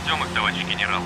Ведем их, товарищ генерал.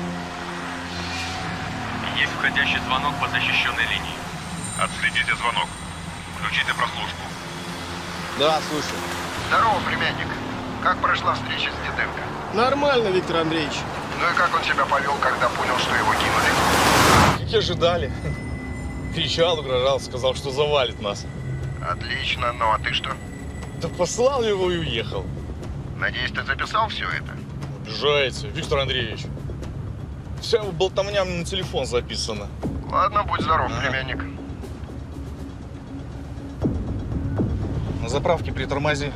Есть входящий звонок по защищенной линии. Отследите звонок. Включите прослушку. Да, слушай. Здорово, племянник. Как прошла встреча с Диденко? Нормально, Виктор Андреевич. Ну и как он себя повел, когда понял, что его кинули? Как и ожидали. Кричал, угрожал, сказал, что завалит нас. Отлично. Ну а ты что? Да послал его и уехал. Надеюсь, ты записал все это? Обижается, Виктор Андреевич. Вся его болтовня мне на телефон записана. Ладно, будь здоров, племянник. На заправке притормози.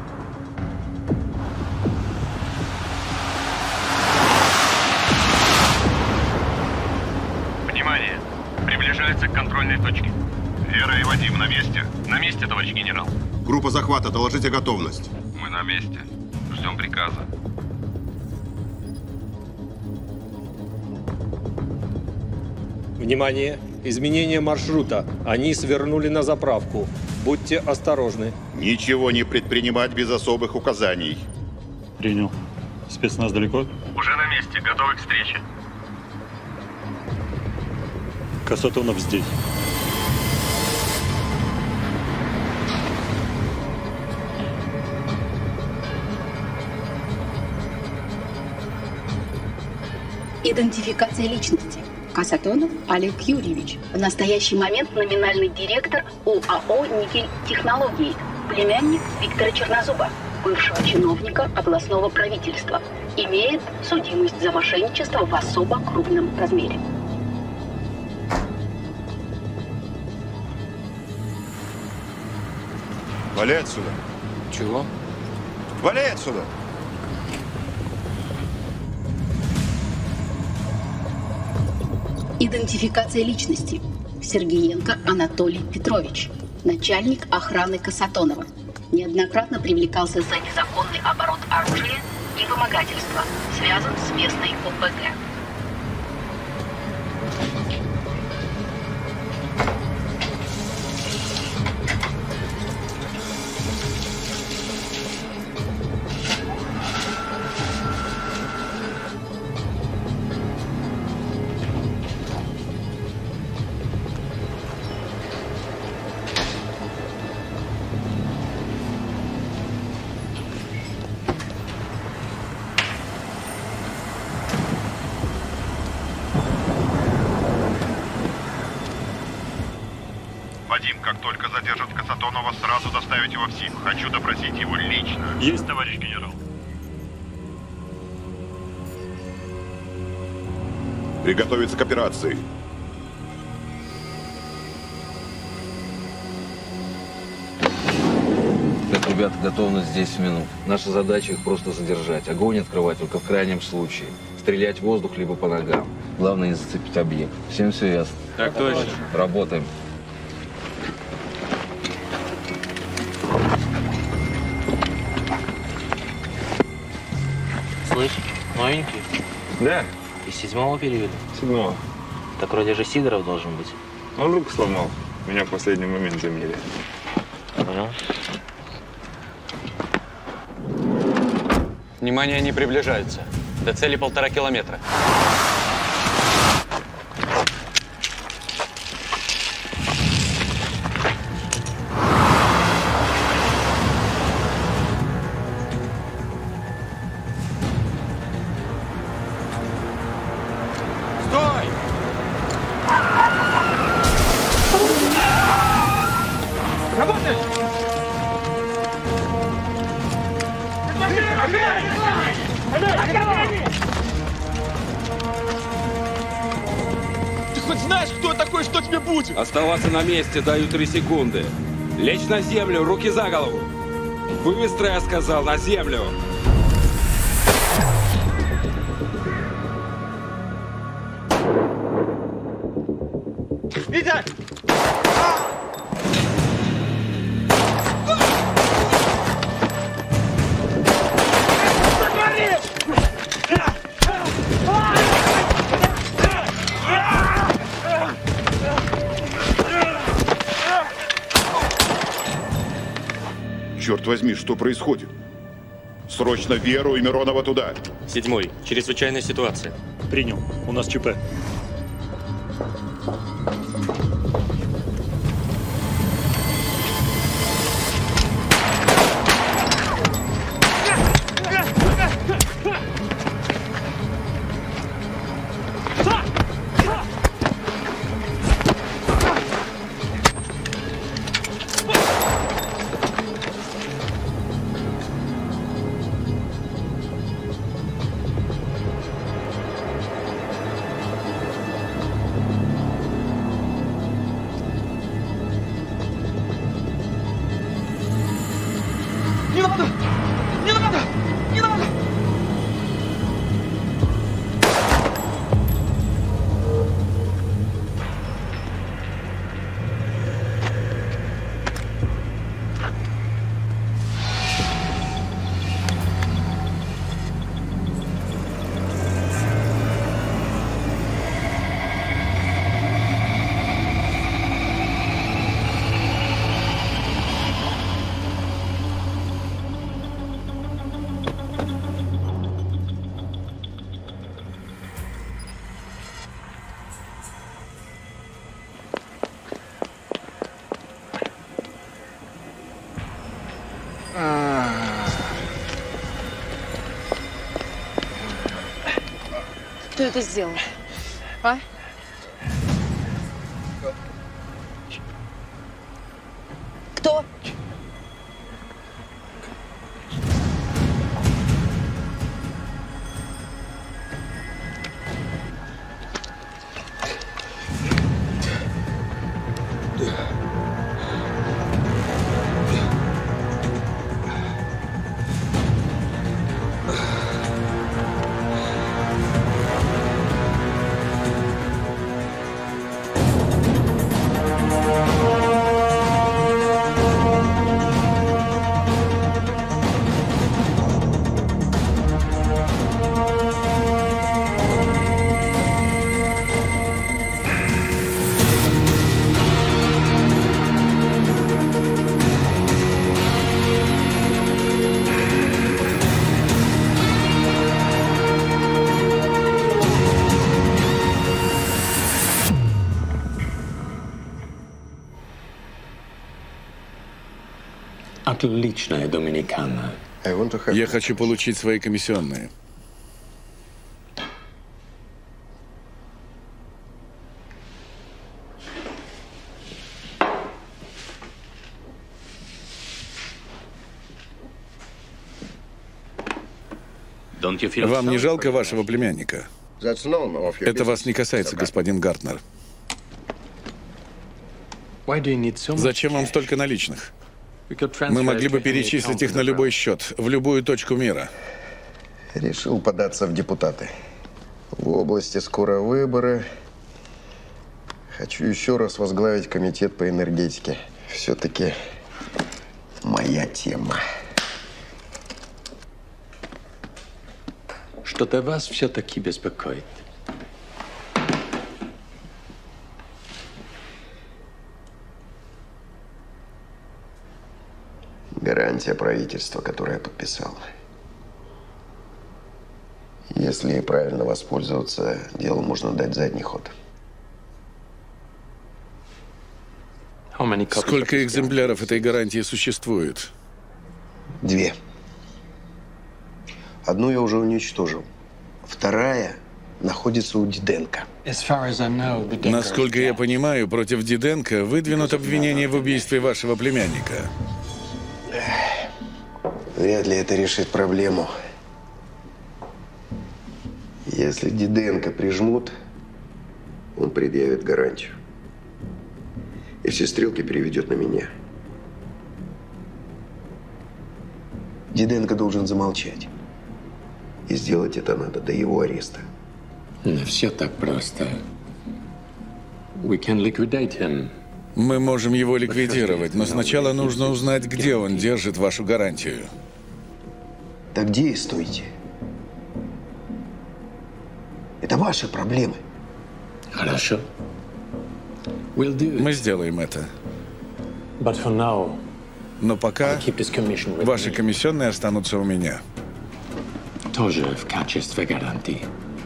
Внимание! Приближается к контрольной точке. Вера и Вадим на месте? На месте, товарищ генерал. Группа захвата, доложите готовность. Мы на месте. Ждем приказа. Внимание! Изменение маршрута. Они свернули на заправку. Будьте осторожны. Ничего не предпринимать без особых указаний. Принял. Спецназ далеко? Уже на месте, готовы к встрече. Касатонов здесь. Идентификация личности. Касатонов Олег Юрьевич. В настоящий момент номинальный директор УАО «Никель Технологии», племянник Виктора Чернозуба, бывшего чиновника областного правительства. Имеет судимость за мошенничество в особо крупном размере. Валяй отсюда. Чего? Валяй отсюда. Идентификация личности. Сергеенко Анатолий Петрович. Начальник охраны Касатонова. Неоднократно привлекался за незаконный оборот оружия и вымогательство. Связан с местной ОПГ. Вадим, как только задержат Касатонова, сразу доставить его в СИК. Хочу допросить его лично. Есть, товарищ генерал. Приготовиться к операции. Так, ребята, готовность 10 минут. Наша задача их просто задержать. Огонь открывать только в крайнем случае. Стрелять в воздух либо по ногам. Главное не зацепить объект. Всем все ясно? Так точно. Работаем. Слышь, новенький? Да, Из 7-го периода? 7-го. Так вроде же Сидоров должен быть. Он руку сломал. Меня в последний момент заменили. Понял? Внимание, они приближаются. До цели 1,5 километра. Ты хоть знаешь, кто я такой, что тебе будет? Оставаться на месте, даю 3 секунды. Лечь на землю, руки за голову. Быстро, я сказал, на землю. Витя! Черт возьми, что происходит? Срочно Веру и Миронова туда. 7-й. Чрезвычайная ситуация. Принял. У нас ЧП. Кто это сделал? А? Кто? Отличная доминикана. Я хочу получить свои комиссионные. Вам не жалко вашего племянника? Это вас не касается, господин Гартнер. Зачем вам столько наличных? Мы могли бы перечислить их на любой счет, в любую точку мира. Решил податься в депутаты. В области скоро выборы. Хочу еще раз возглавить комитет по энергетике. Все-таки моя тема. Что-то вас все-таки беспокоит. Гарантия правительства, которую я подписал. Если правильно воспользоваться, делу можно дать задний ход. Сколько экземпляров этой гарантии существует? 2. Одну я уже уничтожил. Вторая находится у Диденко. Насколько я понимаю, против Диденко выдвинут обвинение в убийстве вашего племянника. Вряд ли это решит проблему. Если Диденко прижмут, он предъявит гарантию. И все стрелки переведет на меня. Диденко должен замолчать. И сделать это надо до его ареста. Не все так просто. We can liquidate him. Мы можем его ликвидировать, но сначала нужно узнать, где он держит вашу гарантию. Так действуйте. Это ваши проблемы. Хорошо. Мы сделаем это. Но пока ваши комиссионные останутся у меня. тоже в качестве гарантии.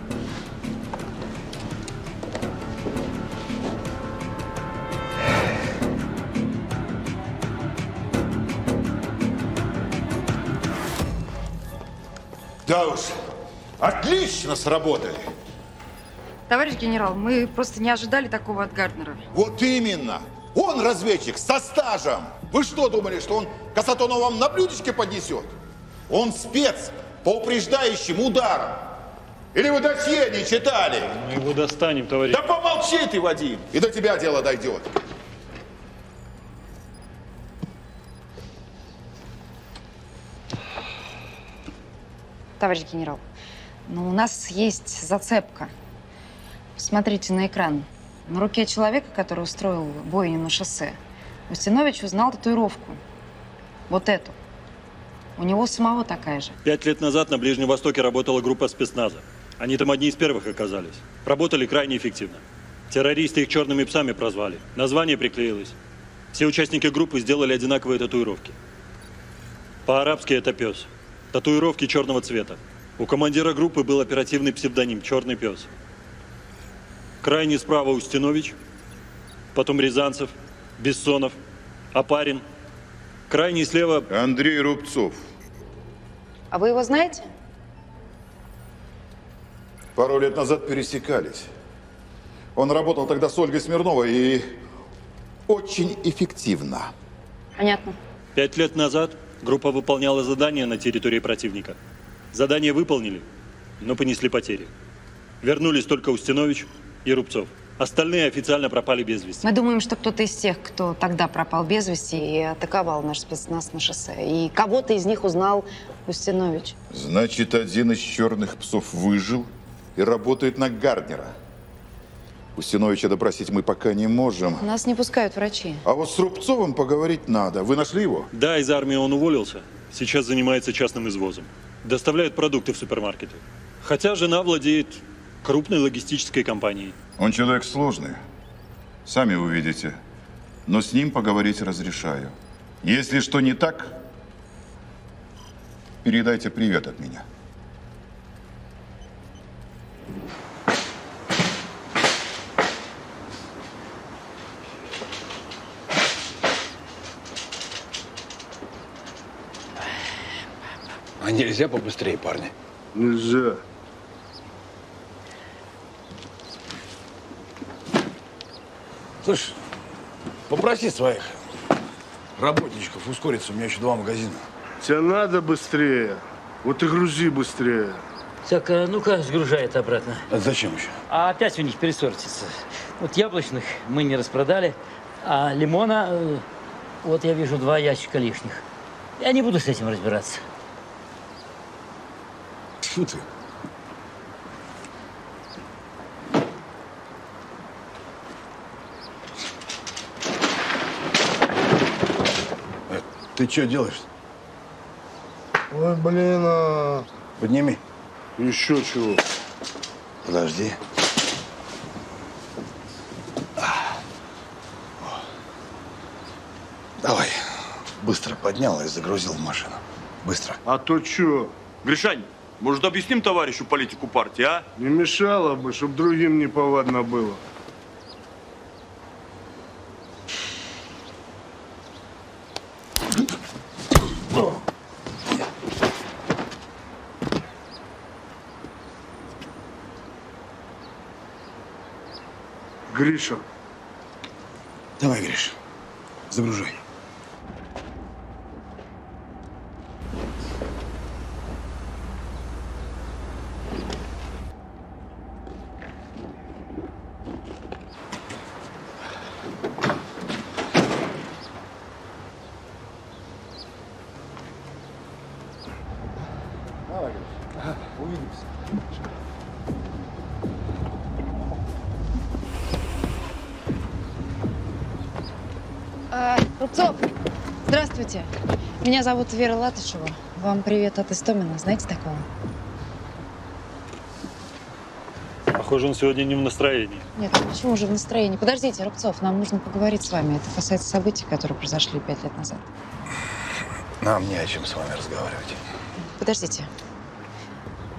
Да уж, отлично сработали. Товарищ генерал, мы просто не ожидали такого от Гарднера. Вот именно. Он разведчик со стажем. Вы что думали, что он Касатонова вам на блюдечке поднесет? Он спец по упреждающим ударам. Или вы досье не читали? Мы его достанем, товарищ. Да помолчи ты, Вадим. И до тебя дело дойдет. Товарищ генерал, но у нас есть зацепка. Посмотрите на экран. На руке человека, который устроил бойню на шоссе, Устинович узнал татуировку. Вот эту. У него самого такая же. 5 лет назад на Ближнем Востоке работала группа спецназа. Они там одни из первых оказались. Работали крайне эффективно. Террористы их черными псами прозвали. Название приклеилось. Все участники группы сделали одинаковые татуировки. По-арабски это пес. Татуировки черного цвета. У командира группы был оперативный псевдоним «Черный пес». Крайне справа Устинович, потом Рязанцев, Бессонов, Опарин. Крайне слева Андрей Рубцов. А вы его знаете? Пару лет назад пересекались. Он работал тогда с Ольгой Смирновой и очень эффективно. Понятно. 5 лет назад группа выполняла задание на территории противника. Задание выполнили, но понесли потери. Вернулись только Устинович и Рубцов. Остальные официально пропали без вести. Мы думаем, что кто-то из тех, кто тогда пропал без вести и атаковал наш спецназ на шоссе. И кого-то из них узнал Устинович. Значит, один из черных псов выжил и работает на Гарднера. Устиновича допросить мы пока не можем. Нас не пускают врачи. А вот с Рубцовым поговорить надо. Вы нашли его? Да, из армии он уволился. Сейчас занимается частным извозом. Доставляет продукты в супермаркеты. Хотя жена владеет крупной логистической компанией. Он человек сложный. Сами увидите. Но с ним поговорить разрешаю. Если что не так, передайте привет от меня. А нельзя побыстрее, парни? Нельзя. Слышь, попроси своих работничков ускориться. У меня еще 2 магазина. Тебе надо быстрее. Вот и грузи быстрее. Так, ну-ка, сгружай это обратно. А зачем еще? А опять у них пересортится. Вот яблочных мы не распродали, а лимона, вот я вижу 2 ящика лишних. Я не буду с этим разбираться. Тьфу ты. Ты что делаешь? Ой, блин, Подними. Еще чего? Подожди. Давай. Быстро поднял и загрузил в машину. Быстро. А то что? Гришань, может, объясним товарищу политику партии, а? Не мешало бы, чтобы другим неповадно было. Гриша. Давай, Гриш, загружай. Давай, Гриша. Ага, увидимся. Рубцов, здравствуйте. Меня зовут Вера Латышева. Вам привет от Истомина. Знаете такого? Похоже, он сегодня не в настроении. Нет, ну почему же в настроении? Подождите, Рубцов, нам нужно поговорить с вами. Это касается событий, которые произошли 5 лет назад. Нам не о чем с вами разговаривать. Подождите.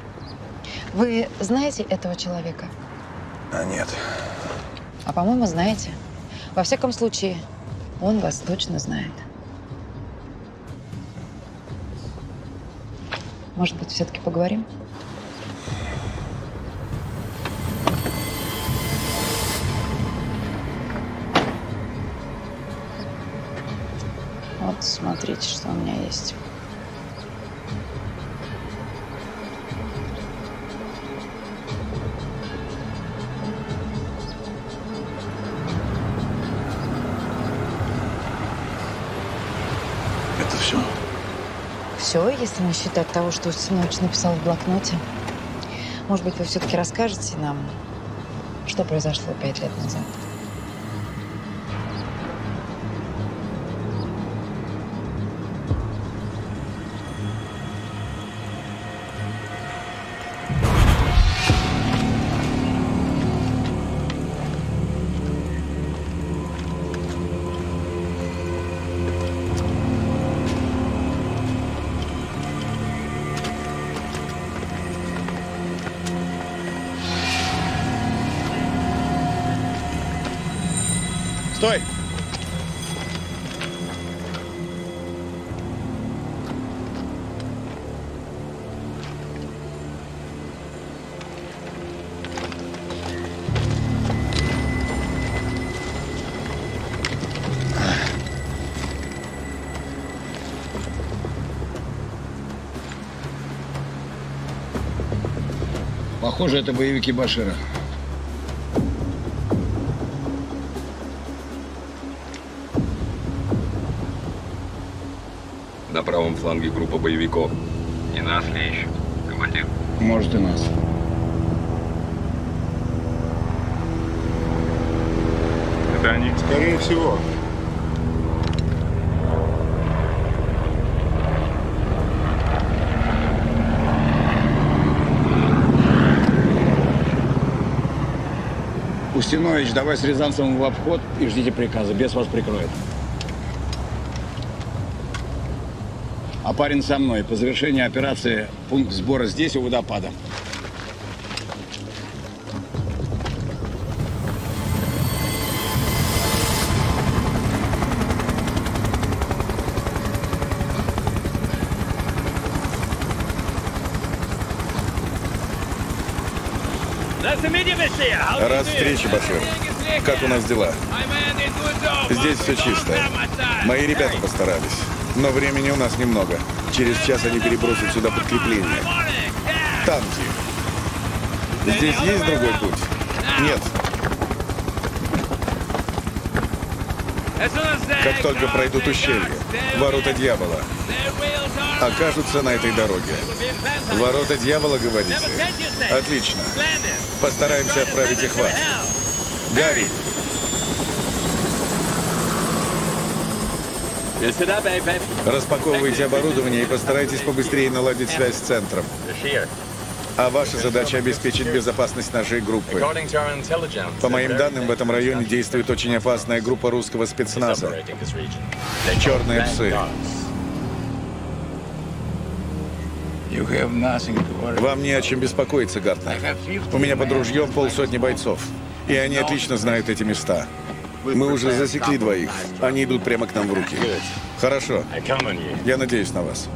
Вы знаете этого человека? А нет. А по-моему, знаете. Во всяком случае, он вас точно знает. Может быть, все-таки поговорим? Вот, смотрите, что у меня есть. Это все? Все, если не считать того, что Устинович написал в блокноте. Может быть, вы все-таки расскажете нам, что произошло 5 лет назад? Стой! Похоже, это боевики Башира. На правом фланге группа боевиков. Не нас ли ищут, командир? Может, и нас. Это они? Скорее всего. Устинович, давай с Рязанцевым в обход и ждите приказа. Бес вас прикроет. А парень со мной. По завершении операции пункт сбора здесь, у водопада. Раз встреча, Башир. Как у нас дела? Здесь все чисто. Мои ребята постарались. Но времени у нас немного. Через час они перебросят сюда подкрепление. Танки. Здесь есть другой путь? Нет. Как только пройдут ущелье, ворота дьявола окажутся на этой дороге. Ворота дьявола, говорите? Отлично. Постараемся отправить их вас. Гарри! Распаковывайте оборудование и постарайтесь побыстрее наладить связь с центром. А ваша задача — обеспечить безопасность нашей группы. По моим данным, в этом районе действует очень опасная группа русского спецназа. Черные псы. Вам не о чем беспокоиться, Гартнер. У меня под ружьем 50 бойцов. И они отлично знают эти места. Мы уже засекли 2. Они идут прямо к нам в руки. Хорошо. Я надеюсь на вас.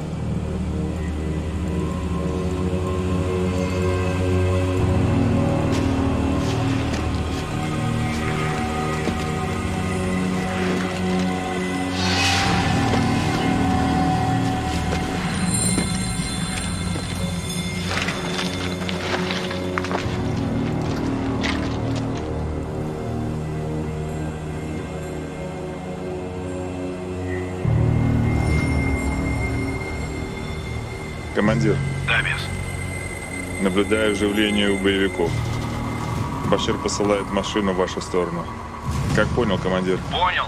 Командир. Да, Бес. Наблюдаю оживление у боевиков. Башир посылает машину в вашу сторону. Как понял, командир? Понял.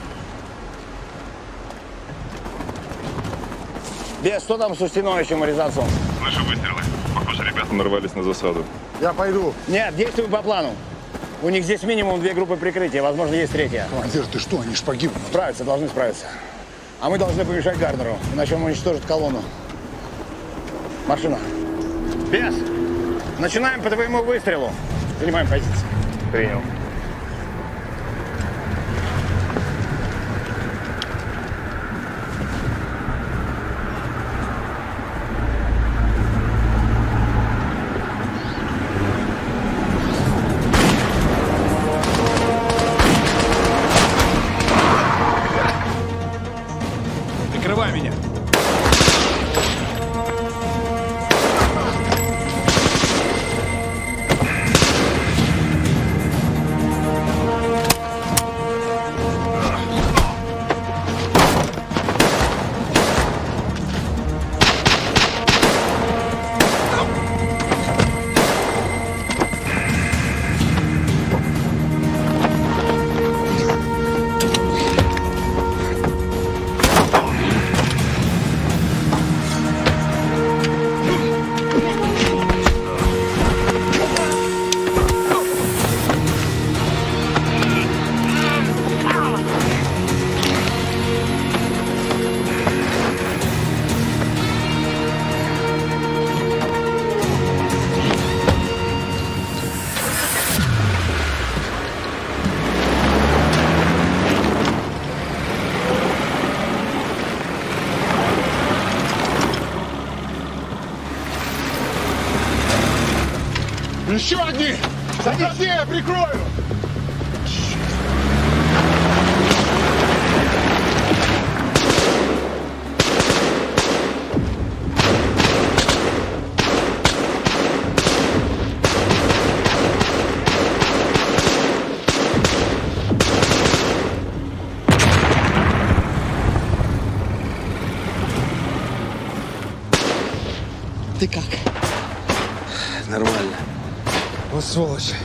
Бес, что там с Устиновичем и Рязанцевым? Слышу выстрелы. Похоже, ребята Нарвались на засаду. Я пойду. Нет, действуем по плану. У них здесь минимум 2 группы прикрытия, возможно, есть 3-я. Командир, ты что, они ж погибнут. Справятся, должны справиться. А мы должны помешать Гарднеру, иначе он уничтожит колонну. Машина. Бес! начинаем по твоему выстрелу. Занимаем позицию. Принял. Прикрывай меня. Еще одни! Садись, я прикрою! Ты как? Нормально. Вот сволочь.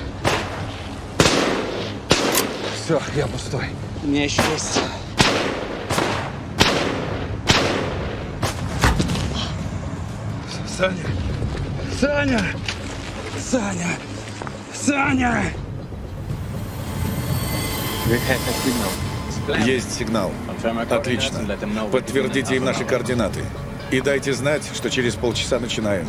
Все, я пустой. У меня еще есть. Саня! Саня! Саня! Саня! Есть сигнал. Отлично. Подтвердите им наши координаты. И дайте знать, что через полчаса начинаем.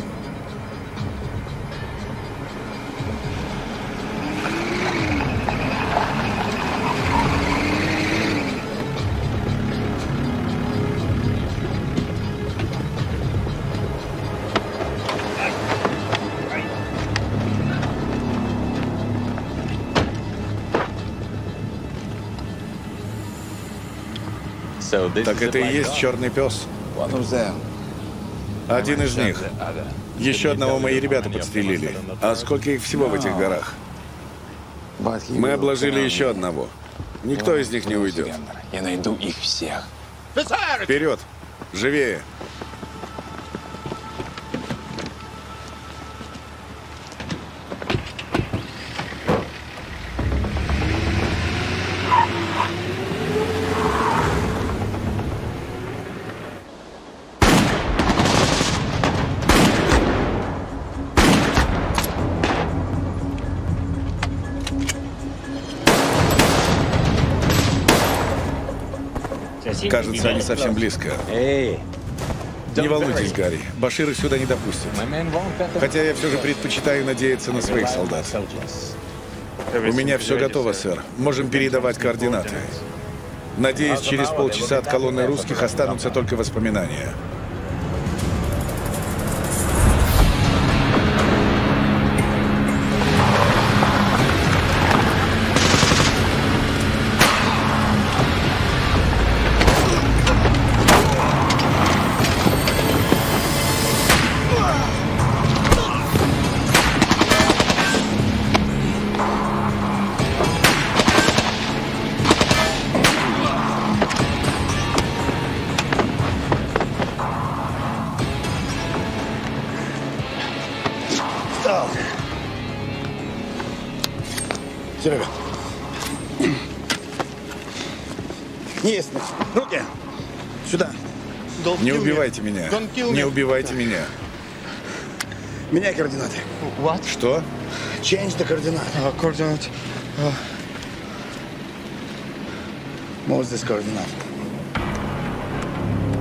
Так это и есть черный пес. Один из них. Еще одного мои ребята подстрелили. А сколько их всего в этих горах? Мы обложили еще одного. Никто из них не уйдет. Я найду их всех. Вперед! Живее! Кажется, они совсем близко. Не волнуйтесь, Гарри. Башир их сюда не допустит. Хотя я все же предпочитаю надеяться на своих солдат. У меня все готово, сэр. Можем передавать координаты. Надеюсь, через полчаса от колонны русских останутся только воспоминания. Серега. Есть. Руки. Сюда. Не убивайте меня. Не убивайте меня. Меняй координаты. Что? Change the координат. Координат. Move this координат.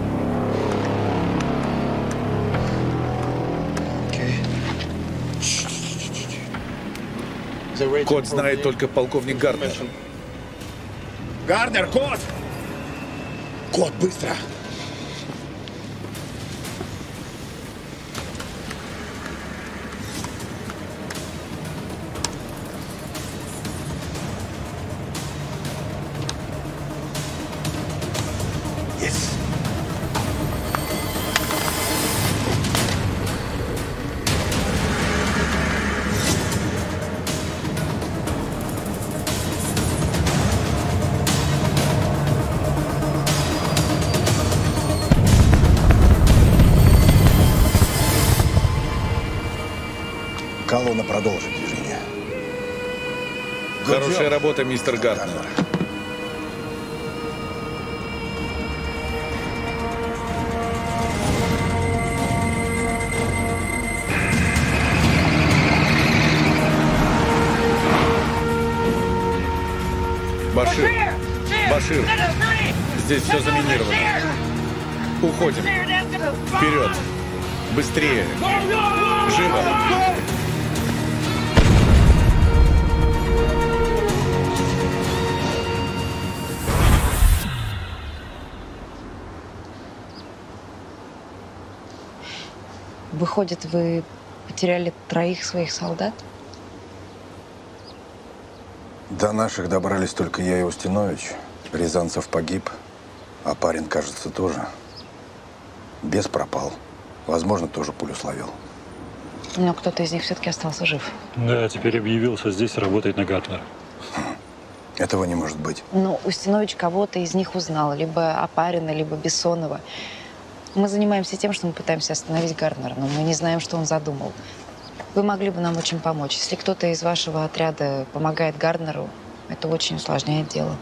Окей. Код знает только полковник Гарднер. Гарднер, код! Код, быстро! Колонна продолжит движение. Хорошая работа, мистер Гарднер. Башир! Башир! Здесь все заминировано. Уходим. Вперед! Быстрее! Живо! Выходит, вы потеряли 3 своих солдат? До наших добрались только я и Устинович. Рязанцев погиб, а парень, кажется, тоже. Бес пропал. Возможно, тоже пулю словил. Но кто-то из них все-таки остался жив. Да, теперь объявился здесь и работает на Гарднера. Этого не может быть. Но Устинович кого-то из них узнал. Либо Опарина, либо Бессонова. Мы занимаемся тем, что мы пытаемся остановить Гарднера, но мы не знаем, что он задумал. Вы могли бы нам очень помочь. Если кто-то из вашего отряда помогает Гарднеру, это очень усложняет дело.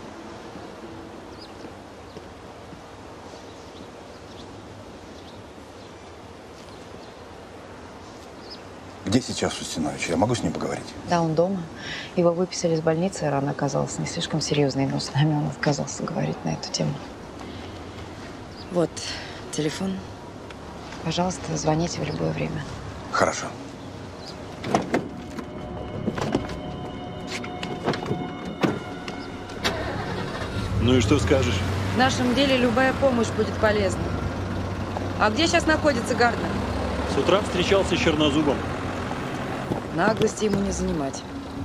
Где сейчас Устинович? Я могу с ним поговорить? Да, он дома. Его выписали из больницы, рана оказалась не слишком серьезной, но с нами он отказался говорить на эту тему. Вот телефон. Пожалуйста, звоните в любое время. Хорошо. Ну и что скажешь? В нашем деле любая помощь будет полезна. А где сейчас находится Гарднер? С утра встречался с Чернозубом. Наглости ему не занимать.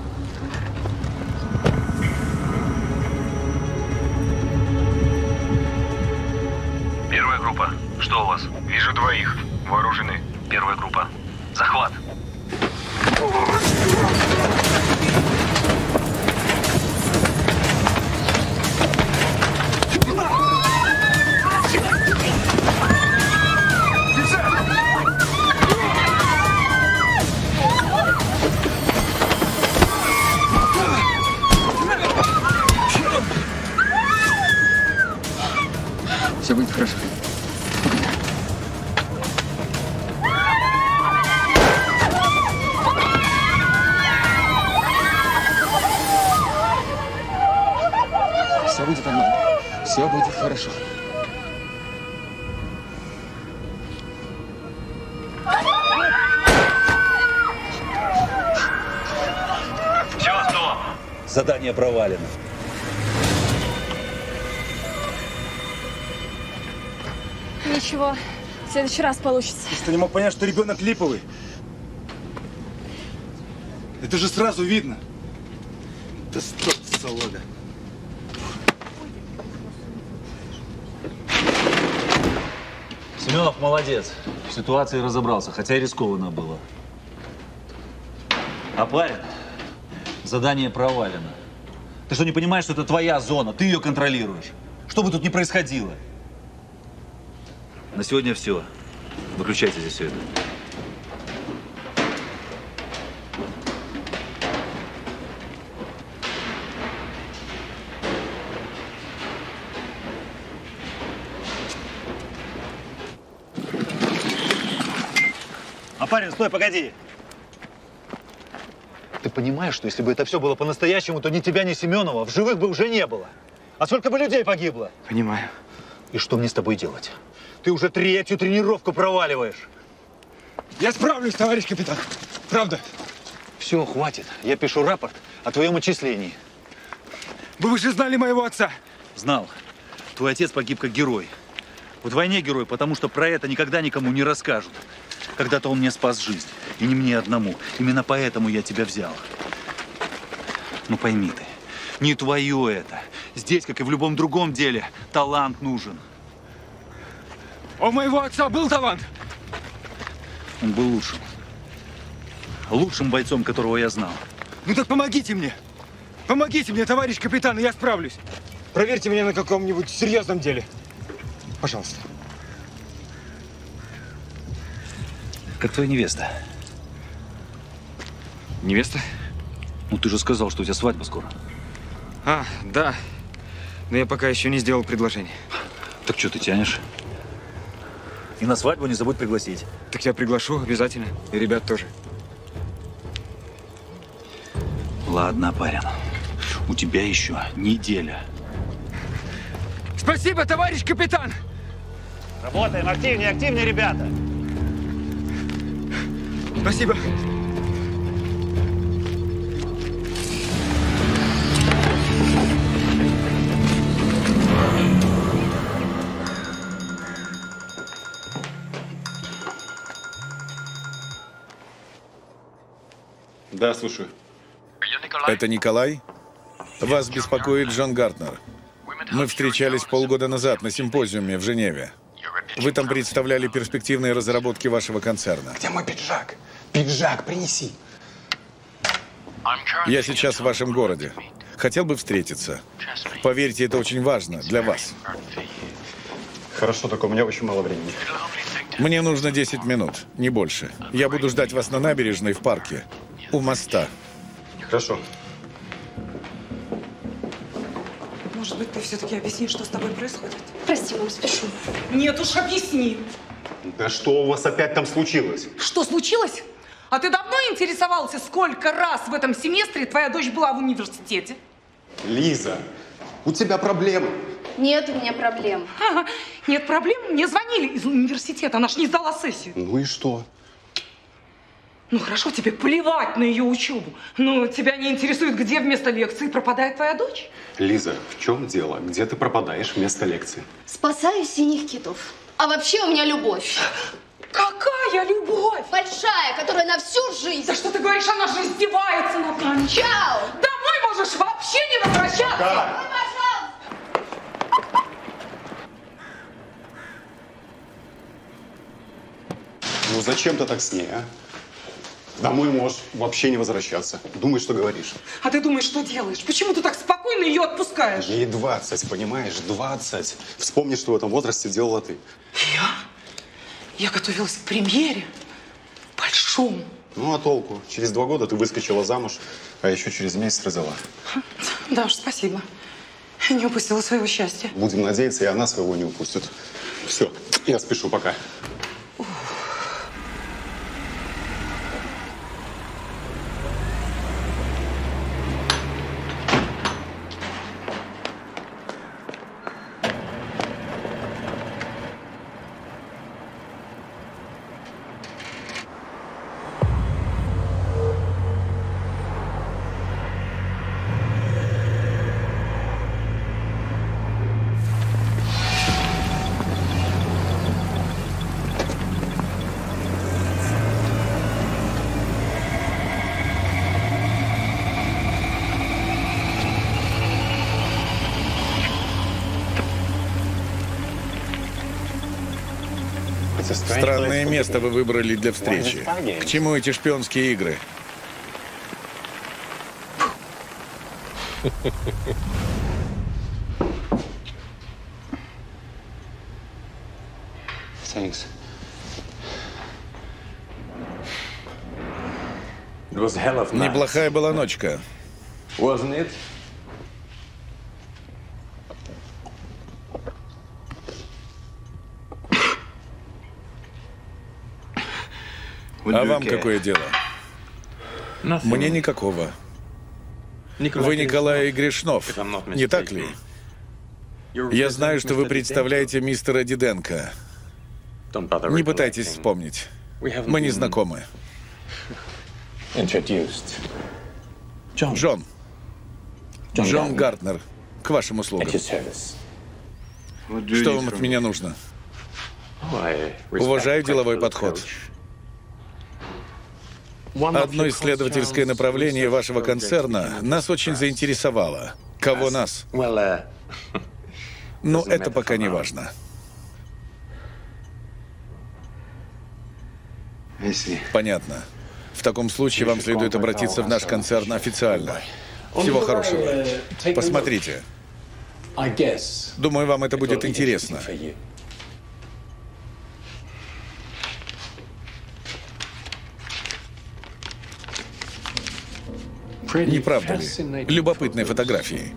Первая группа. Что у вас? Вижу 2. Вооружены. Первая группа. Захват. Все будет хорошо. Все будет нормально. Все будет хорошо. Все, стоп. Задание провалено. Ничего, в следующий раз получится. Ты что, не мог понять, что ребенок липовый? Это же сразу видно. Да стоп, салага. Семенов молодец. В ситуации разобрался, хотя и рискованно было. А парень, задание провалено. Ты что, не понимаешь, что это твоя зона? Ты ее контролируешь. Что бы тут ни происходило. На сегодня все. Выключайте здесь все это. А парень, стой, погоди. Ты понимаешь, что если бы это все было по-настоящему, то ни тебя, ни Семенова в живых бы уже не было. А сколько бы людей погибло? Понимаю. И что мне с тобой делать? Ты уже 3-ю тренировку проваливаешь. Я справлюсь, товарищ капитан. Правда. Все, хватит. Я пишу рапорт о твоем отчислении. Вы же знали моего отца. Знал. Твой отец погиб как герой. В войне герой, потому что про это никогда никому не расскажут. Когда-то он мне спас жизнь. И не мне одному. Именно поэтому я тебя взял. Ну пойми ты, не твое это. Здесь, как и в любом другом деле, талант нужен. У моего отца был талант? Он был лучшим. Лучшим бойцом, которого я знал. Ну так помогите мне. Помогите мне, товарищ капитан, и я справлюсь. Проверьте меня на каком-нибудь серьезном деле. Пожалуйста. Как твоя невеста? Невеста? Ну ты же сказал, что у тебя свадьба скоро. А, да. Но я пока еще не сделал предложение. Так что ты тянешь? И на свадьбу не забудь пригласить. Так я приглашу обязательно. И ребят тоже. Ладно, парень. У тебя еще неделя. Спасибо, товарищ капитан! Работаем активнее, активнее, ребята! Спасибо. Да, слушаю. Это Николай? Вас беспокоит Джон Гартнер. Мы встречались полгода назад на симпозиуме в Женеве. Вы там представляли перспективные разработки вашего концерна. Где мой пиджак? Пиджак принеси. Я сейчас в вашем городе. Хотел бы встретиться. Поверьте, это очень важно для вас. Хорошо, только у меня очень мало времени. Мне нужно 10 минут, не больше. Я буду ждать вас на набережной в парке. У моста. Хорошо. Может быть, ты все-таки объяснишь, что с тобой происходит? Прости, мам, спешу. Нет уж, объясни. Да что у вас опять там случилось? Что случилось? А ты давно интересовался, сколько раз в этом семестре твоя дочь была в университете? Лиза, у тебя проблемы. Нет у меня проблем. Ага, нет проблем? Мне звонили из университета, она ж не сдала сессию. Ну и что? Ну хорошо, тебе плевать на ее учебу. Но тебя не интересует, где вместо лекции пропадает твоя дочь? Лиза, в чем дело? Где ты пропадаешь вместо лекции? Спасаю синих китов. А вообще у меня любовь. Какая любовь? Большая, которая на всю жизнь. Да что ты говоришь, она же издевается над нами. Чао! Домой можешь вообще не возвращаться. Пока. Ну зачем ты так с ней, а? Домой можешь вообще не возвращаться. Думай, что говоришь. А ты думаешь, что делаешь? Почему ты так спокойно ее отпускаешь? Ей 20, понимаешь? 20. Вспомни, что в этом возрасте делала ты. Я готовилась к премьере. Большому. Ну а толку? Через 2 года ты выскочила замуж, а еще через месяц родила. Да уж, спасибо. Не упустила своего счастья. Будем надеяться, и она своего не упустит. Все, я спешу, пока. Странное место вы выбрали для встречи. К чему эти шпионские игры? Thanks. Неплохая была ночка. Wasn't it? А вам какое дело? Мне никакого. Вы Николай Грешнов, не так ли? Я знаю, что вы представляете мистера Диденко. Не пытайтесь вспомнить. Мы не знакомы. Джон. Джон Гарднер. К вашим услугам. Что вам от меня нужно? Уважаю деловой подход. Одно исследовательское направление вашего концерна нас очень заинтересовало. Кого нас? Но это пока не важно. Понятно. В таком случае вам следует обратиться в наш концерн официально. Всего хорошего. Посмотрите. Думаю, вам это будет интересно. Не правда ли? Любопытные фотографии.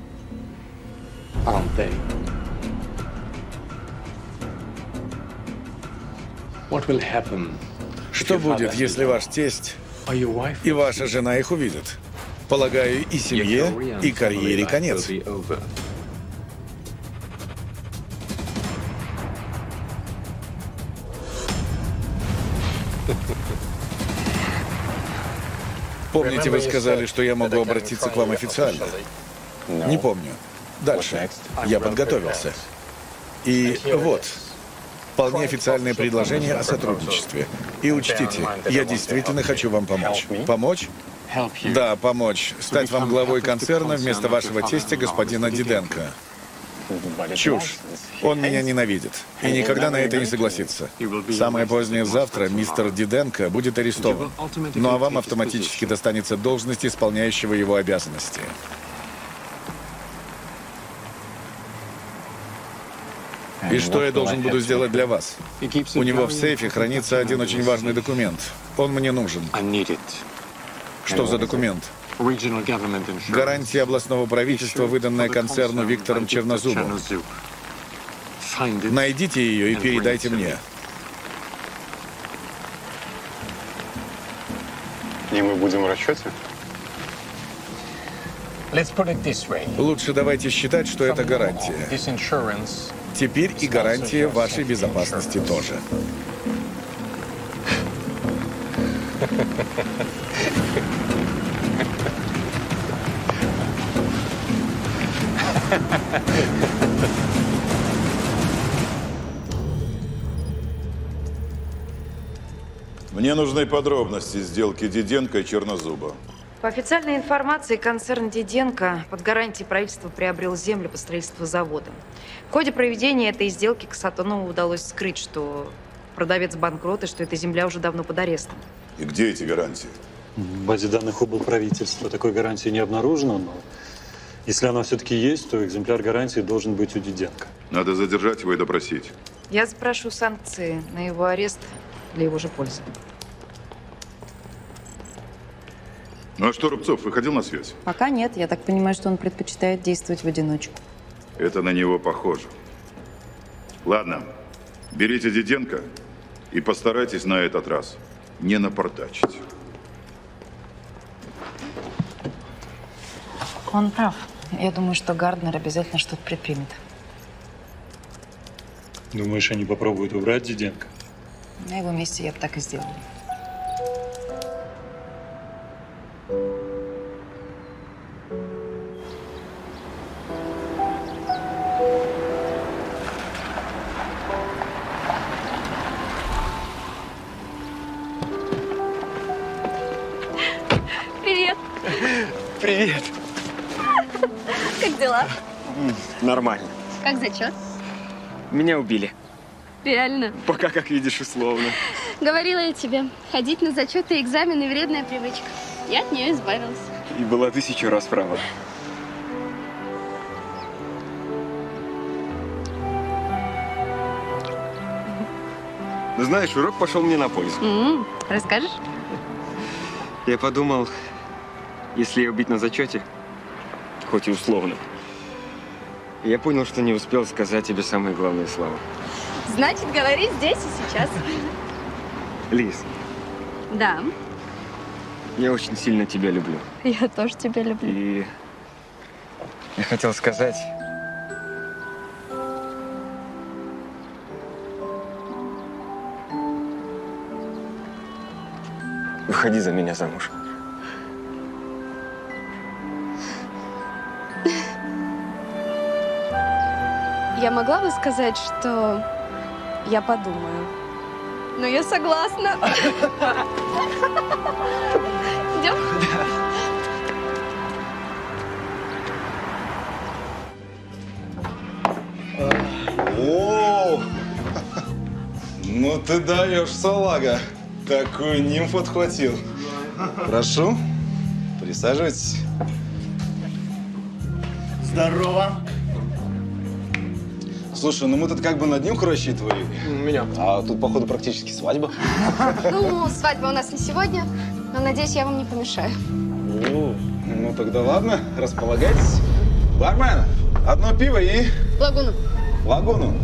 Что будет, если ваш тесть и ваша жена их увидят? Полагаю, и семье, и карьере конец. Помните, вы сказали, что я могу обратиться к вам официально? Не помню. Дальше. Я подготовился. И вот, вполне официальное предложение о сотрудничестве. И учтите, я действительно хочу вам помочь. Помочь? Да, помочь. Стать вам главой концерна вместо вашего тестя, господина Диденко. Чушь. Он меня ненавидит. И никогда на это не согласится. Самое позднее завтра мистер Диденко будет арестован. Ну а вам автоматически достанется должность исполняющего его обязанности. И что я должен буду сделать для вас? У него в сейфе хранится один очень важный документ. Он мне нужен. Что за документ? Гарантия областного правительства, выданная концерну Виктором Чернозубом. Найдите ее и передайте мне. И мы будем в расчете? Лучше давайте считать, что это гарантия. Теперь и гарантия вашей безопасности тоже. Мне нужны подробности сделки Диденко и Чернозуба. По официальной информации, концерн Диденко под гарантией правительства приобрел землю по строительству завода. В ходе проведения этой сделки Касатонову удалось скрыть, что продавец банкрот и что эта земля уже давно под арестом. И где эти гарантии? В базе данных облправительства такой гарантии не обнаружено, но если она все-таки есть, то экземпляр гарантии должен быть у Диденко. Надо задержать его и допросить. Я запрошу санкции на его арест для его же пользы. Ну а что, Рубцов выходил на связь? Пока нет. Я так понимаю, что он предпочитает действовать в одиночку. Это на него похоже. Ладно, берите Диденко и постарайтесь на этот раз не напортачить. Он прав. Я думаю, что Гарднер обязательно что-то предпримет. Думаешь, они попробуют убрать Диденко? На его месте я бы так и сделала. Привет. Привет. Как дела? Нормально. Как зачет? Меня убили. Реально? Пока, как видишь, условно. Говорила я тебе, ходить на зачеты и экзамены – вредная привычка. Я от нее избавилась. И была 1000 раз права. Ну, знаешь, урок пошел мне на пользу. Расскажешь? Я подумал, если ее убить на зачете, хоть и условно, я понял, что не успел сказать тебе самые главные слова. Значит, говори здесь и сейчас. Лиз, Да, я очень сильно тебя люблю. я тоже тебя люблю. И я хотел сказать, выходи за меня замуж. Я могла бы сказать, что я подумаю. Но я согласна. Идем? О, ну ты даешь, салага. Такую нимфу отхватил. Прошу, присаживайтесь. Здорово. Слушай, ну мы тут как бы на днюху рассчитывали. Меня. А тут, походу, практически свадьба. Ну, свадьба у нас не сегодня, но, надеюсь, я вам не помешаю. Ну тогда ладно, располагайтесь. Бармен, одно пиво и… Лагуну. Лагуну.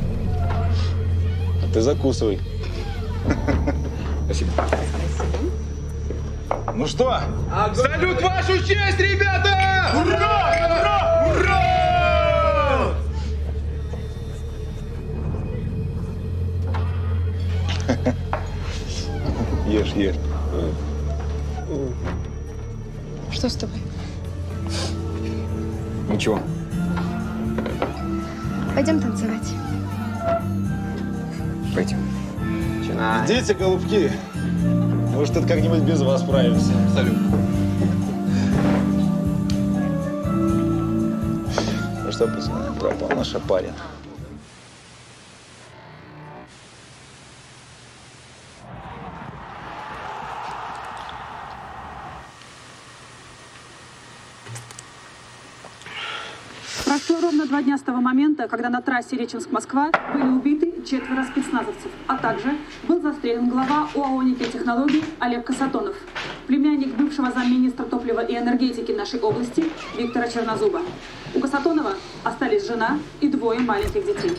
А ты закусывай. Спасибо. Ну что? Салют вашу честь, ребята! Ура! Ура! Ура! Ешь, ешь. Что с тобой? Ничего. Пойдем танцевать. Пойдем. Идите, голубки. Может, тут как-нибудь без вас справимся. Салют. Ну что, пацаны, пропал наш парень. Прошло ровно 2 дня с того момента, когда на трассе Реченск-Москва были убиты 4 спецназовцев, а также был застрелен глава ОАО «Никель Технологий» Олег Касатонов, племянник бывшего замминистра топлива и энергетики нашей области Виктора Чернозуба. У Касатонова остались жена и 2 маленьких детей.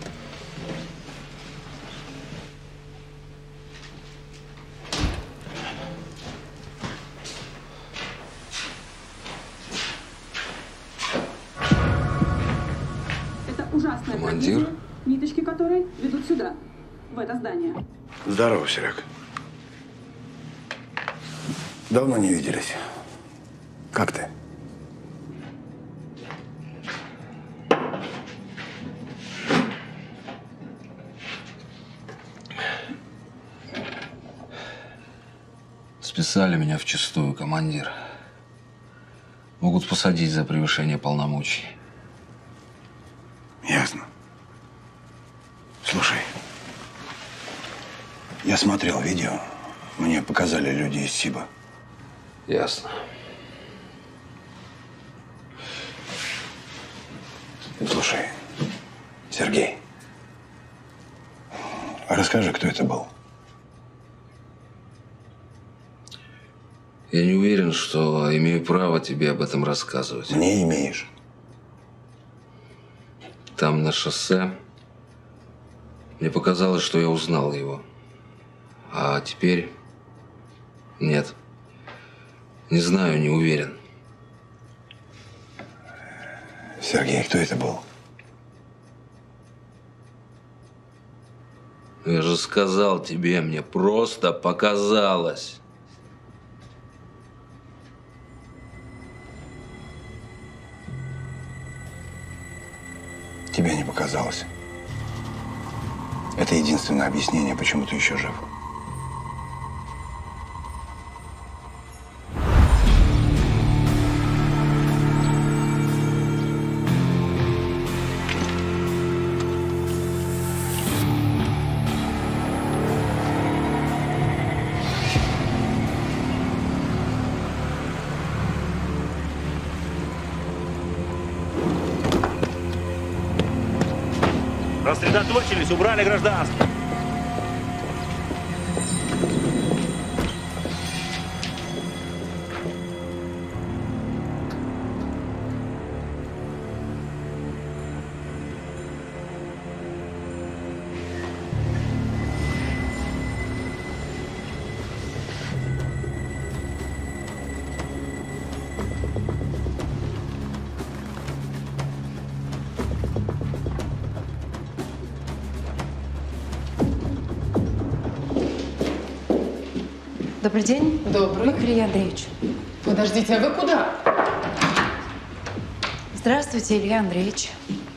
Ужасная трагедия, ниточки которой ведут сюда, в это здание. Здорово, Серег. Давно не виделись. Как ты? Списали меня вчистую, командир. Могут посадить за превышение полномочий. Ясно. Слушай, я смотрел видео. Мне показали люди из СИБа. Ясно. Слушай, Сергей, расскажи, кто это был. Я не уверен, что имею право тебе об этом рассказывать. Не имеешь. Там, на шоссе, мне показалось, что я узнал его. А теперь нет. Не знаю, не уверен. Сергей, кто это был? Я же сказал тебе, мне просто показалось. Тебе не показалось. Это единственное объяснение, почему ты еще жив. Рассредоточились, убрали гражданство. Добрый день. Добрый. Михаил Андреевич. Подождите, а вы куда? Здравствуйте, Илья Андреевич.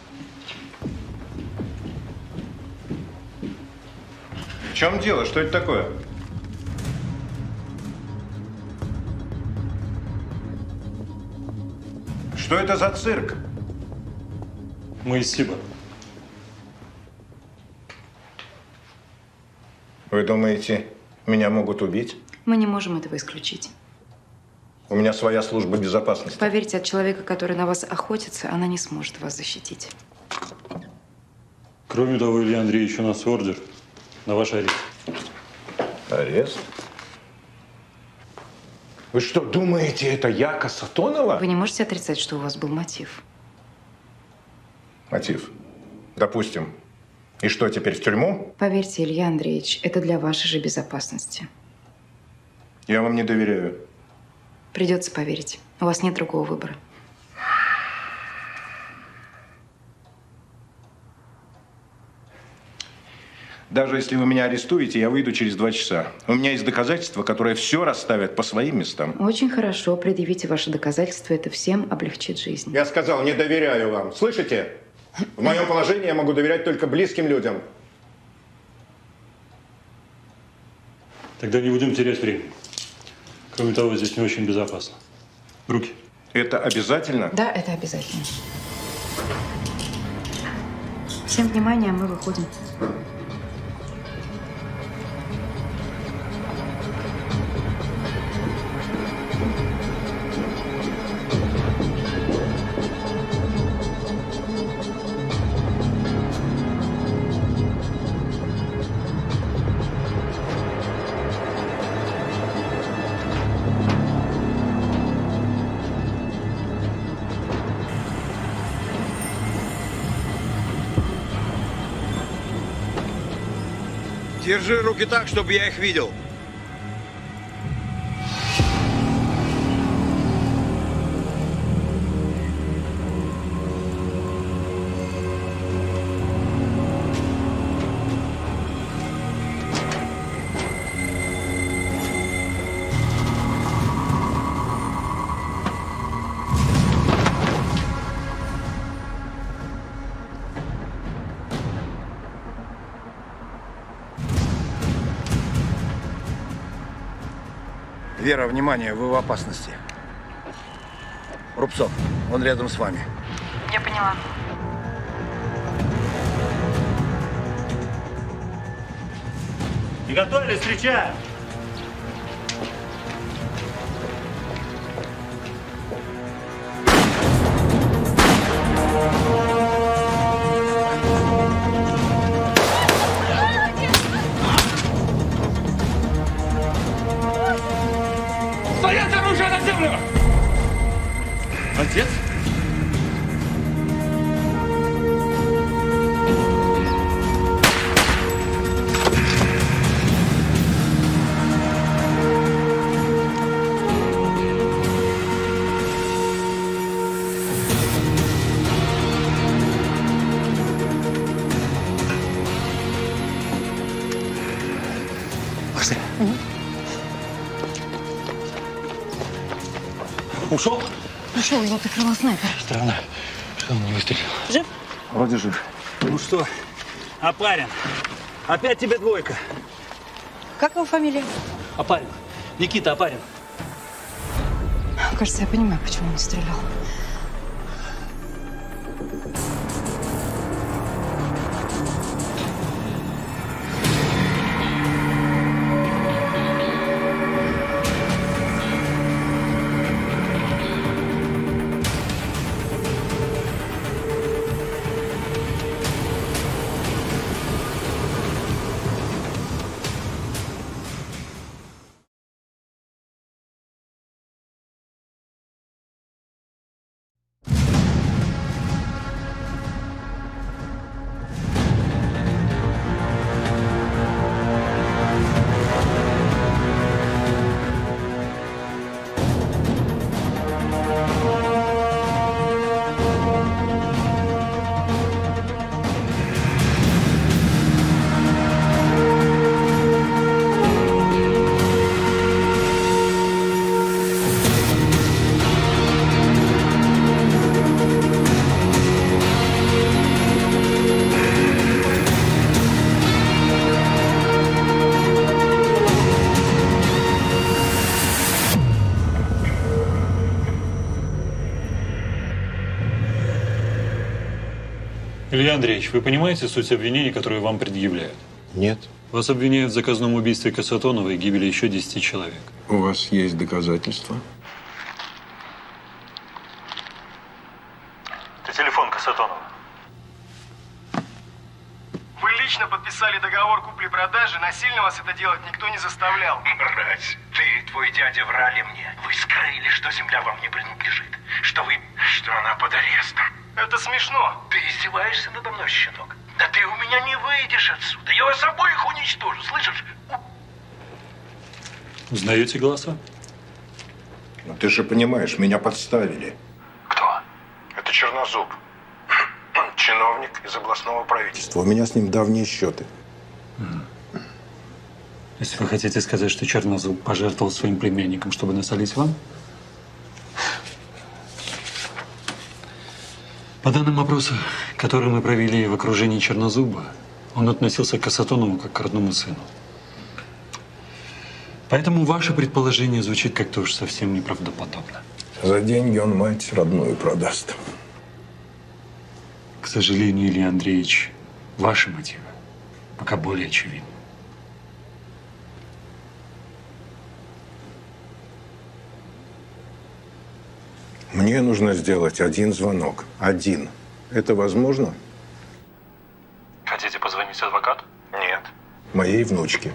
В чем дело? Что это такое? Что это за цирк? Мы из СИБа. Вы думаете, меня могут убить? Мы не можем этого исключить. У меня своя служба безопасности. Поверьте, от человека, который на вас охотится, она не сможет вас защитить. Кроме того, Илья Андреевич, у нас ордер на ваш арест. Арест? Вы что, думаете, это я Касатонова? Вы не можете отрицать, что у вас был мотив? Мотив? Допустим. И что, теперь в тюрьму? Поверьте, Илья Андреевич, это для вашей же безопасности. Я вам не доверяю. Придется поверить. У вас нет другого выбора. Даже если вы меня арестуете, я выйду через 2 часа. У меня есть доказательства, которые все расставят по своим местам. Очень хорошо. Предъявите ваши доказательства. Это всем облегчит жизнь. Я сказал, не доверяю вам. Слышите? В моем положении я могу доверять только близким людям. Тогда не будем терять время. Кроме того, здесь не очень безопасно. Руки. Это обязательно? Да, это обязательно. Всем внимание, мы выходим. Держи руки так, чтобы я их видел. Вера, внимание, вы в опасности. Рубцов, он рядом с вами. Я поняла. Приготовились, встречаем! Стоять, оружие на землю! Отец? Ушел? Ушел, его прикрыла снайпер. Странно, что он не выстрелил. Жив? Вроде жив. Ну что, Апарин, опять тебе двойка. Как его фамилия? Апарин. Никита Апарин. Кажется, я понимаю, почему он не стрелял. Илья Андреевич, вы понимаете суть обвинений, которые вам предъявляют? Нет. Вас обвиняют в заказном убийстве Касатонова и гибели еще 10 человек. У вас есть доказательства? Это телефон Касатонова. Вы лично подписали договор купли-продажи, насильно вас это делать никто не заставлял. Мразь, ты и твой дядя врали мне. Вы скрыли, что земля вам не принадлежит. Что она под арестом. Это смешно. Ты издеваешься надо мной, щенок? Да ты у меня не выйдешь отсюда. Я вас обоих уничтожу, слышишь? Узнаете голоса? Ну, ты же понимаешь, меня подставили. Кто? Это Чернозуб. Чиновник из областного правительства. У меня с ним давние счеты. Если вы хотите сказать, что Чернозуб пожертвовал своим племянником, чтобы насолить вам? По данным опроса, который мы провели в окружении Чернозуба, он относился к Касатонову как к родному сыну. Поэтому ваше предположение звучит как-то уж совсем неправдоподобно. За деньги он мать родную продаст. К сожалению, Илья Андреевич, ваши мотивы пока более очевидны. Мне нужно сделать один звонок. Один. Это возможно? Хотите позвонить адвокату? Нет. Моей внучке.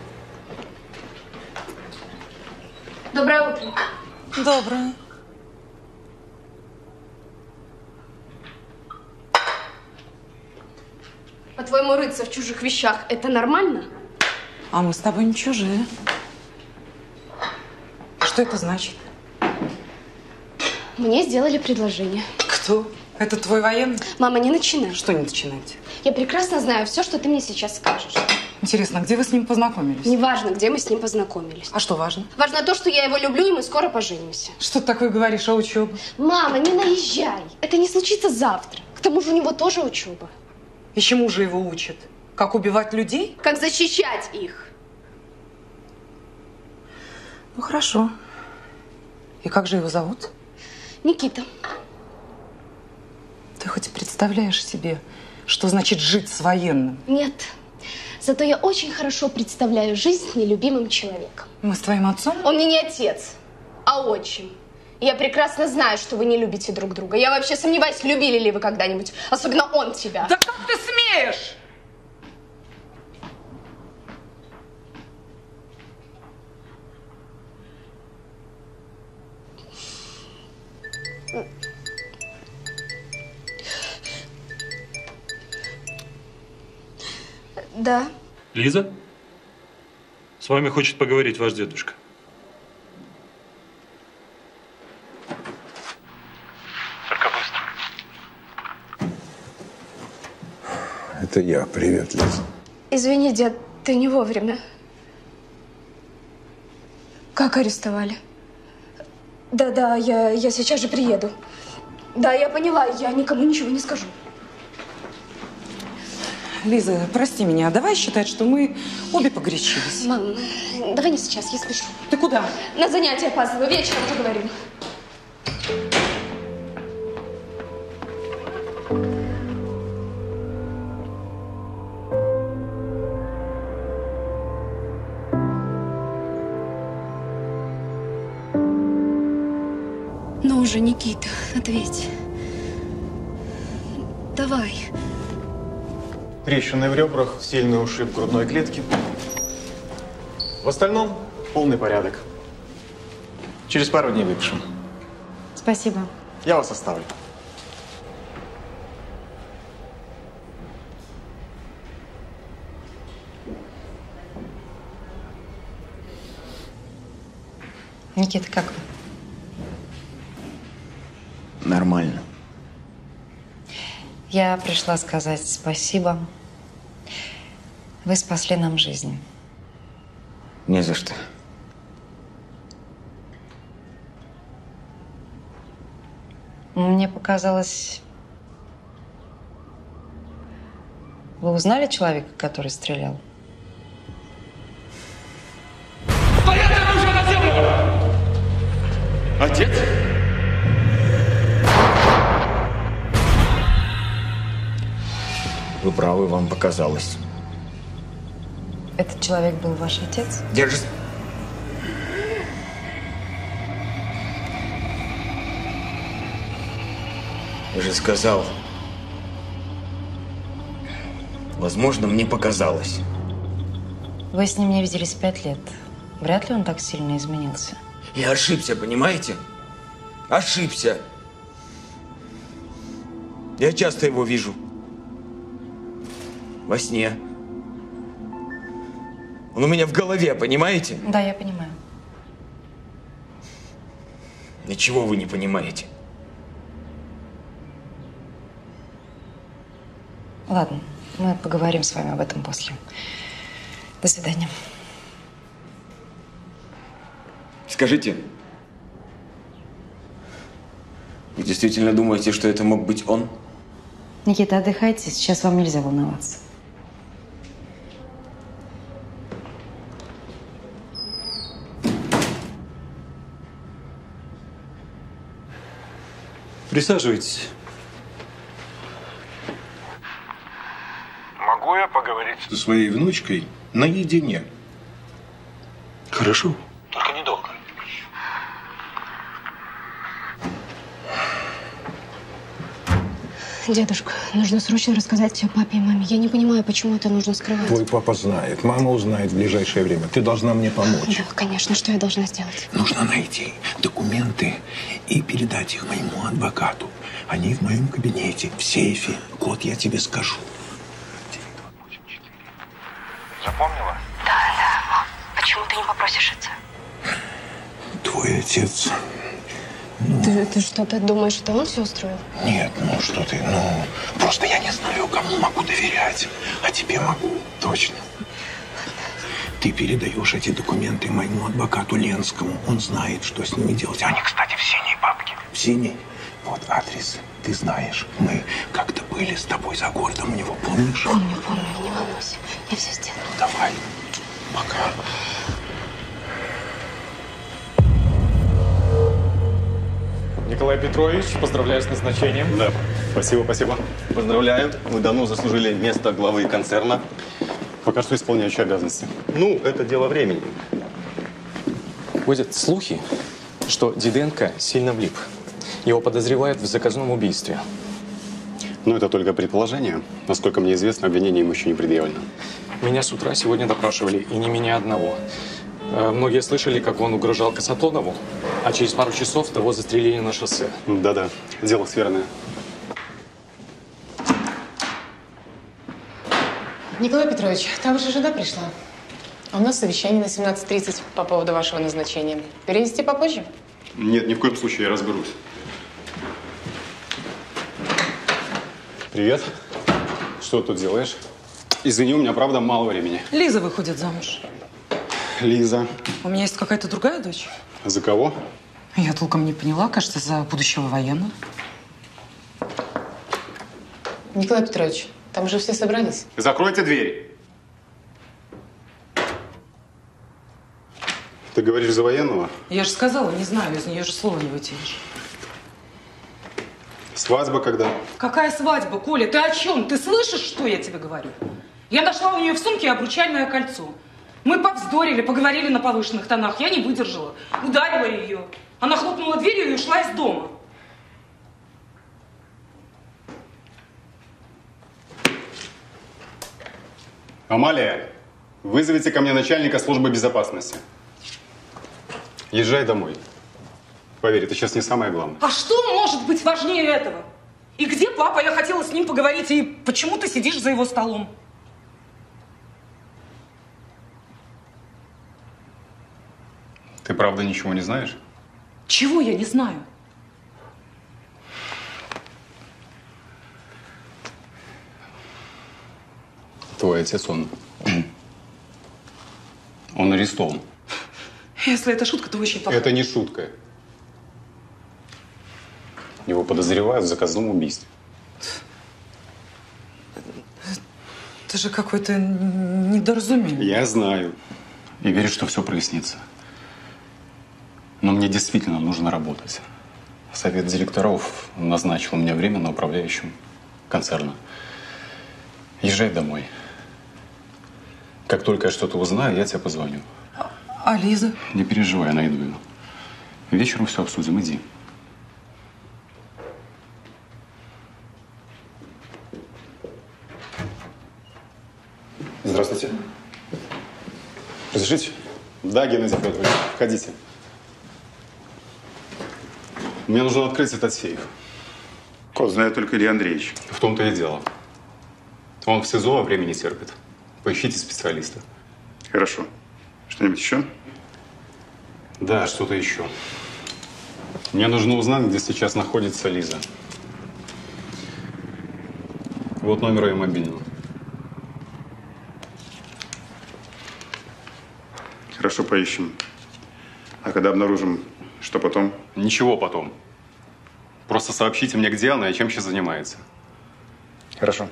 Доброе утро. Доброе. По-твоему, рыться в чужих вещах – это нормально? А мы с тобой не чужие. Что это значит? Мне сделали предложение. Кто? Это твой военный? Мама, не начинай. Что не начинать? Я прекрасно знаю все, что ты мне сейчас скажешь. Интересно, где вы с ним познакомились? Неважно, где мы с ним познакомились. А что важно? Важно то, что я его люблю, и мы скоро поженимся. Что ты такое говоришь о учебе? Мама, не наезжай. Это не случится завтра. К тому же у него тоже учеба. И чему же его учат? Как убивать людей? Как защищать их. Ну, хорошо. И как же его зовут? Никита. Ты хоть представляешь себе, что значит жить с военным? Нет. Зато я очень хорошо представляю жизнь с нелюбимым человеком. Мы с твоим отцом? Он мне не отец, а отчим. И я прекрасно знаю, что вы не любите друг друга. Я вообще сомневаюсь, любили ли вы когда-нибудь. Особенно он тебя. Да как ты смеешь? Да. Лиза? С вами хочет поговорить ваш дедушка. Только быстро. Это я. Привет, Лиза. Извини, дед, ты не вовремя. Как арестовали? Да, я сейчас же приеду. Да, я поняла, я никому ничего не скажу. Лиза, прости меня, давай считать, что мы обе погорячились. Мам, давай не сейчас, я спешу. Ты куда? На занятия опаздываю, вечером поговорим. Ну уже, Никита, ответь. Давай. Трещины в ребрах, сильный ушиб грудной клетки. В остальном полный порядок. Через пару дней выпишем. Спасибо. Я вас оставлю. Никита, как вы? Нормально. Я пришла сказать спасибо. Вы спасли нам жизнь. Не за что. Мне показалось... Вы узнали человека, который стрелял? Стоять оружие на землю! Отец? Вы правы, вам показалось. Этот человек был ваш отец? Держи. Я же сказал. Возможно, мне показалось. Вы с ним не виделись 5 лет. Вряд ли он так сильно изменился. Я ошибся, понимаете? Ошибся. Я часто его вижу. Во сне. Он у меня в голове, понимаете? Да, я понимаю. Ничего вы не понимаете. Ладно, мы поговорим с вами об этом после. До свидания. Скажите, вы действительно думаете, что это мог быть он? Никита, отдыхайте, сейчас вам нельзя волноваться. Присаживайтесь. Могу я поговорить со своей внучкой наедине? Хорошо. Только недолго. Дедушка, нужно срочно рассказать все папе и маме. Я не понимаю, почему это нужно скрывать. Твой папа знает, мама узнает в ближайшее время. Ты должна мне помочь. Да, конечно, что я должна сделать? Нужно найти документы и передать их моему адвокату. Они в моем кабинете, в сейфе. Код я тебе скажу. Запомнила? Да. Мам, почему ты не попросишь отца? Твой отец... Ты что-то думаешь, что он все устроил? Нет, ну что ты, просто я не знаю, кому могу доверять, а тебе могу, точно. Ты передаешь эти документы моему адвокату Ленскому, он знает, что с ними делать. Они, кстати, в синей папке. В синей? Вот адрес, ты знаешь, мы как-то были с тобой за городом у него, помнишь? Помню, не волнуйся, я все сделаю. Давай, пока. Николай Петрович, поздравляю с назначением. Да, спасибо. Поздравляю. Вы давно заслужили место главы концерна. Пока что исполняющий обязанности. Ну, это дело времени. Ходят слухи, что Диденко сильно влип. Его подозревают в заказном убийстве. Но это только предположение. Насколько мне известно, обвинение ему еще не предъявлено. Меня с утра сегодня допрашивали, и не меня одного. Многие слышали, как он угрожал Касатонову, а через пару часов того застрелили на шоссе. Да, дело сверное. Николай Петрович, там же жена пришла. А у нас совещание на 17:30 по поводу вашего назначения. Перенести попозже? Нет, ни в коем случае, я разберусь. Привет. Что ты тут делаешь? Извини, у меня, правда, мало времени. Лиза выходит замуж. Лиза. У меня есть какая-то другая дочь. За кого? Я толком не поняла, кажется, за будущего военного. Николай Петрович, там уже все собрались. Закройте дверь. Ты говоришь за военного? Я же сказала, не знаю, из нее же слова не вытянешь. Свадьба когда? Какая свадьба, Коля? Ты о чем? Ты слышишь, что я тебе говорю? Я нашла у нее в сумке обручальное кольцо. Мы повздорили, поговорили на повышенных тонах. Я не выдержала. Ударила ее. Она хлопнула дверью и ушла из дома. Амалия, вызовите ко мне начальника службы безопасности. Езжай домой. Поверь, это сейчас не самое главное. А что может быть важнее этого? И где папа? Я хотела с ним поговорить. И почему ты сидишь за его столом? Ты правда ничего не знаешь? Чего я не знаю? Твой отец, он арестован. Если это шутка, то очень плохо. Это не шутка. Его подозревают в заказном убийстве. Это же какое-то недоразумение. Я знаю. И верю, что все прояснится. Но мне действительно нужно работать. Совет директоров назначил меня временно управляющим концерна. Езжай домой. Как только я что-то узнаю, я тебе позвоню. А Лиза? Не переживай, я найду ее. Вечером все обсудим, иди. Здравствуйте. Разрешите? Да, Геннадий Федорович, входите. Мне нужно открыть этот сейф. Код знает только Илья Андреевич. В том-то и дело. Он в СИЗО, а времени терпит. Поищите специалиста. Хорошо. Что-нибудь еще? Да, что-то еще. Мне нужно узнать, где сейчас находится Лиза. Вот номер ее мобильного. Хорошо, поищем. А когда обнаружим, что потом? Ничего потом. Просто сообщите мне, где она и чем сейчас занимается. Хорошо.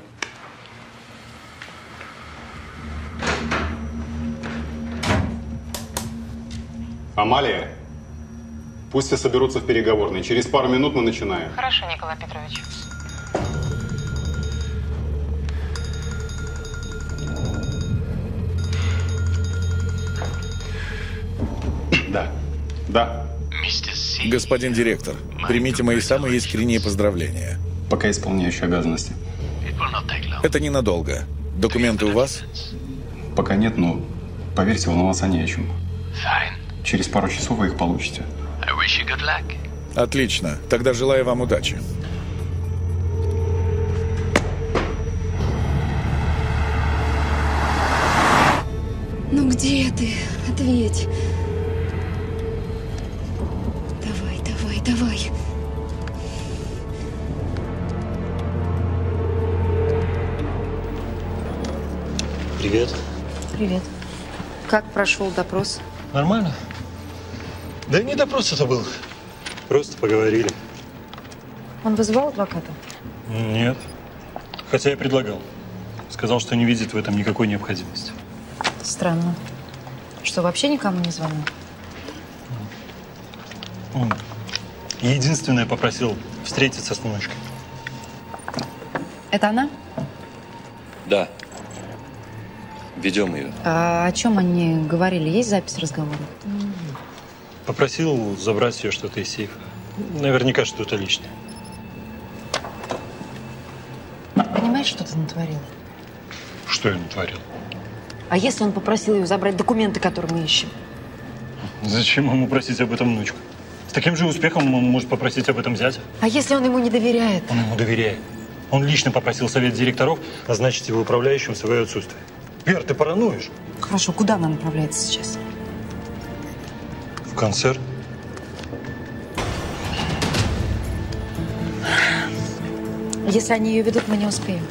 Амалия, пусть все соберутся в переговорной. Через пару минут мы начинаем. Хорошо, Николай Петрович. Да. Да. Господин директор, примите мои самые искренние поздравления. Пока исполняющий обязанности. Это ненадолго. Документы у вас? Пока нет, но поверьте, волноваться не о чем. Через пару часов вы их получите. Отлично. Тогда желаю вам удачи. Ну где ты? Ответь. Давай. Привет. Привет. Как прошел допрос? Нормально. Да и не допрос это был. Просто поговорили. Он вызывал адвоката? Нет. Хотя я предлагал. Сказал, что не видит в этом никакой необходимости. Странно. Что, вообще никому не звонил? Он единственное попросил встретиться с внучкой. Это она? Да. Ведем ее. А о чем они говорили? Есть запись разговора? Попросил забрать ее что-то из сейфа. Наверняка что-то личное. Понимаешь, что ты натворил? Что я натворил? А если он попросил ее забрать документы, которые мы ищем? Зачем ему просить об этом внучку? С таким же успехом он может попросить об этом зятя. А если он ему не доверяет? Он ему доверяет. Он лично попросил совет директоров назначить его управляющим в свое отсутствие. Вер, ты параноишь? Хорошо, куда она направляется сейчас? В концерт. Если они ее ведут, мы не успеем.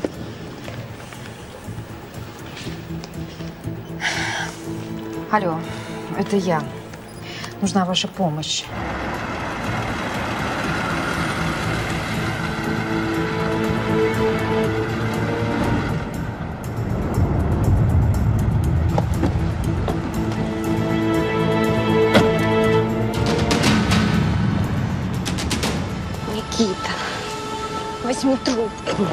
Алло, это я. Нужна ваша помощь. Никита, возьми трубку.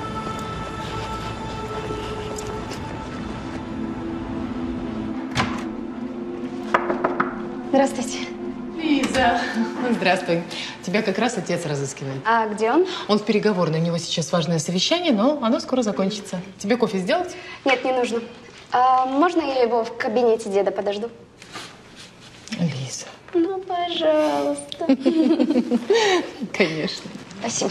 Здравствуйте. Лиза, здравствуй. Тебя как раз отец разыскивает. А где он? Он в переговорной. У него сейчас важное совещание, но оно скоро закончится. Тебе кофе сделать? Нет, не нужно. А можно я его в кабинете деда подожду? Лиза. Ну, пожалуйста. Конечно. Спасибо.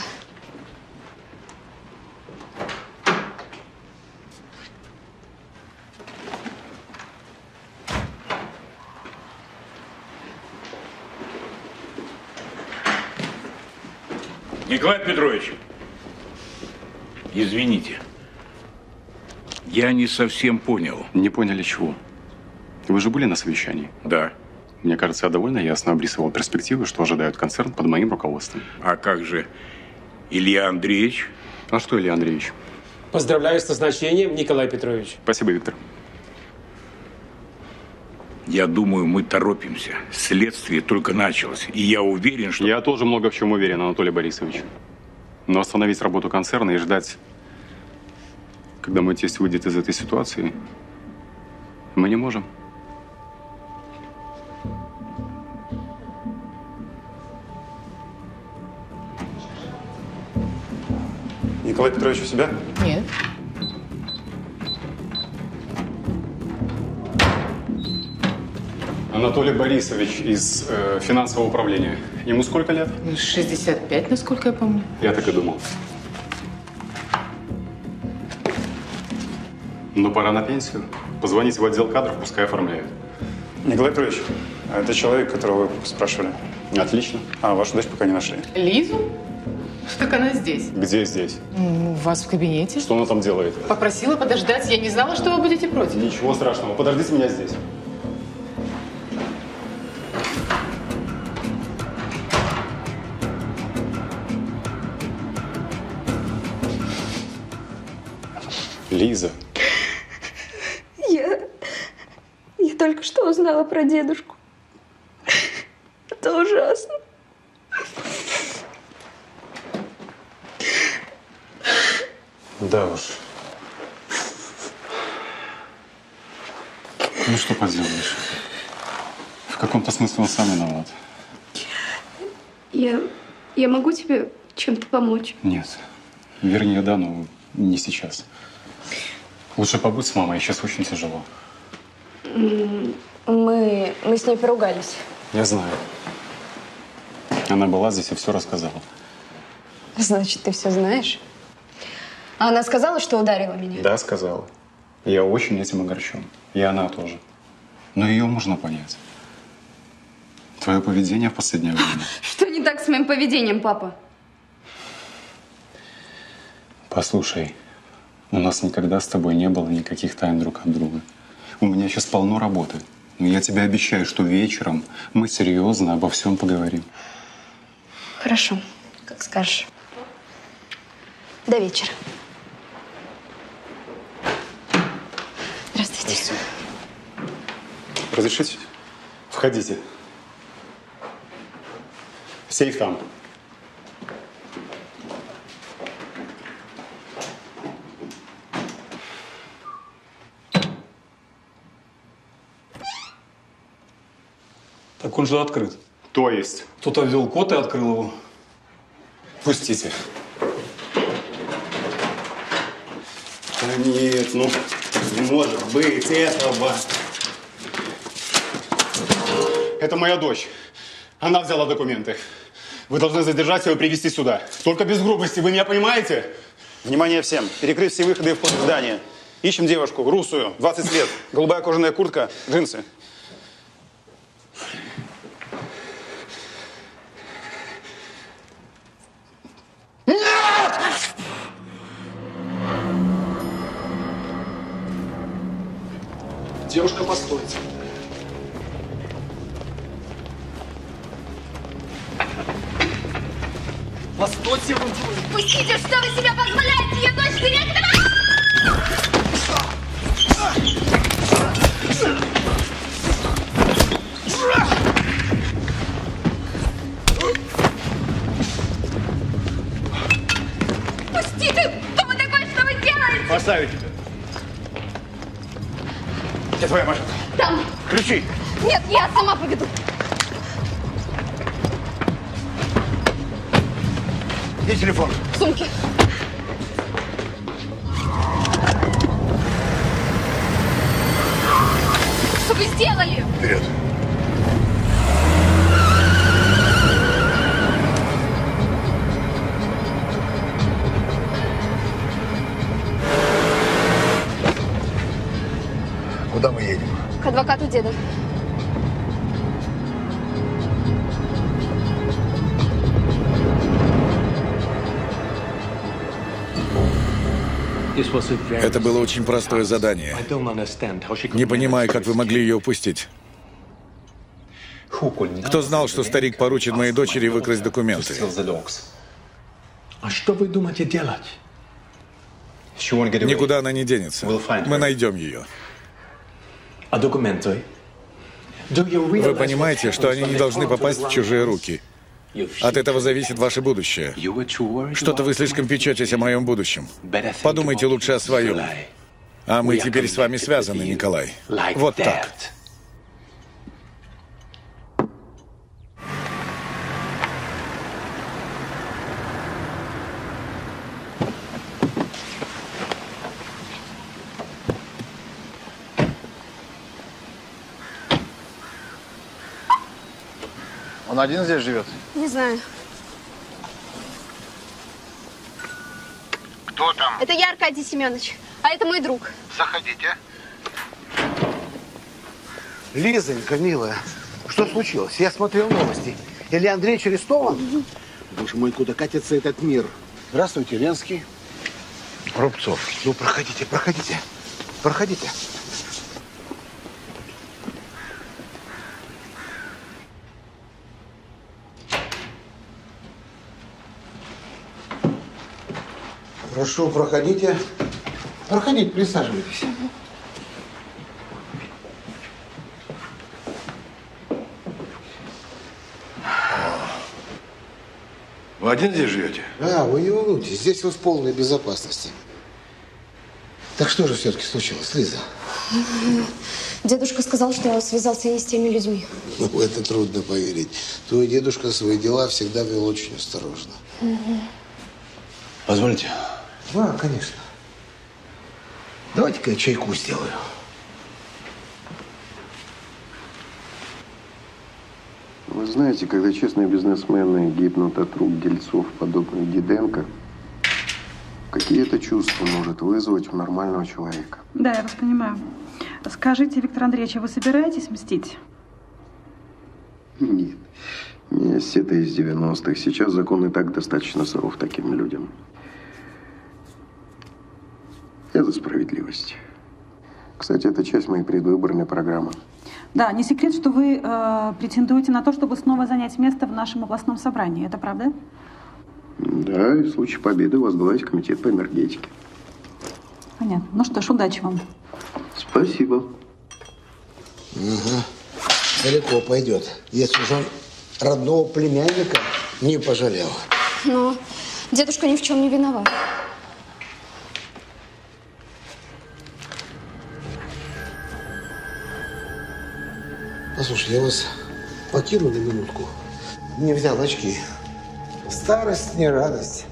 Николай Петрович, извините, я не совсем понял. Не поняли чего? Вы же были на совещании? Да. Мне кажется, я довольно ясно обрисовал перспективы, что ожидает концерн под моим руководством. А как же Илья Андреевич? А что Илья Андреевич? Поздравляю с назначением, Николай Петрович. Спасибо, Виктор. Я думаю, мы торопимся. Следствие только началось. И я уверен, что... Я тоже много в чем уверен, Анатолий Борисович. Но остановить работу концерна и ждать Когда мой тесть выйдет из этой ситуации, мы не можем. Николай Петрович у себя? Нет. Анатолий Борисович из финансового управления. Ему сколько лет? 65, насколько я помню. Я так и думал. Но пора на пенсию. Позвоните в отдел кадров, пускай оформляют. Николай Петрович, а это человек, которого вы спрашивали? Отлично. А вашу дочь пока не нашли. Лизу? Так она здесь. Где здесь? У вас в кабинете. Что она там делает? Попросила подождать. Я не знала, что вы будете против. Ничего страшного. Подождите меня здесь. Лиза. Я только что узнала про дедушку. Это ужасно. Да уж. Ну что поделаешь? В каком-то смысле он сам виноват. Я могу тебе чем-то помочь? Нет. Вернее, да, но не сейчас. Лучше побудь с мамой, сейчас очень тяжело. Мы с ней поругались. Я знаю. Она была здесь и все рассказала. Значит, ты все знаешь? А она сказала, что ударила меня? Да, сказала. Я очень этим огорчен. И она тоже. Но ее можно понять. Твое поведение в последнее время. Что не так с моим поведением, папа? Послушай, у нас никогда с тобой не было никаких тайн друг от друга. У меня сейчас полно работы. Но я тебе обещаю, что вечером мы серьезно обо всем поговорим. Хорошо, как скажешь. До вечера. Здравствуйте. Разрешите? Входите. Сейф там. Так он же открыт. То есть? Кто-то ввел код и открыл его. Пустите. Да нет, ну не может быть этого. Это моя дочь. Она взяла документы. Вы должны задержать ее и привезти сюда. Только без грубости, вы меня понимаете? Внимание всем. Перекрыть все выходы и входы в здание. Ищем девушку, русую, 20 лет. Голубая кожаная куртка, джинсы. Девушка, постойте. Постойте, вы... Пустите, что вы себе позволяете? Я дочь директора! Пустите! Кто вы такой, что вы делаете? Поставить тебя. Где твоя машина? Там. Ключи. Нет, я сама поведу. Где телефон? В сумке. Что вы сделали? Вперед. Куда мы едем? К адвокату деда. Это было очень простое задание. Не понимаю, как вы могли ее упустить. Кто знал, что старик поручит моей дочери выкрасть документы? А что вы думаете делать? Никуда она не денется. Мы найдем ее. А документы? Вы понимаете, что они не должны попасть в чужие руки? От этого зависит ваше будущее. Что-то вы слишком печетесь о моем будущем. Подумайте лучше о своем. А мы теперь с вами связаны, Николай. Вот так. Он один здесь живет? Не знаю. Кто там? Это я, Аркадий Семенович. А это мой друг. Заходите. Лизонька, милая, что случилось? Я смотрел новости. Илья Андреевич арестован? Боже мой, куда катится этот мир? Здравствуйте, Ленский. Рубцов. Ну, проходите, проходите. Проходите. Прошу, проходите. Проходите, присаживайтесь. Вы один здесь живете? Да, вы не волнуйтесь, здесь вы в полной безопасности. Так что же все-таки случилось, Лиза? Дедушка сказал, что связался не с теми людьми. Ну, в это трудно поверить. Твой дедушка свои дела всегда вел очень осторожно. Позвольте. Да, конечно. Давайте-ка я чайку сделаю. Вы знаете, когда честные бизнесмены гибнут от рук дельцов, подобных Диденко, какие это чувства может вызвать у нормального человека? Да, я вас понимаю. Скажите, Виктор Андреевич, а вы собираетесь мстить? Нет. Месть это из 90-х. Сейчас закон и так достаточно суров таким людям. Я за справедливость. Кстати, это часть моей предвыборной программы. Да, не секрет, что вы претендуете на то, чтобы снова занять место в нашем областном собрании. Это правда? Да, и в случае победы возглавить комитет по энергетике. Понятно. Ну что ж, удачи вам. Спасибо. Ага. Далеко пойдет, если же он родного племянника не пожалел. Но дедушка ни в чем не виноват. Послушай, я вас покину на минутку. Не взял очки. Старость не радость.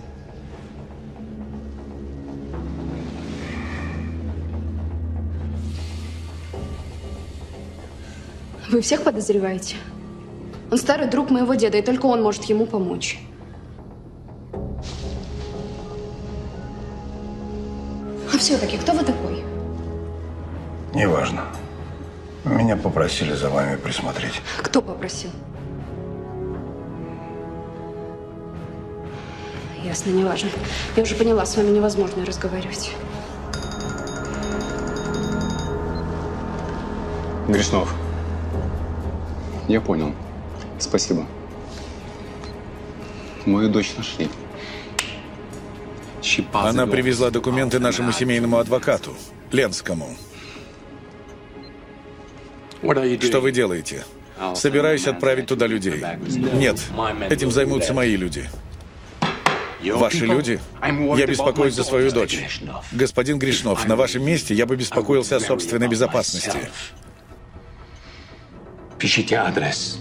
Вы всех подозреваете? Он старый друг моего деда, и только он может ему помочь. А все-таки кто вы такой? Неважно. Меня попросили за вами присмотреть. Кто попросил? Ясно, неважно. Я уже поняла, с вами невозможно разговаривать. Гришнов. Я понял. Спасибо. Мою дочь нашли. Она привезла документы нашему семейному адвокату, Ленскому. Что вы делаете? Собираюсь отправить туда людей. Нет, этим займутся мои люди. Ваши люди? Я беспокоюсь за свою дочь. Господин Гришнов, на вашем месте я бы беспокоился о собственной безопасности. Пишите адрес.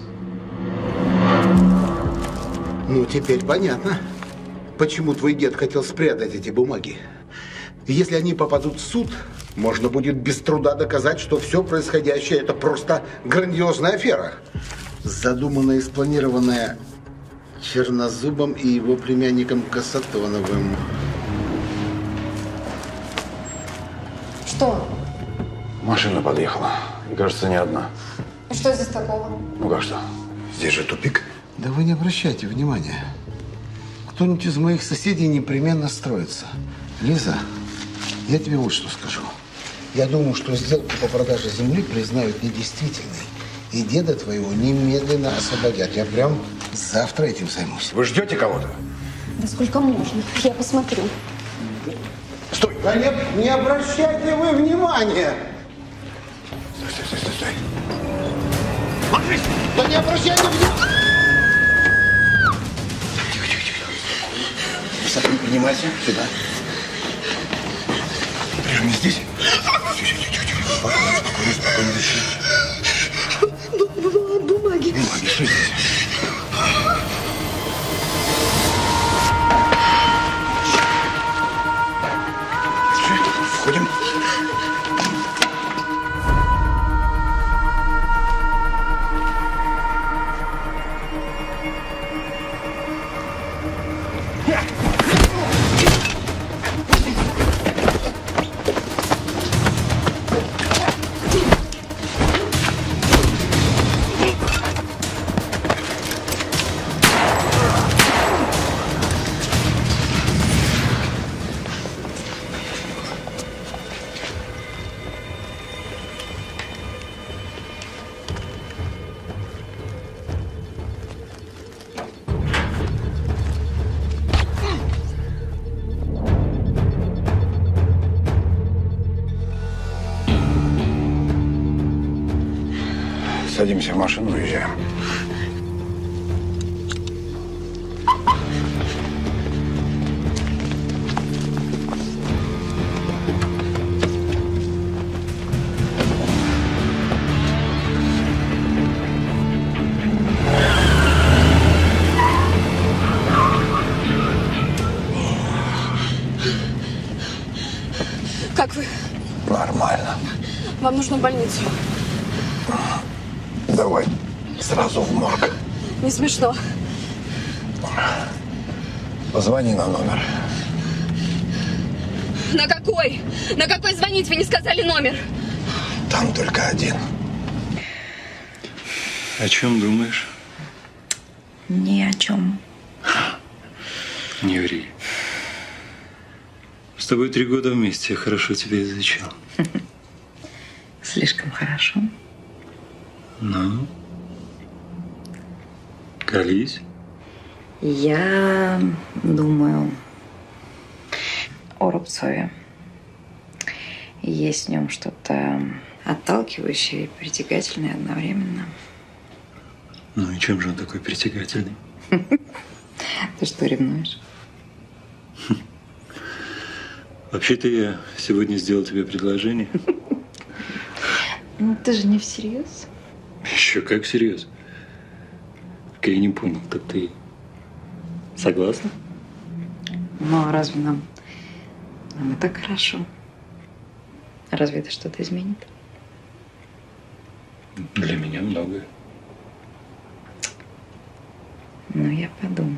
Ну, теперь понятно, почему твой дед хотел спрятать эти бумаги. Если они попадут в суд, можно будет без труда доказать, что все происходящее – это просто грандиозная афера, задуманная и спланированная Чернозубом и его племянником Касатоновым. Что? Машина подъехала. И, кажется, не одна. Что здесь такого? Ну как что? Здесь же тупик. Да вы не обращайте внимания. Кто-нибудь из моих соседей непременно строится. Лиза, я тебе вот что скажу. Я думаю, что сделку по продаже земли признают недействительной. И деда твоего немедленно освободят. Я прям завтра этим займусь. Вы ждете кого-то? Да сколько можно? Я посмотрю. Стой! Да не обращайте вы внимания! Стой. Ложись! Да не обращайте внимания! Поднимайся сюда. Прижми здесь. Спокойно дыши. Бумаги. Бумаги, что здесь? Входим. Садимся в машину, уезжаем. Как вы? Нормально. Вам нужно в больницу. Давай сразу в морг. Не смешно. Позвони на номер. На какой? На какой звонить? Вы не сказали номер. Там только один. О чем думаешь? Ни о чем. Не ври. С тобой 3 года вместе, я хорошо тебя изучал. Слишком хорошо. Ну? Колись. Я думаю о Рубцове. Есть в нем что-то отталкивающее и притягательное одновременно. Ну и чем же он такой притягательный? Ты что, ревнуешь? Вообще-то я сегодня сделал тебе предложение. Ну ты же не всерьез? Еще как всерьез. Только я не понял, так ты согласна? Ну а разве нам и так хорошо? Разве это что-то изменит? Для меня многое. Ну, я подумаю.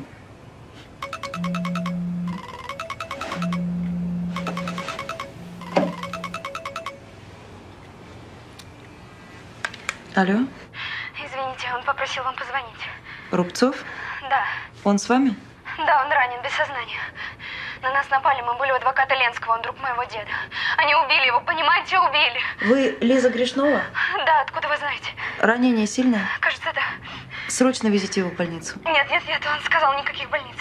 Алло, Извините, он попросил вам позвонить. Рубцов? Да. Он с вами? Да, он ранен, без сознания. На нас напали, мы были у адвоката Ленского, он друг моего деда. Они убили его, понимаете, убили. Вы Лиза Грешнова? Да, откуда вы знаете? Ранение сильное? Кажется, да. Срочно везите его в больницу. Нет, он сказал, никаких больниц.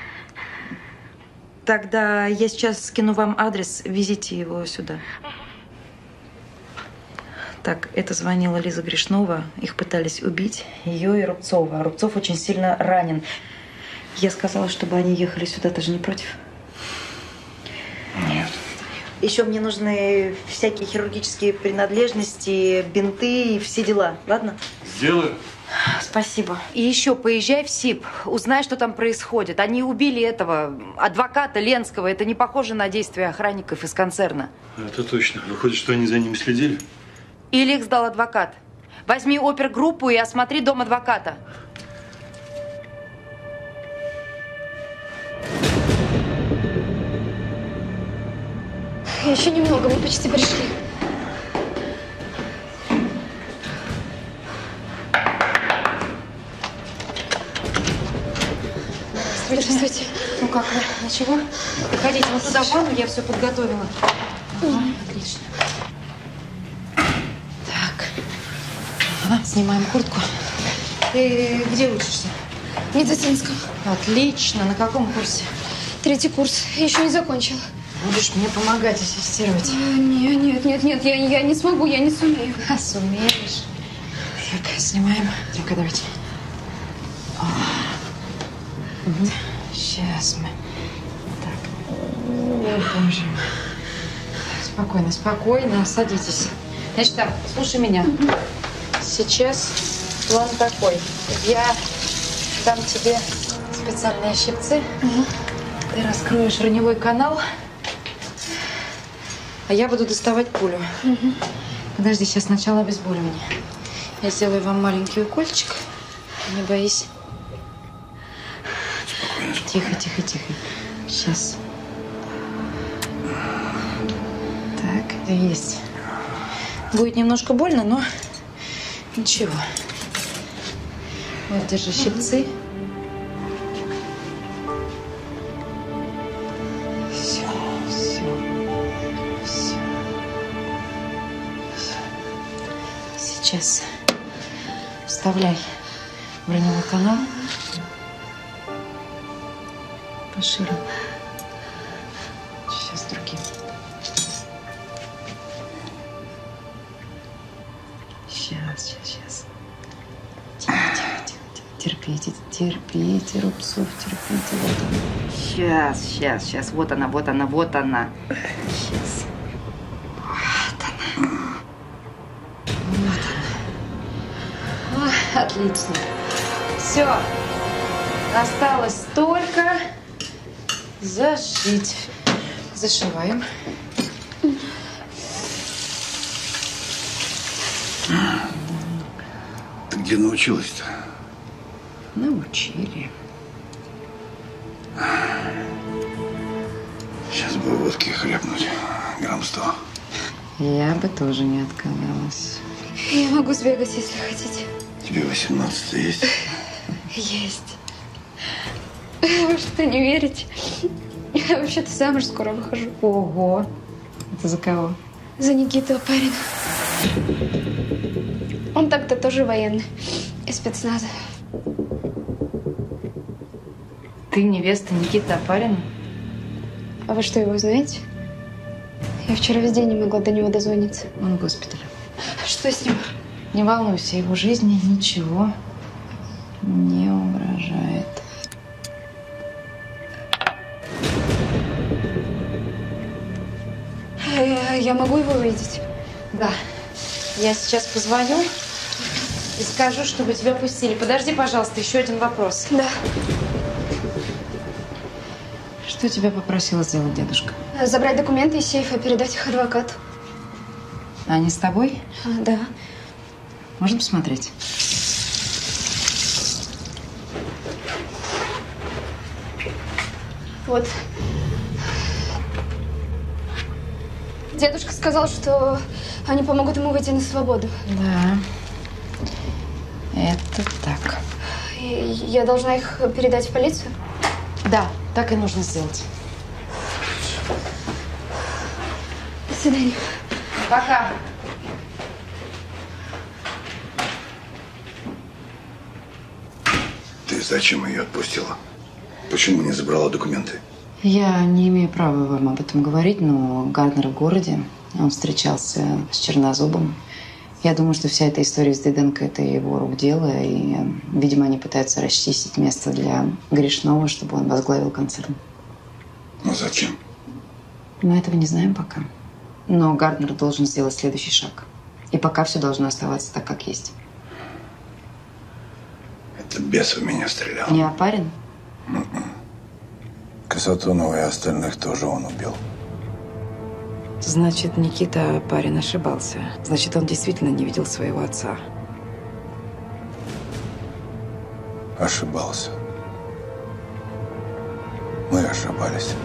Тогда я сейчас скину вам адрес, везите его сюда. Так, это звонила Лиза Грешнова. Их пытались убить, ее и Рубцова. Рубцов очень сильно ранен. Я сказала, чтобы они ехали сюда. Ты же не против? Нет. Еще мне нужны всякие хирургические принадлежности, бинты и все дела. Ладно? Сделаю. Спасибо. И еще поезжай в СИП, узнай, что там происходит. Они убили этого адвоката Ленского. Это не похоже на действия охранников из концерна. Это точно. Выходит, что они за ними следили? Или их сдал адвокат. Возьми опергруппу и осмотри дом адвоката. Еще немного, мы почти пришли. Здравствуйте. Ну как вы? Ничего? Приходите вот туда в ванну, я все подготовила. Ага, отлично. Так. Ага, снимаем куртку. Ты где учишься? В медицинском. Отлично. На каком курсе? 3-й курс. Еще не закончила. Будешь мне помогать ассистировать? Нет, я не смогу, я не сумею. А, сумеешь. Так, снимаем. Ну-ка, давайте. Угу. Сейчас мы. Так, Боже. Спокойно, спокойно. Садитесь. Значит так, слушай меня. Сейчас план такой. Я дам тебе специальные щипцы. Ты раскроешь раневой канал, а я буду доставать пулю. Подожди, сейчас сначала обезболивание. Я сделаю вам маленький укольчик. Не боись. Спокойно, спокойно. Тихо, тихо, тихо. Сейчас. Так, есть. Будет немножко больно, но ничего. Вот, держи щипцы. Все, все, все. Сейчас вставляй в раневой канал. Пошире. Сейчас другим. Сейчас. Тихо. Терпите, Рубцов, терпите. Вот она. Сейчас. Вот она. Сейчас. Вот она. Отлично. Все. Осталось только зашить. Зашиваем. Ты где научилась-то? Научили. Сейчас бы водки хлебнуть. Грамм 100. Я бы тоже не отказалась. Я могу сбегать, если хотите. Тебе 18 есть? Есть. Вы что, не верите? Я вообще-то замуж скоро выхожу. Ого. Это за кого? За Никиту Опарина. Он так-то тоже военный. Из спецназа. Ты невеста Никиты Опарина? А вы что, его знаете? Я вчера весь день не могла до него дозвониться. Он в госпитале. Что с ним? Не волнуйся, его жизни ничего не угрожает. Я могу его увидеть? Да. Я сейчас позвоню и скажу, чтобы тебя пустили. Подожди, пожалуйста, еще один вопрос. Да. Что тебя попросила сделать дедушка? Забрать документы из сейфа и передать их адвокату. Они с тобой? Да. Можно посмотреть? Вот. Дедушка сказал, что они помогут ему выйти на свободу. Да. Это так. Я должна их передать в полицию? Да, так и нужно сделать. До свидания. Пока. Ты зачем ее отпустила? Почему не забрала документы? Я не имею права вам об этом говорить, но Гарднер в городе. Он встречался с Чернозубом. Я думаю, что вся эта история с Диденко – это его рук дело. И, видимо, они пытаются расчистить место для Гришнова, чтобы он возглавил концерн. Ну зачем? Мы этого не знаем пока. Но Гарднер должен сделать следующий шаг. И пока все должно оставаться так, как есть. Это бес в меня стрелял. Не Опарин? Касатонова и остальных тоже он убил. Значит, Никита Опарин ошибался. Значит, он действительно не видел своего отца. Ошибался. Мы ошибались.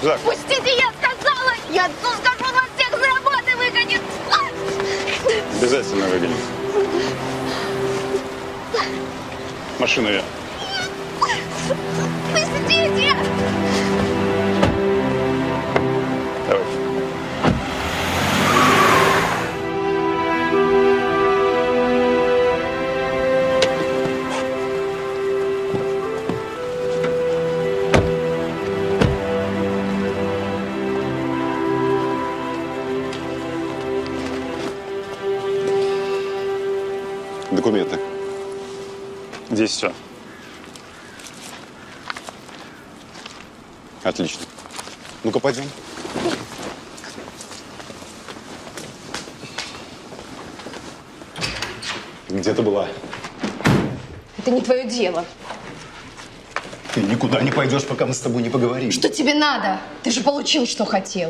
Зак. Пустите, я сказала! Я отцу скажу, он вас всех с работы выгонит! Обязательно выгонит. Машину я. Пустите! Давай. Документы. Здесь все. Отлично. Ну-ка, пойдем. Где ты была? Это не твое дело. Ты никуда не пойдешь, пока мы с тобой не поговорим. Что тебе надо? Ты же получил, что хотел.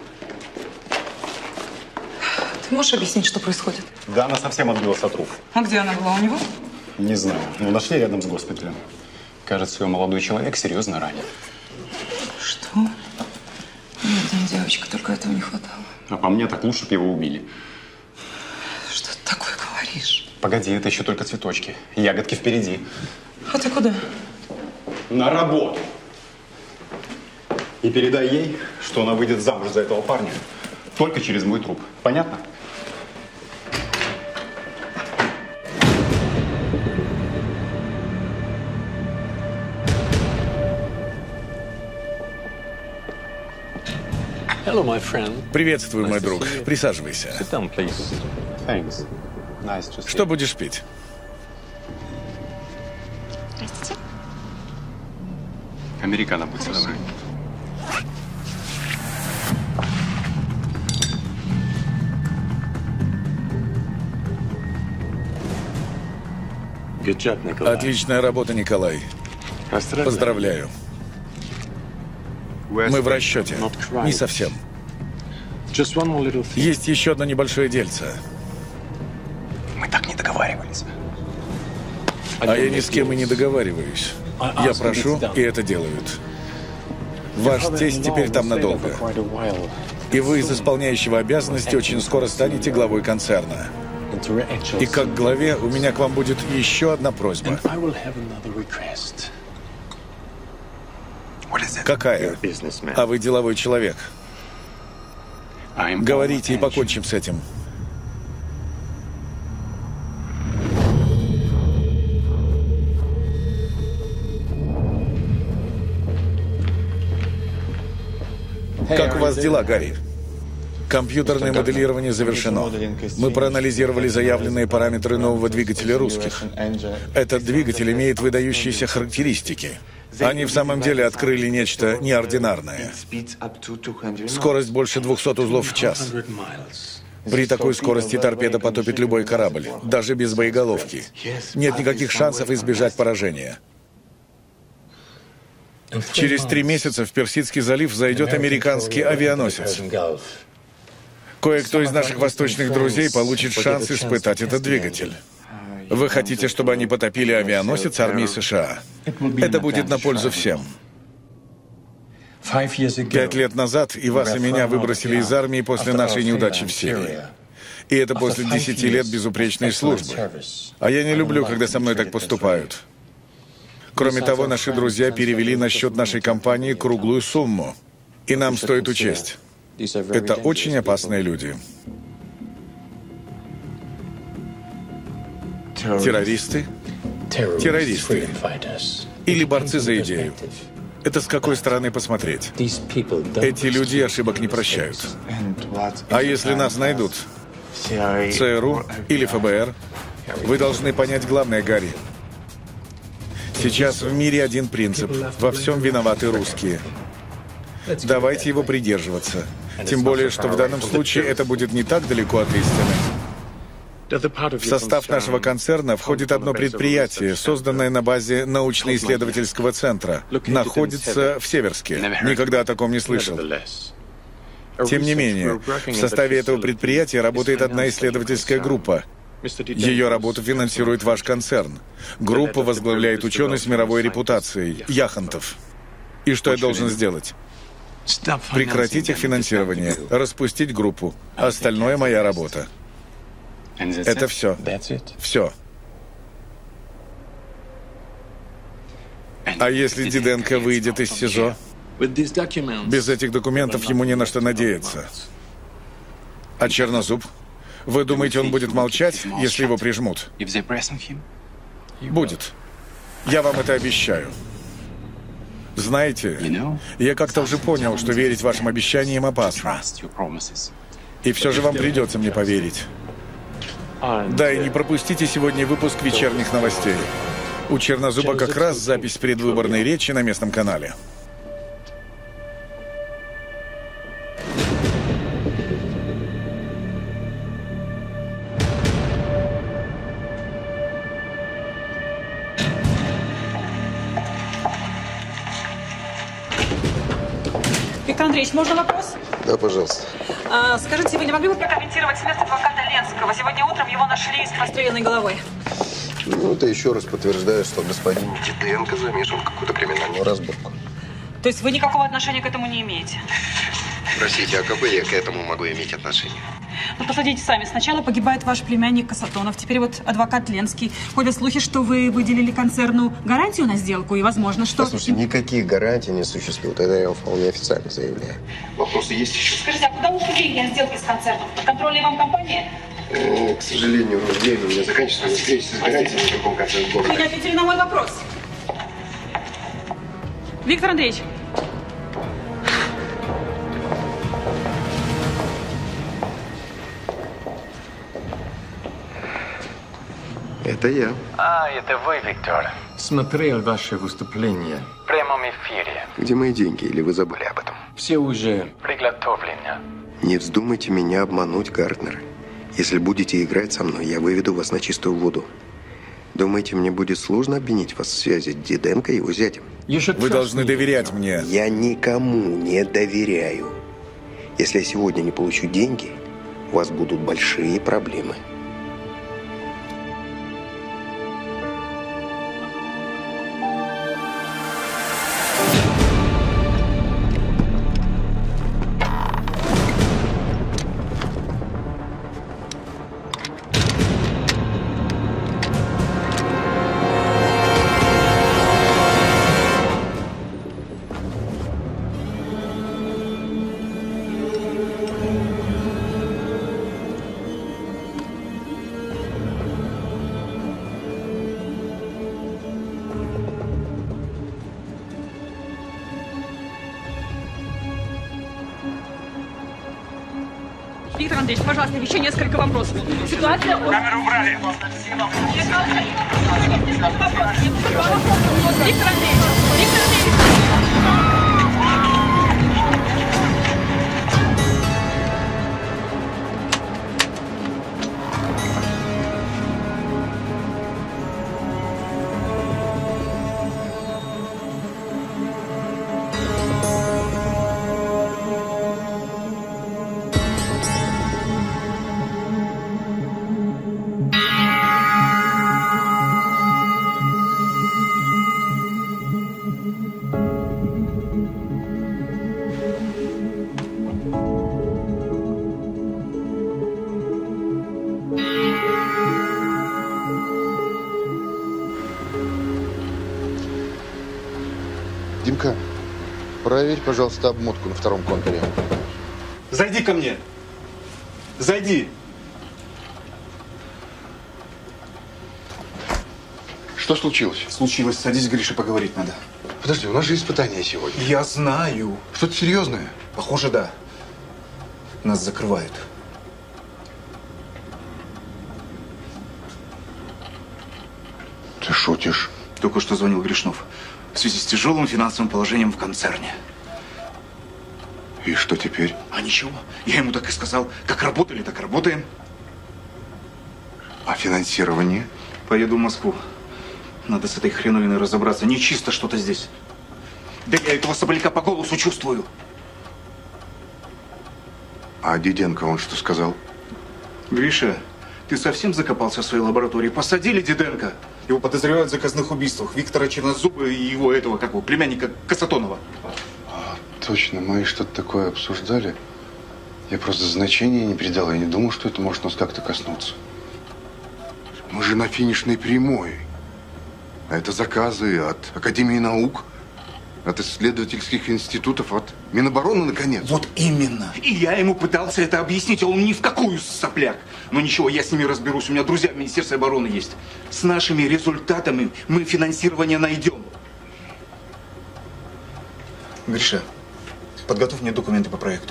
Ты можешь объяснить, что происходит? Да, она совсем отбилась от рук. А где она была? У него? Не знаю. Но нашли рядом с госпиталем. Кажется, ее молодой человек серьезно ранен. Что? Нет, девочка, только этого не хватало. А по мне, так лучше бы его убили. Что ты такое говоришь? Погоди, это еще только цветочки. Ягодки впереди. А ты куда? На работу. И передай ей, что она выйдет замуж за этого парня только через мой труп. Понятно? Приветствую, мой друг. Присаживайся. Что будешь пить? Простите? Американо, будьте добры. Отличная работа, Николай. Поздравляю. Мы в расчете. Не совсем. Есть еще одно небольшое дельце. Мы так не договаривались. А я ни с кем и не договариваюсь. Я прошу, и это делают. Ваш тесть теперь там надолго. И вы из исполняющего обязанности очень скоро станете главой концерна. И как главе у меня к вам будет еще одна просьба. Какая? А вы деловой человек. Говорите и покончим с этим. Как у вас дела, Гарри? Компьютерное моделирование завершено. Мы проанализировали заявленные параметры нового двигателя русских. Этот двигатель имеет выдающиеся характеристики. Они в самом деле открыли нечто неординарное. Скорость больше 200 узлов в час. При такой скорости торпеда потопит любой корабль, даже без боеголовки. Нет никаких шансов избежать поражения. Через 3 месяца в Персидский залив зайдет американский авианосец. Кое-кто из наших восточных друзей получит шанс испытать этот двигатель. Вы хотите, чтобы они потопили авианосец армии США? Это будет на пользу всем. 5 лет назад и вас, и меня выбросили из армии после нашей неудачи в Сирии. И это после 10 лет безупречной службы. А я не люблю, когда со мной так поступают. Кроме того, наши друзья перевели на счет нашей компании круглую сумму. И нам стоит учесть. Это очень опасные люди. Террористы? Террористы. Или борцы за идею. Это с какой стороны посмотреть. Эти люди ошибок не прощают. А если нас найдут? ЦРУ или ФБР? Вы должны понять главное, Гарри. Сейчас в мире один принцип. Во всем виноваты русские. Давайте его придерживаться. Тем более, что в данном случае это будет не так далеко от истины. В состав нашего концерна входит одно предприятие, созданное на базе научно-исследовательского центра. Находится в Северске. Никогда о таком не слышал. Тем не менее, в составе этого предприятия работает одна исследовательская группа. Ее работу финансирует ваш концерн. Группа возглавляет ученый с мировой репутацией, Яхонтов. И что я должен сделать? Прекратить их финансирование, распустить группу. Остальное моя работа. Это все. Все. А если Диденко выйдет из СИЗО? Без этих документов ему не на что надеяться. А Чернозуб? Вы думаете, он будет молчать, если его прижмут? Будет. Я вам это обещаю. Знаете, я как-то уже понял, что верить вашим обещаниям опасно. И все же вам придется мне поверить. Да, и не пропустите сегодня выпуск вечерних новостей. У Чернозуба как раз запись предвыборной речи на местном канале. Виктор Андреевич, можно вопрос? Да, пожалуйста. Скажите, вы не могли бы прокомментировать смерть адвоката Ленского? Сегодня утром его нашли с простреленной головой. Ну, это еще раз подтверждает, что господин Диденко замешан в какую-то криминальную разборку. То есть вы никакого отношения к этому не имеете? Простите, а какое я к этому могу иметь отношение? Ну, посудите сами. Сначала погибает ваш племянник Касатонов, теперь вот адвокат Ленский. Ходят слухи, что вы выделили концерну гарантию на сделку, и возможно, что... Послушайте, никаких гарантий не существует. Это я вам вполне официально заявляю. Вопросы есть еще? Скажите, а куда ушли деньги от сделки с концерном? Подконтрольная вам компания? К сожалению, время у меня заканчивается. Встретиться с гарантией в каком конце города. Вы не ответили на мой вопрос. Виктор Андреевич. Это я. Это вы, Виктор. Смотрел ваше выступление в прямом эфире. Где мои деньги? Или вы забыли об этом? Все уже приготовлено. Не вздумайте меня обмануть, Гартнер. Если будете играть со мной, я выведу вас на чистую воду. Думаете, мне будет сложно обвинить вас в связи с Диденко и его зятем? Вы должны доверять мне. Я никому не доверяю. Если я сегодня не получу деньги, у вас будут большие проблемы. Виктор Андреевич, пожалуйста, еще несколько вопросов. Ситуация... Камеру убрали! Виктор Андреевич! Виктор Андреевич! Димка, проверь, пожалуйста, обмотку на втором контуре. Зайди ко мне. Зайди. Что случилось? Случилось. Садись, Гриша, поговорить надо. Подожди, у нас же испытание сегодня. Я знаю. Что-то серьезное? Похоже, да. Нас закрывают. Ты шутишь? Только что звонил Гришнов. В связи с тяжелым финансовым положением в концерне. И что теперь? А ничего. Я ему так и сказал. Как работали, так работаем. А финансирование? Поеду в Москву. Надо с этой хреновиной разобраться. Нечисто что-то здесь. Да я этого соболяка по голосу чувствую. А Диденко, он что сказал? Гриша, ты совсем закопался в своей лаборатории? Посадили Диденко. Его подозревают в заказных убийствах. Виктора Чернозуба и его этого, как его, племянника Касатонова. Точно, мы что-то такое обсуждали. Я просто значения не придал. Я не думал, что это может нас как-то коснуться. Мы же на финишной прямой. А это заказы от Академии наук, от исследовательских институтов, от Минобороны, наконец. Вот именно. И я ему пытался это объяснить, а он ни в какую сопляк. Но ничего, я с ними разберусь. У меня друзья в Министерстве обороны есть. С нашими результатами мы финансирование найдем. Гриша, подготовь мне документы по проекту.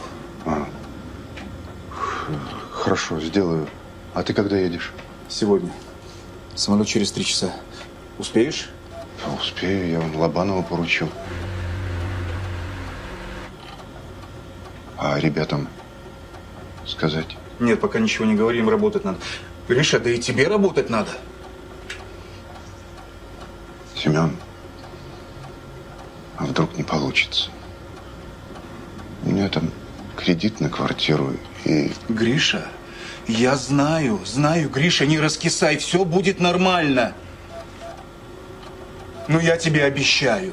Хорошо, сделаю. А ты когда едешь? Сегодня. Самолет через 3 часа. Успеешь? Успею, я Лобанову поручил. А ребятам сказать? Нет, пока ничего не говорим, работать надо. Гриша, да и тебе работать надо. Семен, а вдруг не получится? У меня там кредит на квартиру и... Гриша, я знаю, Гриша, не раскисай, все будет нормально. Но я тебе обещаю.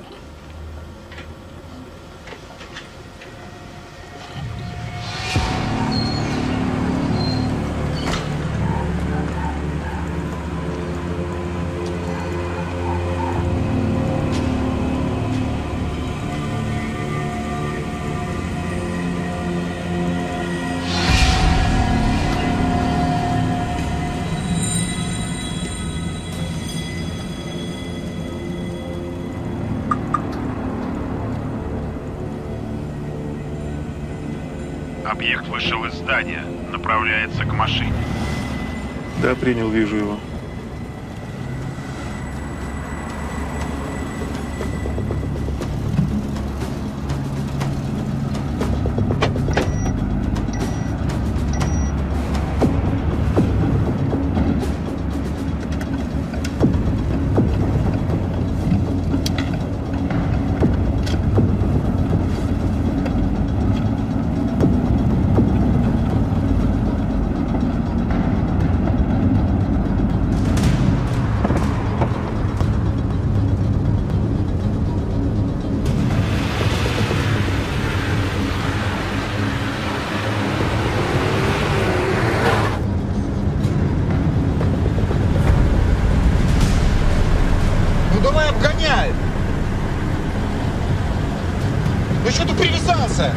Объект вышел из здания, направляется к машине. Да, принял, вижу его. Давай обгоняй! Ну что ты привязался?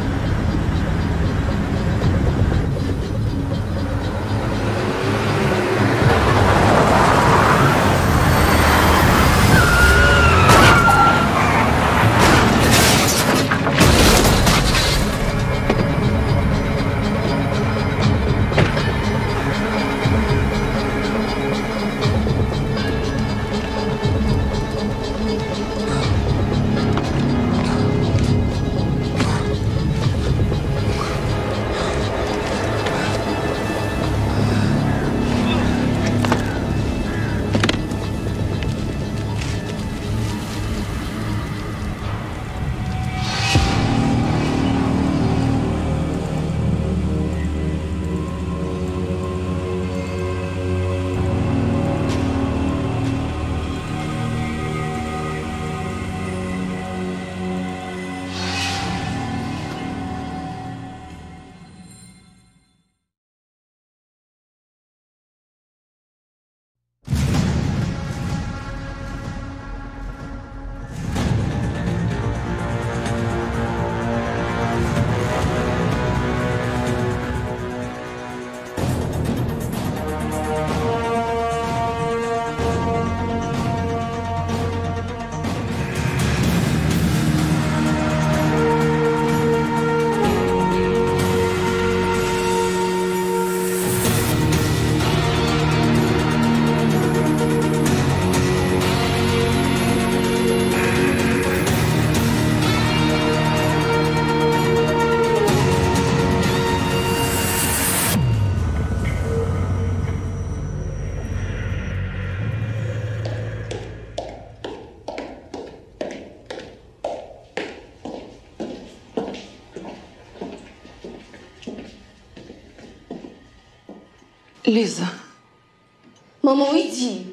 Лиза. Мама, уйди.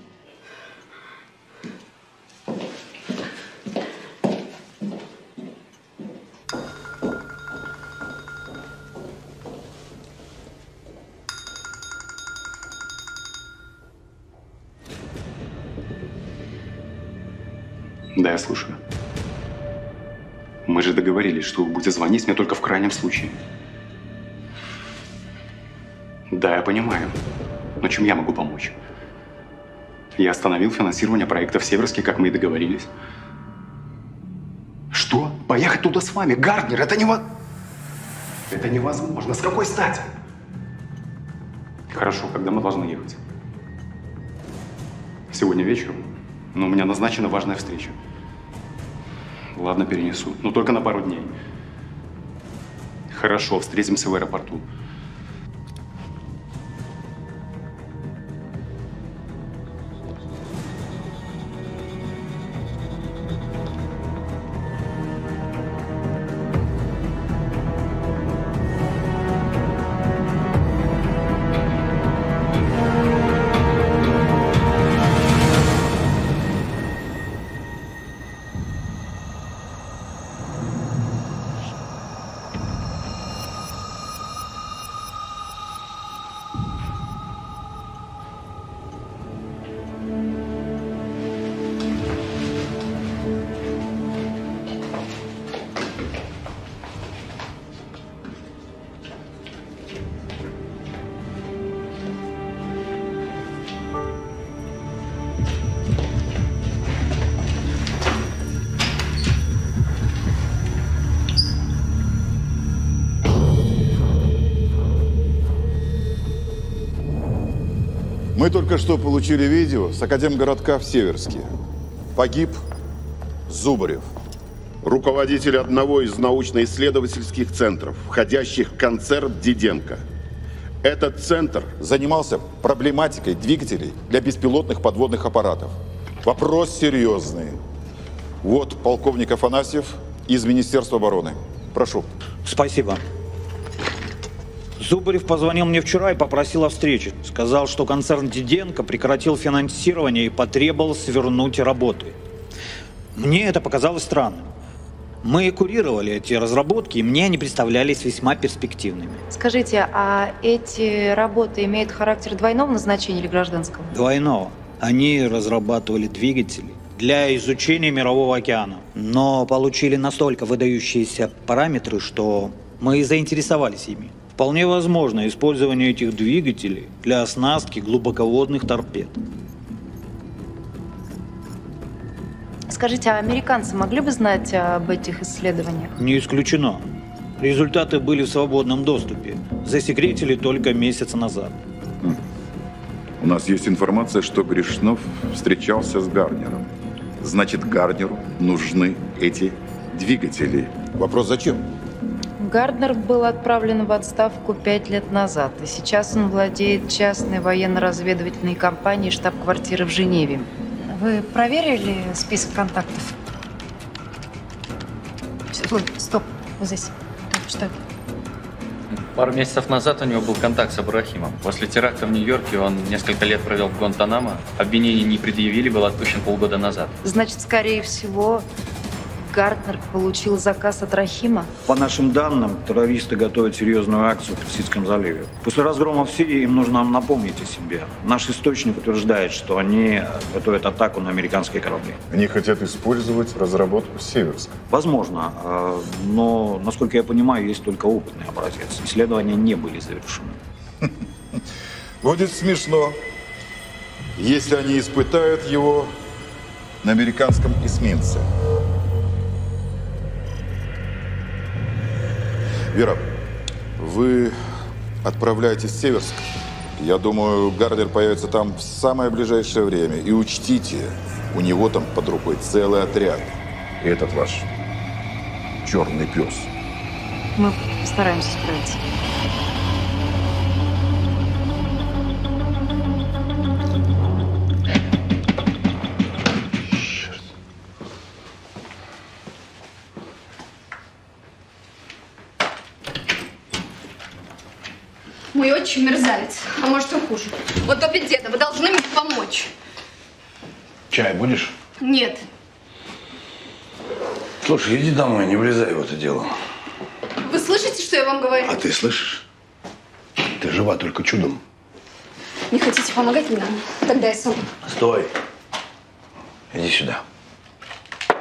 Да, я слушаю. Мы же договорились, что вы будете звонить мне только в крайнем случае. Да, я понимаю. Но чем я могу помочь? Я остановил финансирование проекта в Северске, как мы и договорились. Что? Поехать туда с вами? Гарднер, это невозможно. С какой стати? Хорошо, когда мы должны ехать? Сегодня вечером? Но у меня назначена важная встреча. Ладно, перенесу. Но только на пару дней. Хорошо, встретимся в аэропорту. Мы только что получили видео с Академгородка в Северске. Погиб Зубарев. Руководитель одного из научно-исследовательских центров, входящих в концерн Диденко. Этот центр занимался проблематикой двигателей для беспилотных подводных аппаратов. Вопрос серьезный. Вот полковник Афанасьев из Министерства обороны. Прошу. Спасибо. Зубарев позвонил мне вчера и попросил о встрече. Сказал, что концерн Диденко прекратил финансирование и потребовал свернуть работы. Мне это показалось странным. Мы курировали эти разработки, и мне они представлялись весьма перспективными. Скажите, а эти работы имеют характер двойного назначения или гражданского? Двойного. Они разрабатывали двигатели для изучения Мирового океана, но получили настолько выдающиеся параметры, что мы заинтересовались ими. Вполне возможно использование этих двигателей для оснастки глубоководных торпед. Скажите, а американцы могли бы знать об этих исследованиях? Не исключено. Результаты были в свободном доступе. Засекретили только месяц назад. У нас есть информация, что Гришнов встречался с Гарднером. Значит, Гарднеру нужны эти двигатели. Вопрос зачем? Гарднер был отправлен в отставку 5 лет назад, и сейчас он владеет частной военно-разведывательной компанией штаб-квартиры в Женеве. Вы проверили список контактов? Ой, стоп, вот здесь. Что это? Пару месяцев назад у него был контакт с Абрахимом. После теракта в Нью-Йорке он несколько лет провел в Гуантанамо. Обвинений не предъявили, был отпущен полгода назад. Значит, скорее всего, Гарднер получил заказ от Рахима? По нашим данным, террористы готовят серьезную акцию в Персидском заливе. После разгрома в Сирии им нужно напомнить о себе. Наш источник утверждает, что они готовят атаку на американские корабли. Они хотят использовать разработку Северска. Возможно, но, насколько я понимаю, есть только опытный образец. Исследования не были завершены. Будет смешно, если они испытают его на американском эсминце. Вера, вы отправляетесь в Северск. Я думаю, Гарднер появится там в самое ближайшее время. И учтите, у него там под рукой целый отряд. И этот ваш черный пес. Мы постараемся справиться. Мой отчим мерзавец, а может и хуже. Вот топит деда, вы должны мне помочь. Чай будешь? Нет. Слушай, иди домой, не влезай в это дело. Вы слышите, что я вам говорю? А ты слышишь? Ты жива только чудом. Не хотите помогать мне? Тогда я сама. Стой. Иди сюда.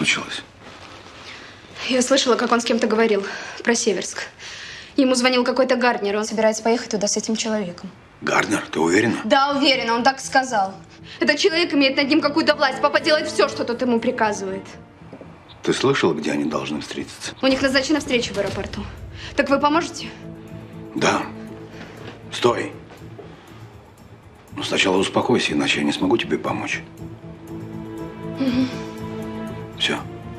случилось? Я слышала, как он с кем-то говорил про Северск. Ему звонил какой-то Гарднер, он собирается поехать туда с этим человеком. Гарднер, ты уверена? Да, уверена, он так сказал. Этот человек имеет над ним какую-то власть. Папа делает все, что тот ему приказывает. Ты слышала, где они должны встретиться? У них назначена встреча в аэропорту. Так вы поможете? Да. Стой. Но сначала успокойся, иначе я не смогу тебе помочь. Угу. Все.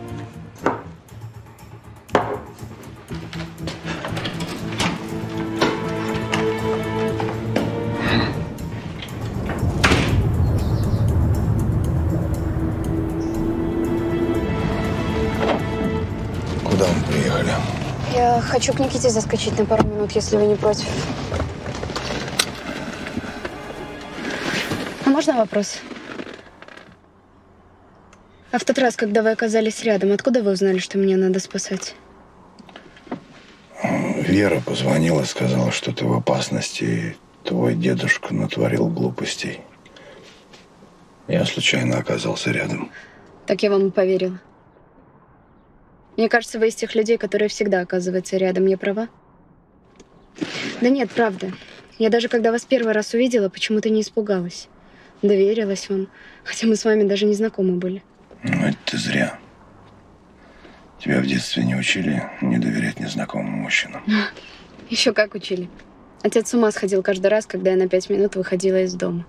Куда мы приехали? Я хочу к Никите заскочить на пару минут, если вы не против. А можно вопрос? А в тот раз, когда вы оказались рядом, откуда вы узнали, что меня надо спасать? Вера позвонила и сказала, что ты в опасности, и твой дедушка натворил глупостей. Я случайно оказался рядом. Так я вам и поверила. Мне кажется, вы из тех людей, которые всегда оказываются рядом. Я права? Да нет, правда. Я даже когда вас первый раз увидела, почему-то не испугалась. Доверилась вам. Хотя мы с вами даже не знакомы были. Ну, это ты зря. Тебя в детстве не учили не доверять незнакомым мужчинам. Еще как учили. Отец с ума сходил каждый раз, когда я на 5 минут выходила из дома.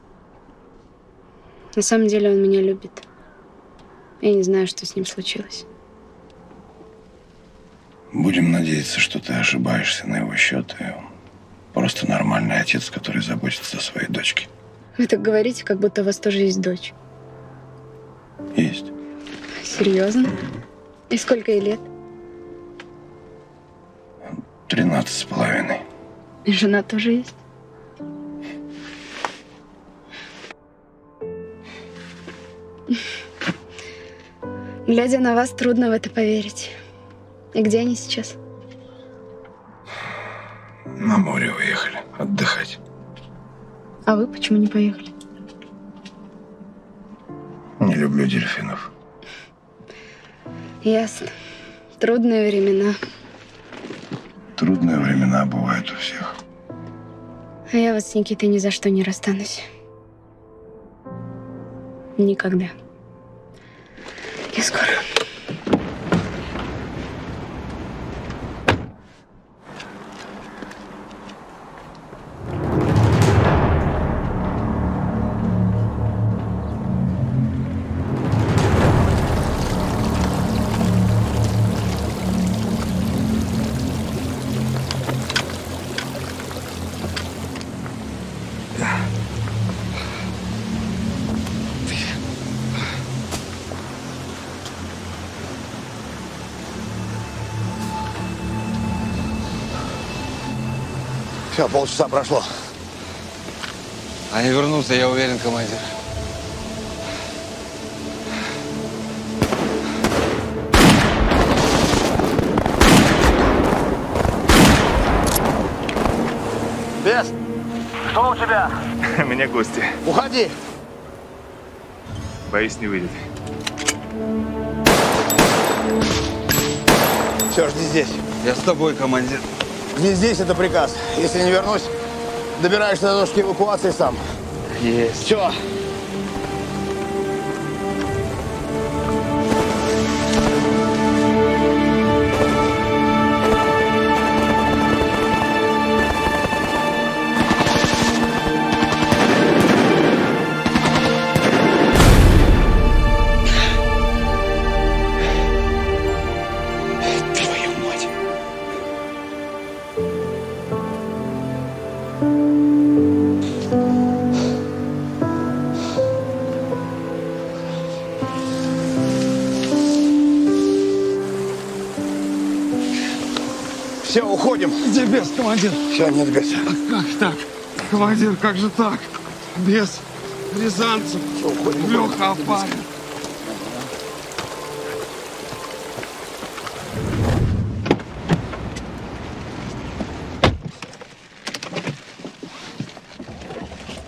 На самом деле он меня любит. Я не знаю, что с ним случилось. Будем надеяться, что ты ошибаешься на его счет, и он просто нормальный отец, который заботится о своей дочке. Вы так говорите, как будто у вас тоже есть дочь. Есть. Серьезно? И сколько ей лет? 13,5. И жена тоже есть? Глядя на вас, трудно в это поверить. И где они сейчас? На море уехали отдыхать. А вы почему не поехали? Не люблю дельфинов. Ясно. Трудные времена. Трудные времена бывают у всех. А я вот с Никитой ни за что не расстанусь. Никогда. Я скоро. Все, полчаса прошло. Они вернутся, я уверен, командир. Бес, что у тебя? У меня гости. Уходи. Боюсь, не выйдет. Все, жди здесь. Я с тобой, командир. Жди здесь, это приказ. Если не вернусь, добираешься до точки эвакуации сам. Есть. Все. Все, уходим. Где Бес, командир? Все, нет Беса. Как так? Командир, как же так? Бес, Рязанцев, все, уходим, Леха Апарин.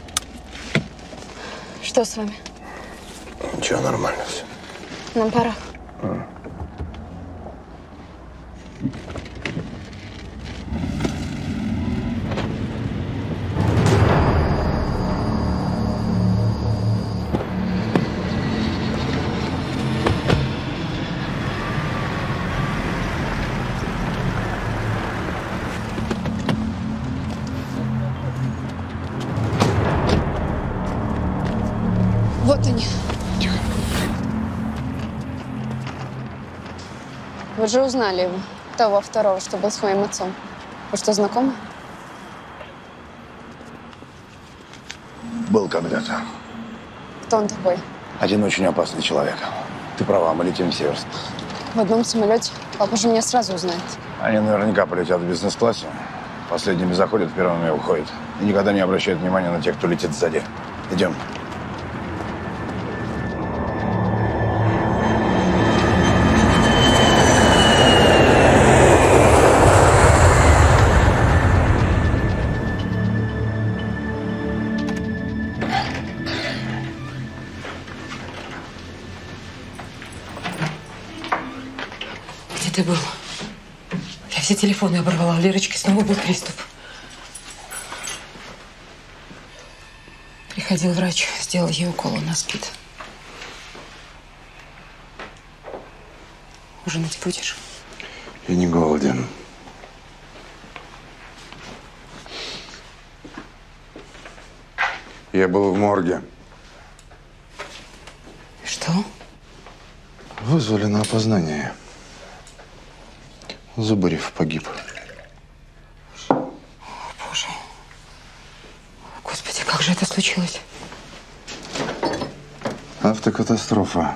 Что с вами? Ничего, нормально все. Нам пора. Вот они. Вы же узнали его, того второго, что был с моим отцом. Вы что, знакомы? Был когда-то. Кто он такой? Один очень опасный человек. Ты права, мы летим в Северск. В одном самолете. Папа же меня сразу узнает. Они наверняка полетят в бизнес-классе. Последними заходят, первыми уходят. И никогда не обращают внимания на тех, кто летит сзади. Идем. Где ты был? Я все телефоны оборвала. У Лерочки снова был приступ. Приходил врач, сделал ей укол, она спит. Ужинать будешь? Я не голоден. Я был в морге. Что? Вызвали на опознание. Зубарев погиб. Боже. Господи, как же это случилось? Автокатастрофа.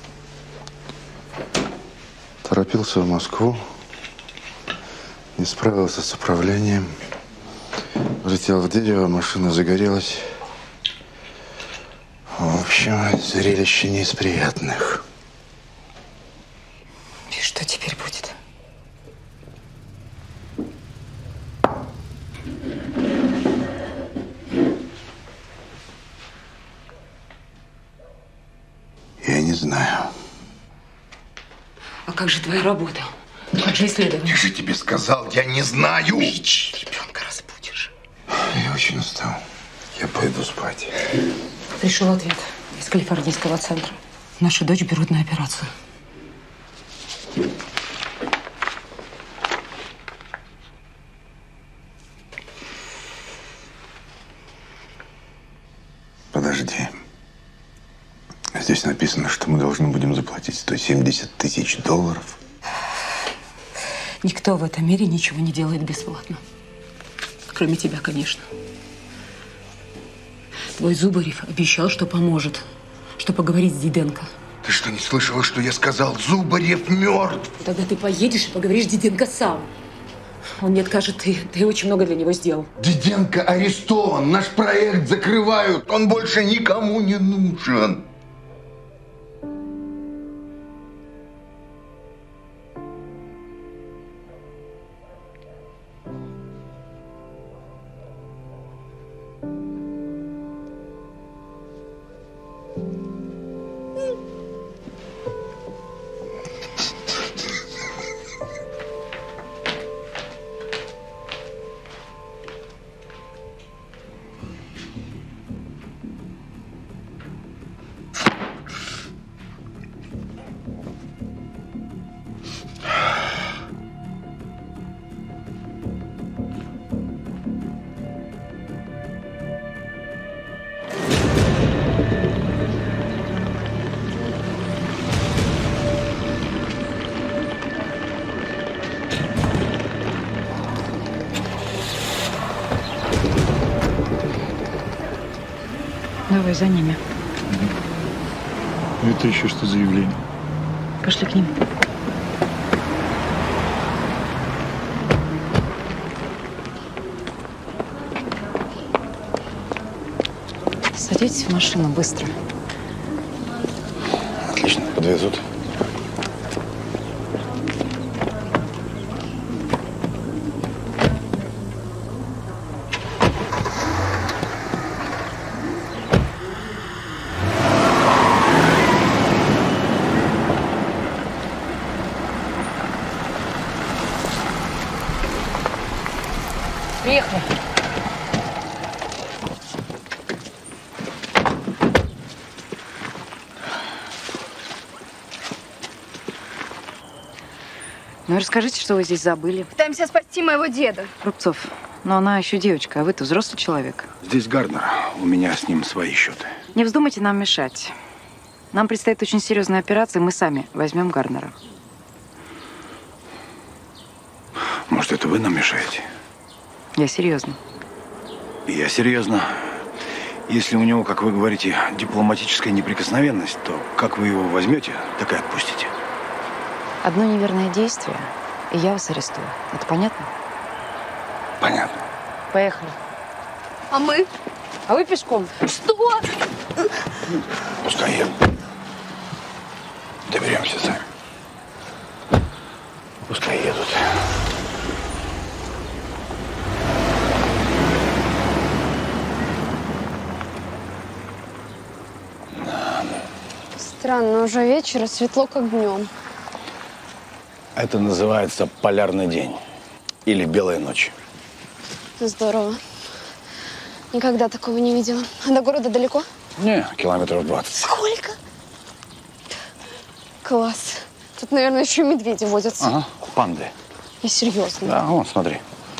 Торопился в Москву. Не справился с управлением. Влетел в дерево, машина загорелась. В общем, зрелище не из приятных. И что теперь будет? Я не знаю. А как же твоя работа? Как же исследование? Я же тебе сказал, я не знаю. Ребенка разбудишь. Я очень устал. Я пойду спать. Пришел ответ из Калифорнийского центра. Нашу дочь берут на операцию. Подожди. Здесь написано, что мы должны будем заплатить 170 тысяч долларов. Никто в этом мире ничего не делает бесплатно. Кроме тебя, конечно. Твой Зубарев обещал, что поможет, что поговорит с Диденко. Ты что, не слышала, что я сказал? Зубарев мертв! Тогда ты поедешь и поговоришь с Диденко сам. Он не откажет, ты очень много для него сделал. Диденко арестован, наш проект закрывают, он больше никому не нужен. Давай за ними. Это еще что за явление? Пошли к ним. Садитесь в машину быстро. Отлично, подвезут. Приехали. Ну, расскажите, что вы здесь забыли. Пытаемся спасти моего деда. Рубцов, но она еще девочка, а вы-то взрослый человек. Здесь Гарднер. У меня с ним свои счеты. Не вздумайте нам мешать. Нам предстоит очень серьезная операция, мы сами возьмем Гарднера. Может, это вы нам мешаете? Я серьезно. Я серьезно. Если у него, как вы говорите, дипломатическая неприкосновенность, то как вы его возьмете, так и отпустите. Одно неверное действие, и я вас арестую. Это понятно? Понятно. Поехали. А мы? А вы пешком. Что? Пускай едут. Доберемся сами. Пускай едут. Странно, уже вечер, и светло, как днем. Это называется полярный день. Или белая ночь. Здорово. Никогда такого не видела. А до города далеко? Не, километров 20. Сколько? Класс. Тут, наверное, еще и медведи водятся. Ага, панды. Я серьезно. Да, вон, смотри.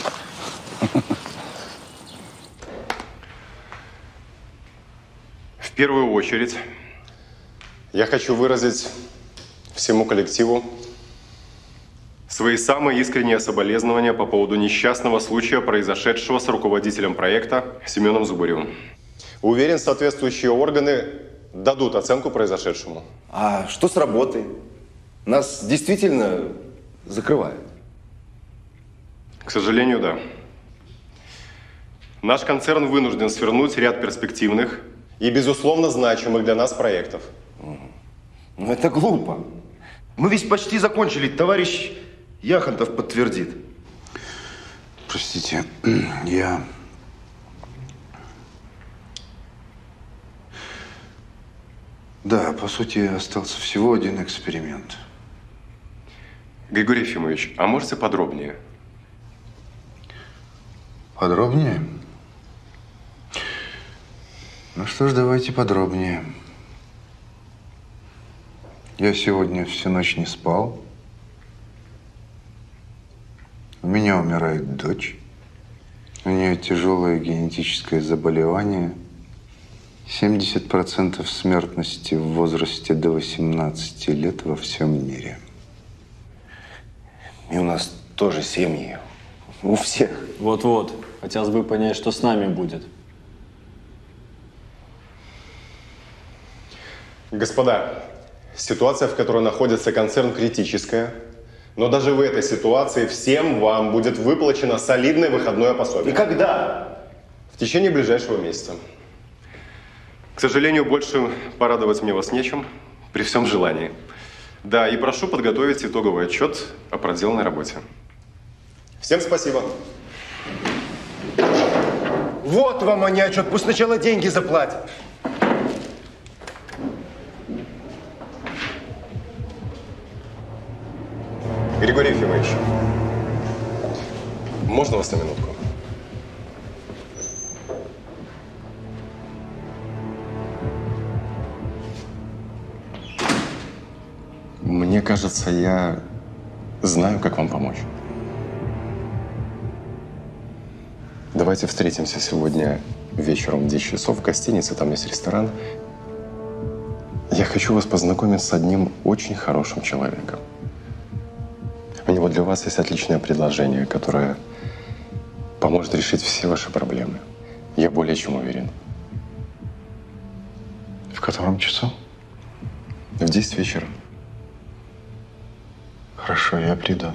В первую очередь я хочу выразить всему коллективу свои самые искренние соболезнования по поводу несчастного случая, произошедшего с руководителем проекта Семеном Зубаревым. Уверен, соответствующие органы дадут оценку произошедшему. А что с работой? Нас действительно закрывают? К сожалению, да. Наш концерн вынужден свернуть ряд перспективных и, безусловно, значимых для нас проектов. Ну, это глупо. Мы ведь почти закончили, товарищ Яхонтов подтвердит. Простите, Да, по сути, остался всего один эксперимент. Григорий Ефимович, а можете подробнее? Подробнее? Ну что ж, давайте подробнее. Я сегодня всю ночь не спал. У меня умирает дочь. У нее тяжелое генетическое заболевание. 70% смертности в возрасте до 18 лет во всем мире. И у нас тоже семьи. У всех. Вот-вот. Хотелось бы понять, что с нами будет. Господа, ситуация, в которой находится концерн, критическая. Но даже в этой ситуации всем вам будет выплачено солидное выходное пособие. И когда? В течение ближайшего месяца. К сожалению, больше порадовать мне вас нечем, при всем желании. Да, и прошу подготовить итоговый отчет о проделанной работе. Всем спасибо. Вот вам они отчет, пусть сначала деньги заплатят. Григорий Ефимович, можно вас на минутку? Мне кажется, я знаю, как вам помочь. Давайте встретимся сегодня вечером в 10 часов в гостинице, там есть ресторан. Я хочу вас познакомить с одним очень хорошим человеком. У него для вас есть отличное предложение, которое поможет решить все ваши проблемы. Я более чем уверен. В котором часу? В 10 вечера. Хорошо, я приду.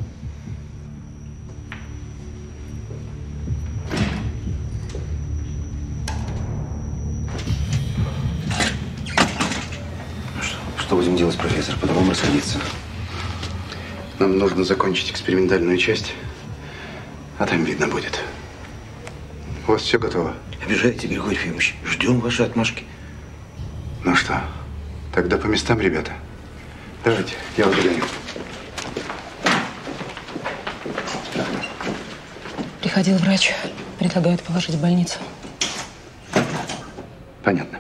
Что будем делать, профессор? По-другому расходиться. Нам нужно закончить экспериментальную часть, а там видно будет. У вас все готово? Обижаете, Григорий Ефимович. Ждем вашей отмашки. Ну что, тогда по местам, ребята. Давайте, я вас догоню. Приходил врач. предлагают положить в больницу. Понятно.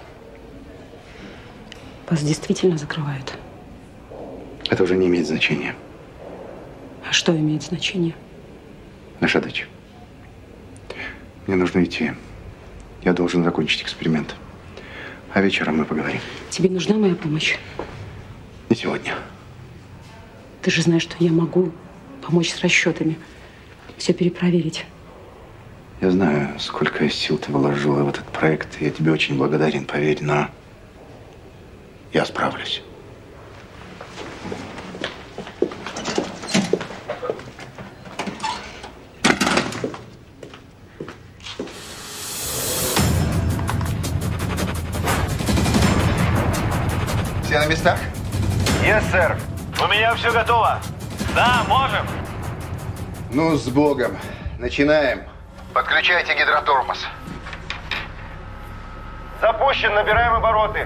Вас действительно закрывают? Это уже не имеет значения. А что имеет значение? Наша дача. Мне нужно идти. Я должен закончить эксперимент. А вечером мы поговорим. Тебе нужна моя помощь? Не сегодня. Ты же знаешь, что я могу помочь с расчетами. Все перепроверить. Я знаю, сколько сил ты вложила в этот проект. Я тебе очень благодарен, поверь, но я справлюсь. Все на местах? Yes, сэр. У меня все готово. Да, можем. Ну, с Богом. Начинаем. Подключайте гидротормоз. Запущен, набираем обороты.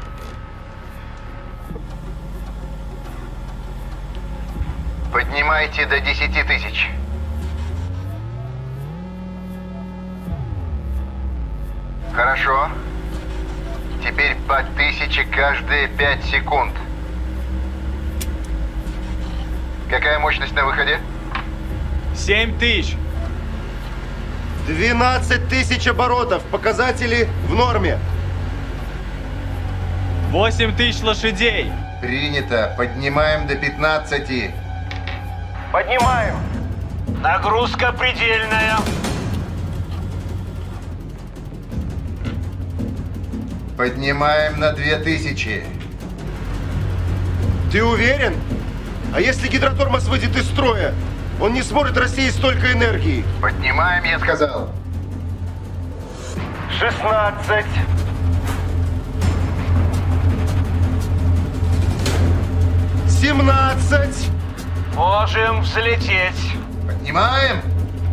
Поднимайте до 10 тысяч. Хорошо. Теперь по 1000 каждые 5 секунд. Какая мощность на выходе? 7000. 12 тысяч оборотов. Показатели в норме. 8000 лошадей. Принято. Поднимаем до 15. Поднимаем. Нагрузка предельная. Поднимаем на 2000. Ты уверен? А если гидротормоз выйдет из строя, он не сможет рассеять столько энергии. Поднимаем, я сказал. 16. 17. Можем взлететь. Поднимаем.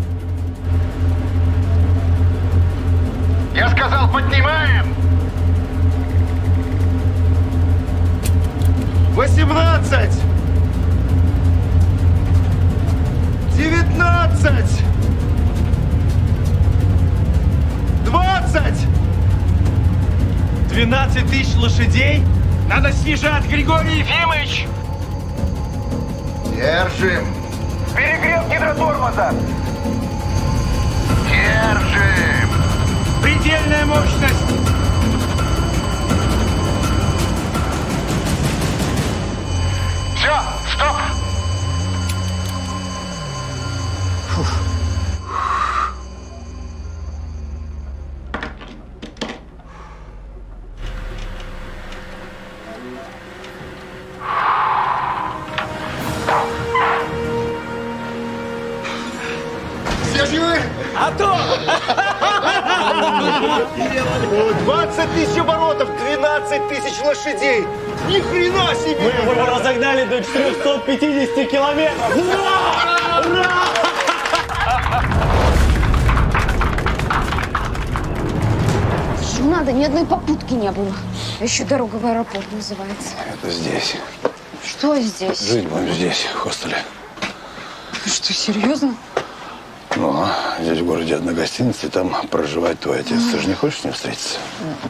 Я сказал, поднимаем. 18. 19. 20. 12 тысяч лошадей? Надо снижать, Григорий Ефимович! Держим. Перегрев гидротормоза! Держим. Предельная мощность! Все, стоп! Все живы? А то! 20 тысяч оборотов, 12 тысяч лошадей! Ни хрена себе! Мы его разогнали до 450 километров! Ура! Ура! Что надо? Ни одной попутки не было. А еще дорога в аэропорт называется. Это здесь. Что здесь? Жить будем здесь, в хостеле. Ты что, серьезно? Ну, здесь в городе одна гостиница, и там проживает твой отец. Ты же не хочешь с ним встретиться?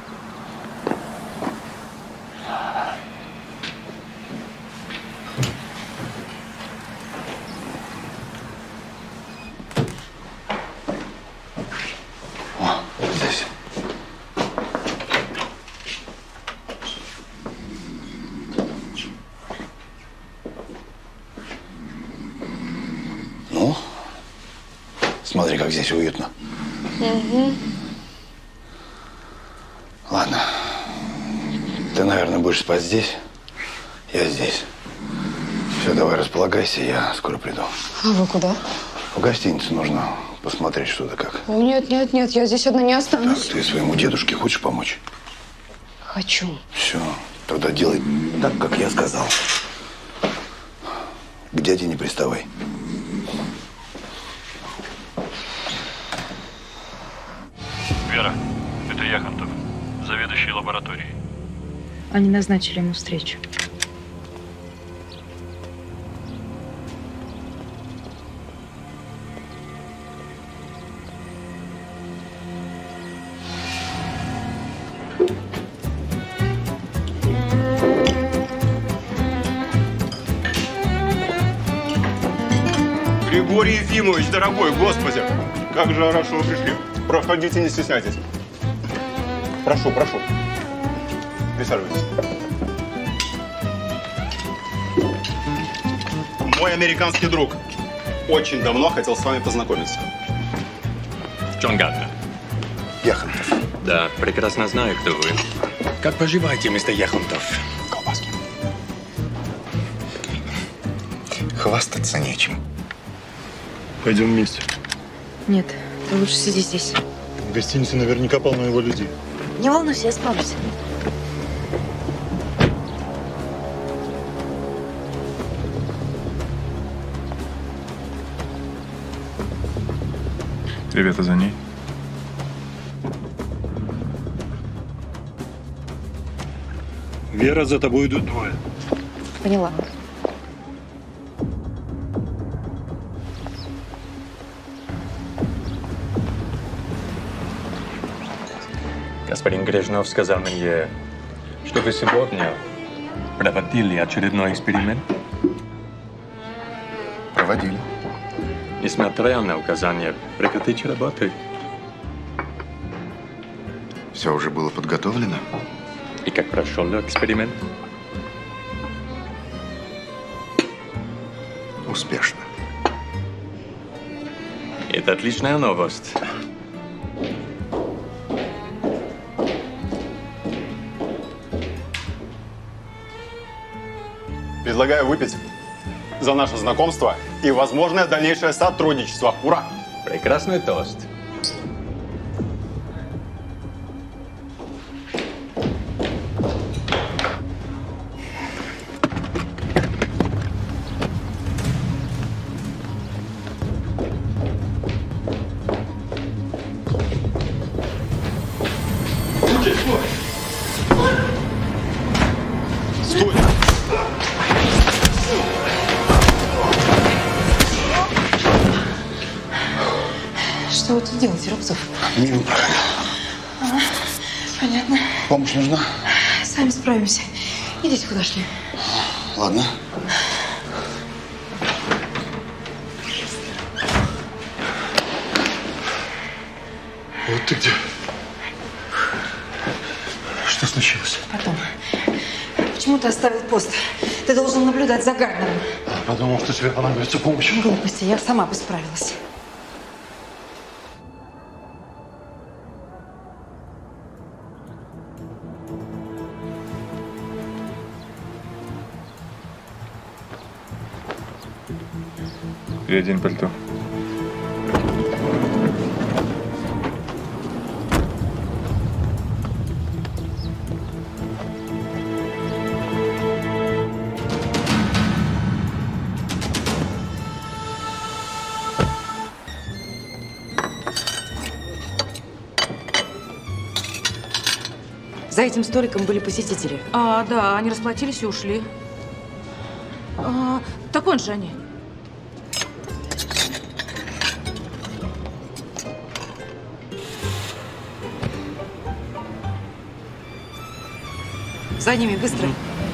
О, здесь. Ну, смотри, как здесь уютно. Угу. Ладно. Ты, наверное, будешь спать здесь. Я здесь. Все, давай располагайся, я скоро приду. А вы куда? В гостиницу нужно посмотреть, что да как. О, нет, нет, нет, я здесь одна не останусь. Так, ты своему дедушке хочешь помочь? Хочу. Все, тогда делай так, как я сказал. К дяде не приставай. Вера, это Яхонтов, заведующий лабораторией. Они назначили ему встречу. Григорий Ефимович, дорогой, господи, как же рад, что вы пришли. Проходите, не стесняйтесь. Прошу, прошу. Присаживайтесь. Мой американский друг очень давно хотел с вами познакомиться. Джон Гарднер. Яхонтов. Да, прекрасно знаю, кто вы. Как поживаете, мистер Яхонтов? Колбаски. Хвастаться нечем. Пойдем вместе. Нет, ты лучше сиди здесь. В гостинице наверняка полно его людей. Не волнуйся, я справлюсь. Ребята за ней. Вера, за тобой идут двое. Поняла. Господин Грежнов сказал мне, что вы сегодня проводили очередной эксперимент. Проводили. Несмотря на указание прекратить работу. Все уже было подготовлено. И как прошел эксперимент? Успешно. Это отличная новость. Предлагаю выпить за наше знакомство и возможное дальнейшее сотрудничество. Ура! Прекрасный тост. Что вы тут делаете, Рубцов? Мимо проходил. Ага, понятно. Помощь нужна? Сами справимся. Идите, куда шли. Ладно. Вот ты где. Что случилось? Потом. Почему ты оставил пост? Ты должен наблюдать за Гарднером. Подумал, что тебе понадобится помощь. Глупости, я сама бы справилась. Переодень пальто. За этим столиком были посетители. Да, они расплатились и ушли. Так вон же они. За ними, быстро.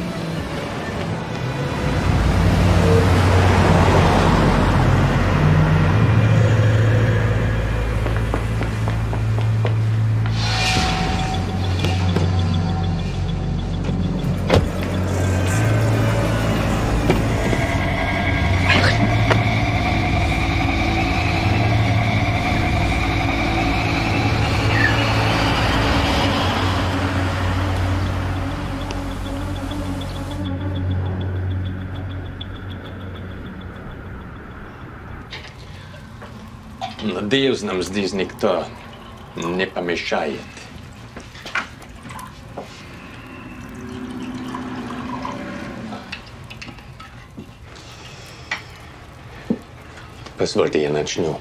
Надеюсь, нам здесь никто не помешает. Позвольте, я начну.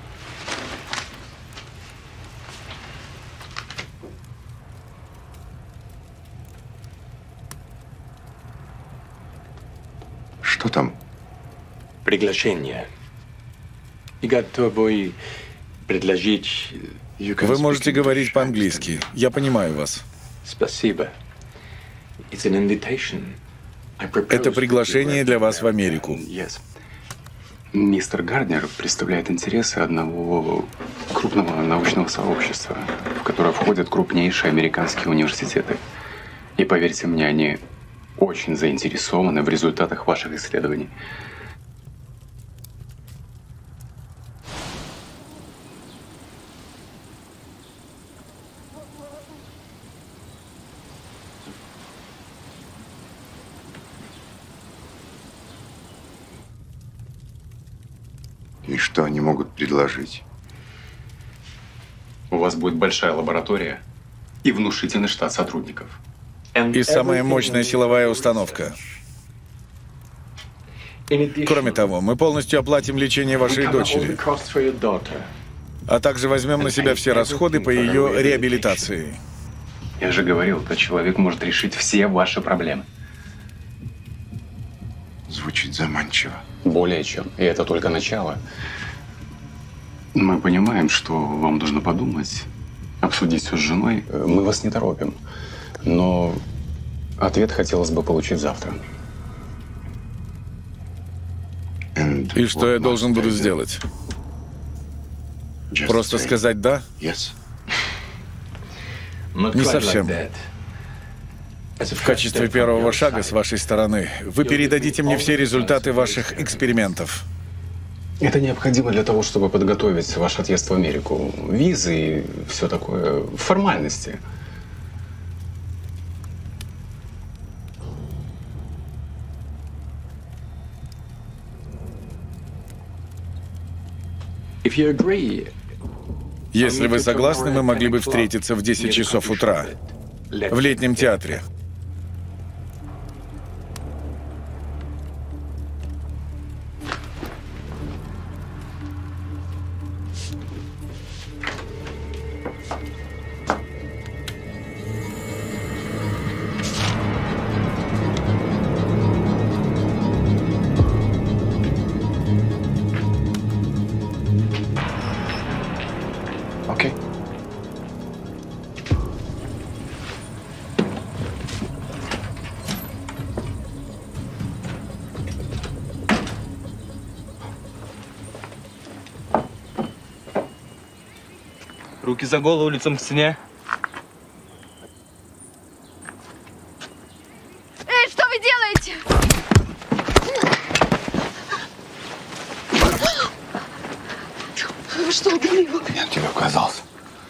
Что там? Приглашение. И готовы предложить... Вы можете говорить по-английски. Я понимаю вас. Спасибо. Это приглашение для вас в Америку. Мистер Гарднер представляет интересы одного крупного научного сообщества, в которое входят крупнейшие американские университеты. И поверьте мне, они очень заинтересованы в результатах ваших исследований. И что они могут предложить? У вас будет большая лаборатория и внушительный штат сотрудников. И самая мощная силовая установка. Кроме того, мы полностью оплатим лечение вашей дочери, а также возьмем на себя все расходы по ее реабилитации. Я же говорил, этот человек может решить все ваши проблемы. Звучит заманчиво. Более чем. И это только начало. Мы понимаем, что вам нужно подумать, обсудить все с женой. Мы вас не торопим. Но ответ хотелось бы получить завтра. И что я должен буду сделать? Просто сказать «да»? Не совсем. В качестве первого шага с вашей стороны вы передадите мне все результаты ваших экспериментов. Это необходимо для того, чтобы подготовить ваш отъезд в Америку. Визы и все такое. Формальности. Если вы согласны, мы могли бы встретиться в 10 часов утра в летнем театре. Руки за голову, лицом к стене. Эй, что вы делаете? Вы что, убили его? Я на тебя оказался.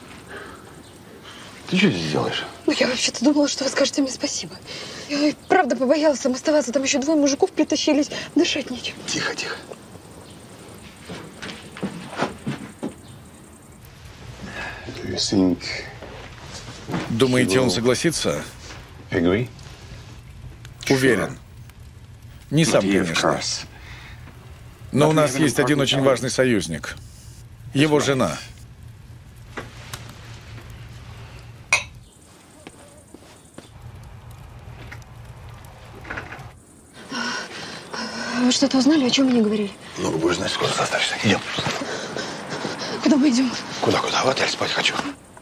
Ты что здесь делаешь? Ну, я вообще-то думала, что вы скажете мне спасибо. Я и правда побоялась там оставаться. Там еще двое мужиков притащились. Дышать нечем. Тихо, тихо. Думаете, он согласится? Уверен. Не сам, конечно. Но у нас есть один очень важный союзник. Его жена. Вы что-то узнали, о чем мне говорили? Много будешь знать, скоро состаришься. Идем. Куда мы идем? Куда? В отель спать хочу.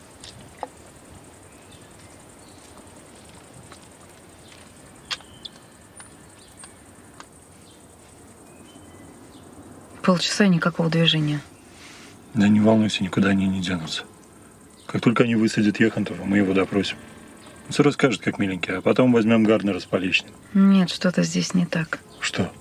Полчаса и никакого движения. Да не волнуйся, никуда они не денутся. Как только они высадят Яхонтова, мы его допросим. Он все расскажет, как миленький, а потом возьмем Гарднера с поличным. Нет, что-то здесь не так. Что?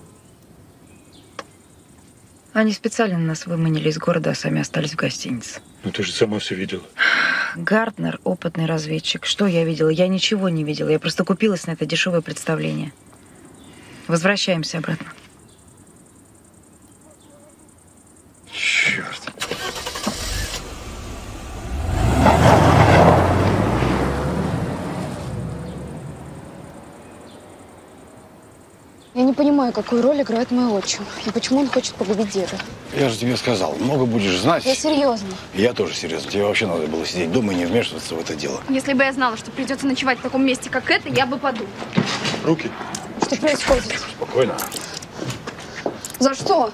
Они специально нас выманили из города, а сами остались в гостинице. Ну ты же сама все видела. Гарднер – опытный разведчик. Что я видела? Я ничего не видела. Я просто купилась на это дешевое представление. Возвращаемся обратно. Черт. Я не понимаю, какую роль играет мой отчим. И почему он хочет погубить деда. Я же тебе сказал, много будешь знать. Я серьезно. Я тоже серьезно. Тебе вообще надо было сидеть дома и не вмешиваться в это дело. Если бы я знала, что придется ночевать в таком месте, как это, я бы подумала. Руки. Что происходит? Спокойно. За что?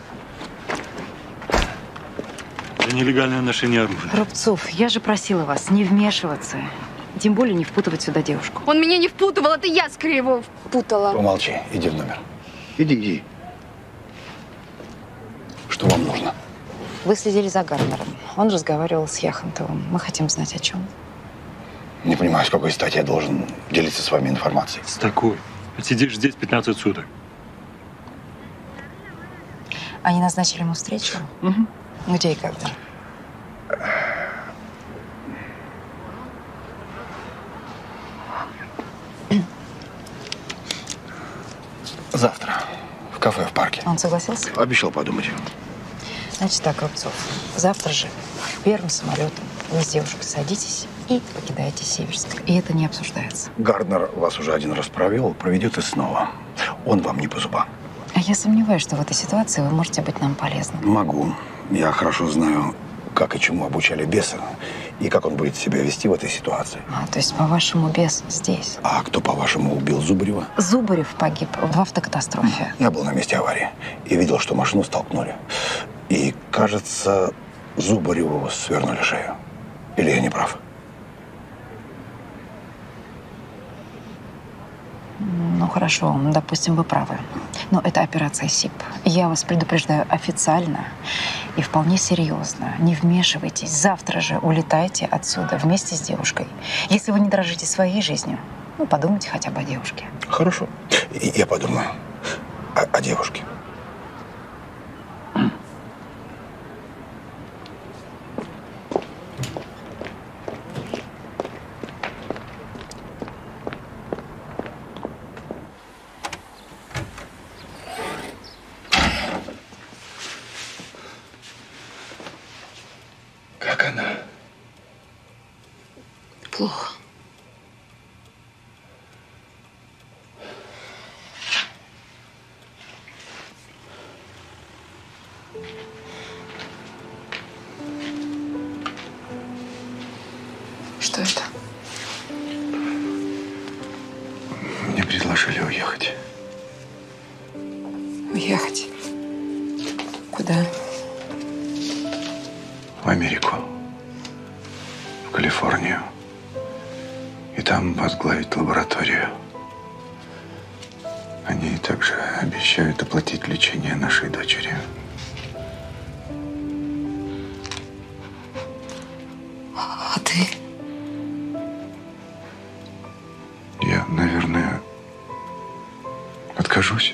За нелегальное ношение оружия. Рубцов, я же просила вас не вмешиваться. Тем более не впутывать сюда девушку. Он меня не впутывал, это я скорее его впутала. Помолчи, иди в номер. Иди. Что вам нужно? Вы следили за Гарнером. Он разговаривал с Яхонтовым. Мы хотим знать, о чем. Не понимаю, с какой стати я должен делиться с вами информацией. С такой. Сидишь здесь 15 суток. Они назначили ему встречу? Угу. Где и когда? Завтра. В кафе в парке. Он согласился? Обещал подумать. Значит так, Рубцов, завтра же первым самолетом вы с девушкой садитесь и покидаете Северск. И это не обсуждается. Гарднер вас уже один раз провел, проведет и снова. Он вам не по зубам. А я сомневаюсь, что в этой ситуации вы можете быть нам полезны. Могу. Я хорошо знаю, как и чему обучали беса, и как он будет себя вести в этой ситуации. То есть, по-вашему, бес здесь? А кто, по-вашему, убил Зубарева? Зубарев погиб в автокатастрофе. Я был на месте аварии и видел, что машину столкнули. И, кажется, Зубареву свернули шею. Или я не прав? Ну, хорошо, допустим, вы правы. Но это операция СИП. Я вас предупреждаю официально и вполне серьезно. Не вмешивайтесь. Завтра же улетайте отсюда вместе с девушкой. Если вы не дорожите своей жизнью, подумайте хотя бы о девушке. Хорошо. Я подумаю о девушке. Как она? Плохо. Что это? Мне предложили уехать. Уехать? Куда? В Америку. В Калифорнию. И там возглавить лабораторию. Они также обещают оплатить лечение нашей дочери. А ты? Я, наверное, откажусь.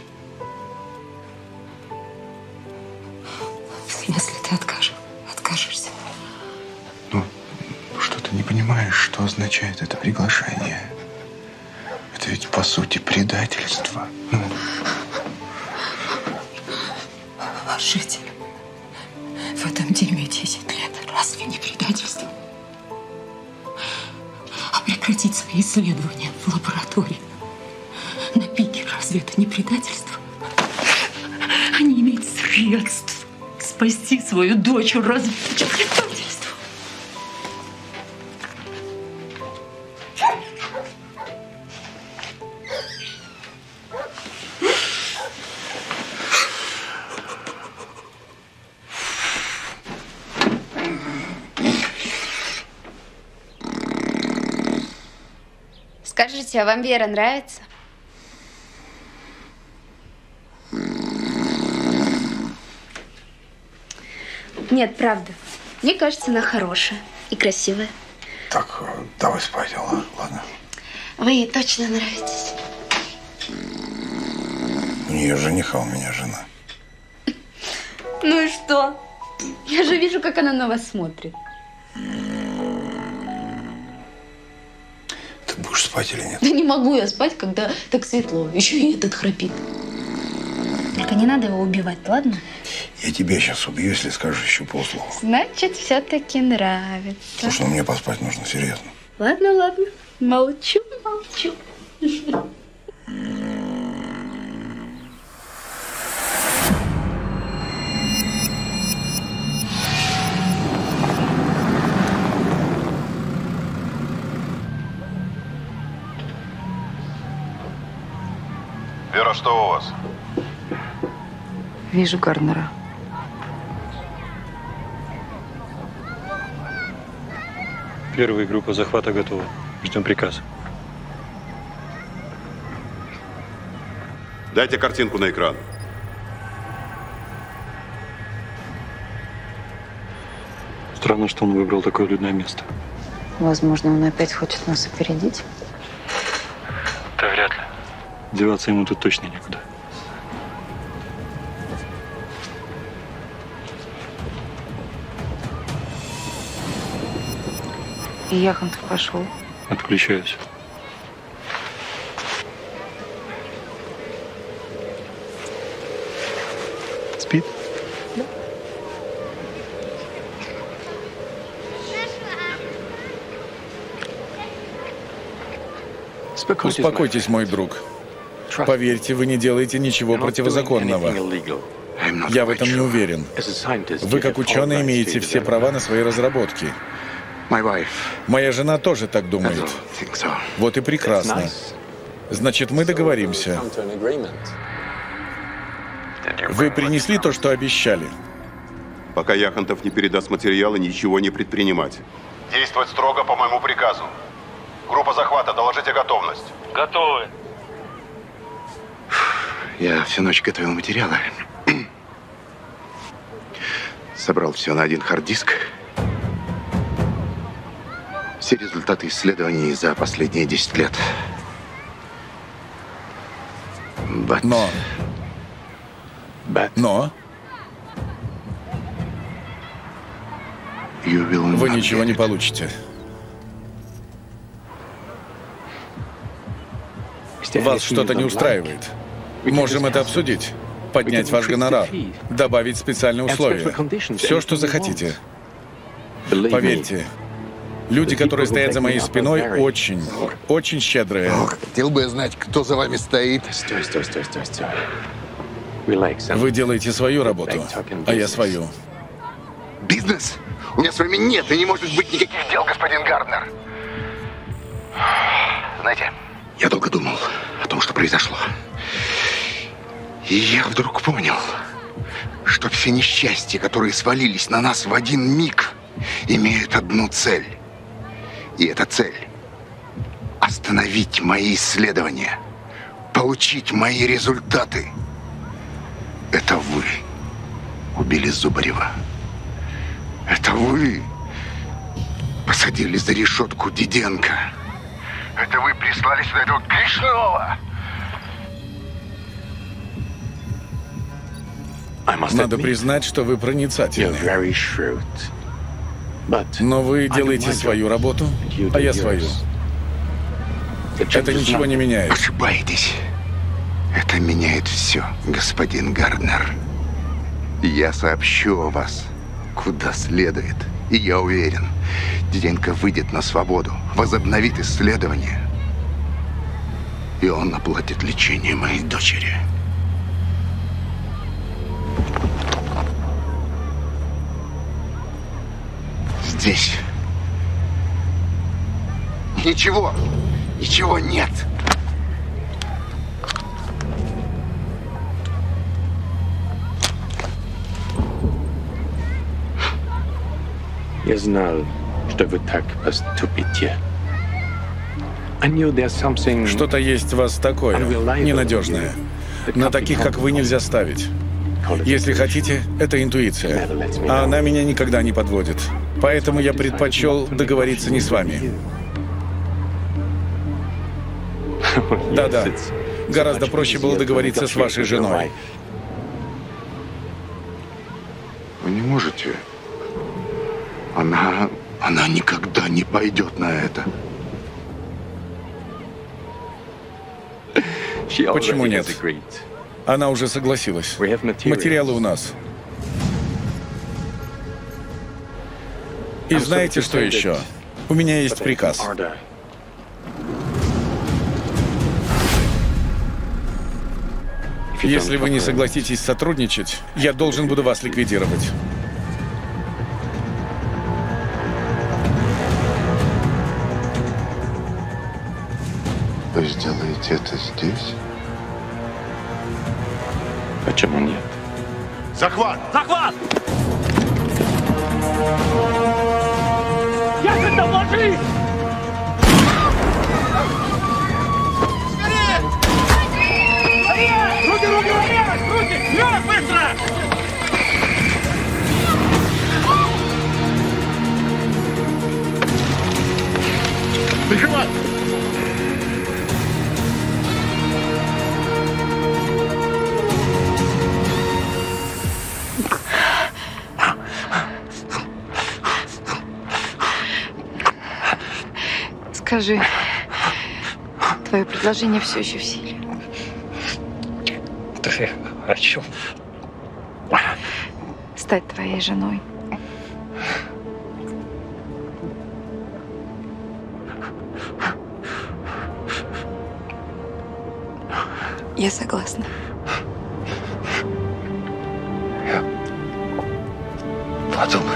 В смысле ты откажешься? Что ты не понимаешь, что означает это приглашение? Это ведь, по сути, предательство. Жить в этом дерьме 10 лет. Разве не предательство? А прекратить свои исследования в лаборатории на пике, разве это не предательство? А не иметь средств спасти свою дочь, разве это не предательство? Скажите, а вам Вера нравится? Нет, правда. Мне кажется, она хорошая и красивая. Так, давай спать, ладно? Вы ей точно нравитесь. У нее жениха, у меня жена. Ну и что? Я же вижу, как она на вас смотрит. Ты будешь спать или нет? Да не могу я спать, когда так светло. Еще и этот храпит. Только не надо его убивать, ладно? Я тебя сейчас убью, если скажешь еще полслова. Значит, все-таки нравится. Слушай, мне поспать нужно, серьезно. Ладно, ладно. Молчу. Вера, что у вас? Вижу Гарнера. Первая группа захвата готова. Ждем приказ. Дайте картинку на экран. Странно, что он выбрал такое людное место. Возможно, он опять хочет нас опередить. Да вряд ли. Деваться ему тут точно некуда. И Яхонтов пошел. Отключаюсь. Спит? Да. Успокойтесь, мой друг. Поверьте, вы не делаете ничего противозаконного. Я в этом не уверен. Вы, как ученый, имеете все права на свои разработки. Моя жена тоже так думает. Вот и прекрасно. Значит, мы договоримся. Вы принесли то, что обещали? Пока Яхонтов не передаст материалы, ничего не предпринимать. Действовать строго по моему приказу. Группа захвата, доложите готовность. Готовы. Я всю ночь готовил материалы. Собрал все на один хард-диск. Все результаты исследований за последние 10 лет. Но вы ничего не получите. Вас что-то не устраивает. Можем это обсудить. Поднять ваш гонорар. Добавить специальные условия. Все, что захотите. Поверьте, люди, которые стоят за моей спиной, очень щедрые. Хотел бы я знать, кто за вами стоит. Стой. Вы делаете свою работу, а я свою. Бизнес? У меня с вами нет и не может быть никаких дел, господин Гарднер. Знаете, я долго думал о том, что произошло. И я вдруг понял, что все несчастья, которые свалились на нас в один миг, имеют одну цель. И эта цель – остановить мои исследования, получить мои результаты. Это вы убили Зубарева. Это вы посадили за решетку Диденко. Это вы прислали сюда этого Гришнова. Надо признать, что вы проницательны. Но вы делаете свою работу, а я свою. Это ничего не меняет. Ошибаетесь. Это меняет все, господин Гарднер. Я сообщу о вас, куда следует. И я уверен, Диденко выйдет на свободу, возобновит исследование. И он оплатит лечение моей дочери. Здесь ничего нет. Я знал, что вы так поступите. Что-то есть в вас такое, ненадежное. На таких, как вы, нельзя ставить. Если хотите, это интуиция. А она меня никогда не подводит. Поэтому я предпочел договориться не с вами. Да-да. Гораздо проще было договориться с вашей женой. Вы не можете. Она никогда не пойдет на это. Почему нет? Она уже согласилась. Материалы у нас. И знаете, что еще? У меня есть приказ. Если вы не согласитесь сотрудничать, я должен буду вас ликвидировать. Вы сделаете это здесь? Почему нет? Захват! Захват! Яхонтов, ложись! Прикрывай! Скажи, твое предложение все еще в силе? Ты о чем? Стать твоей женой. Я согласна. Я подумаю.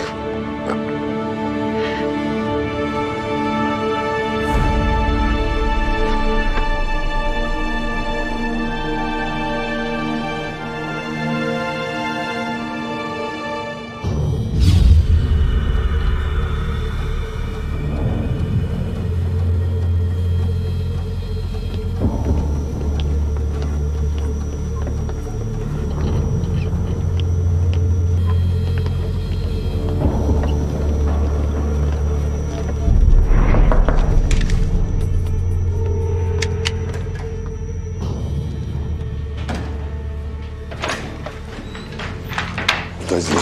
Кто здесь?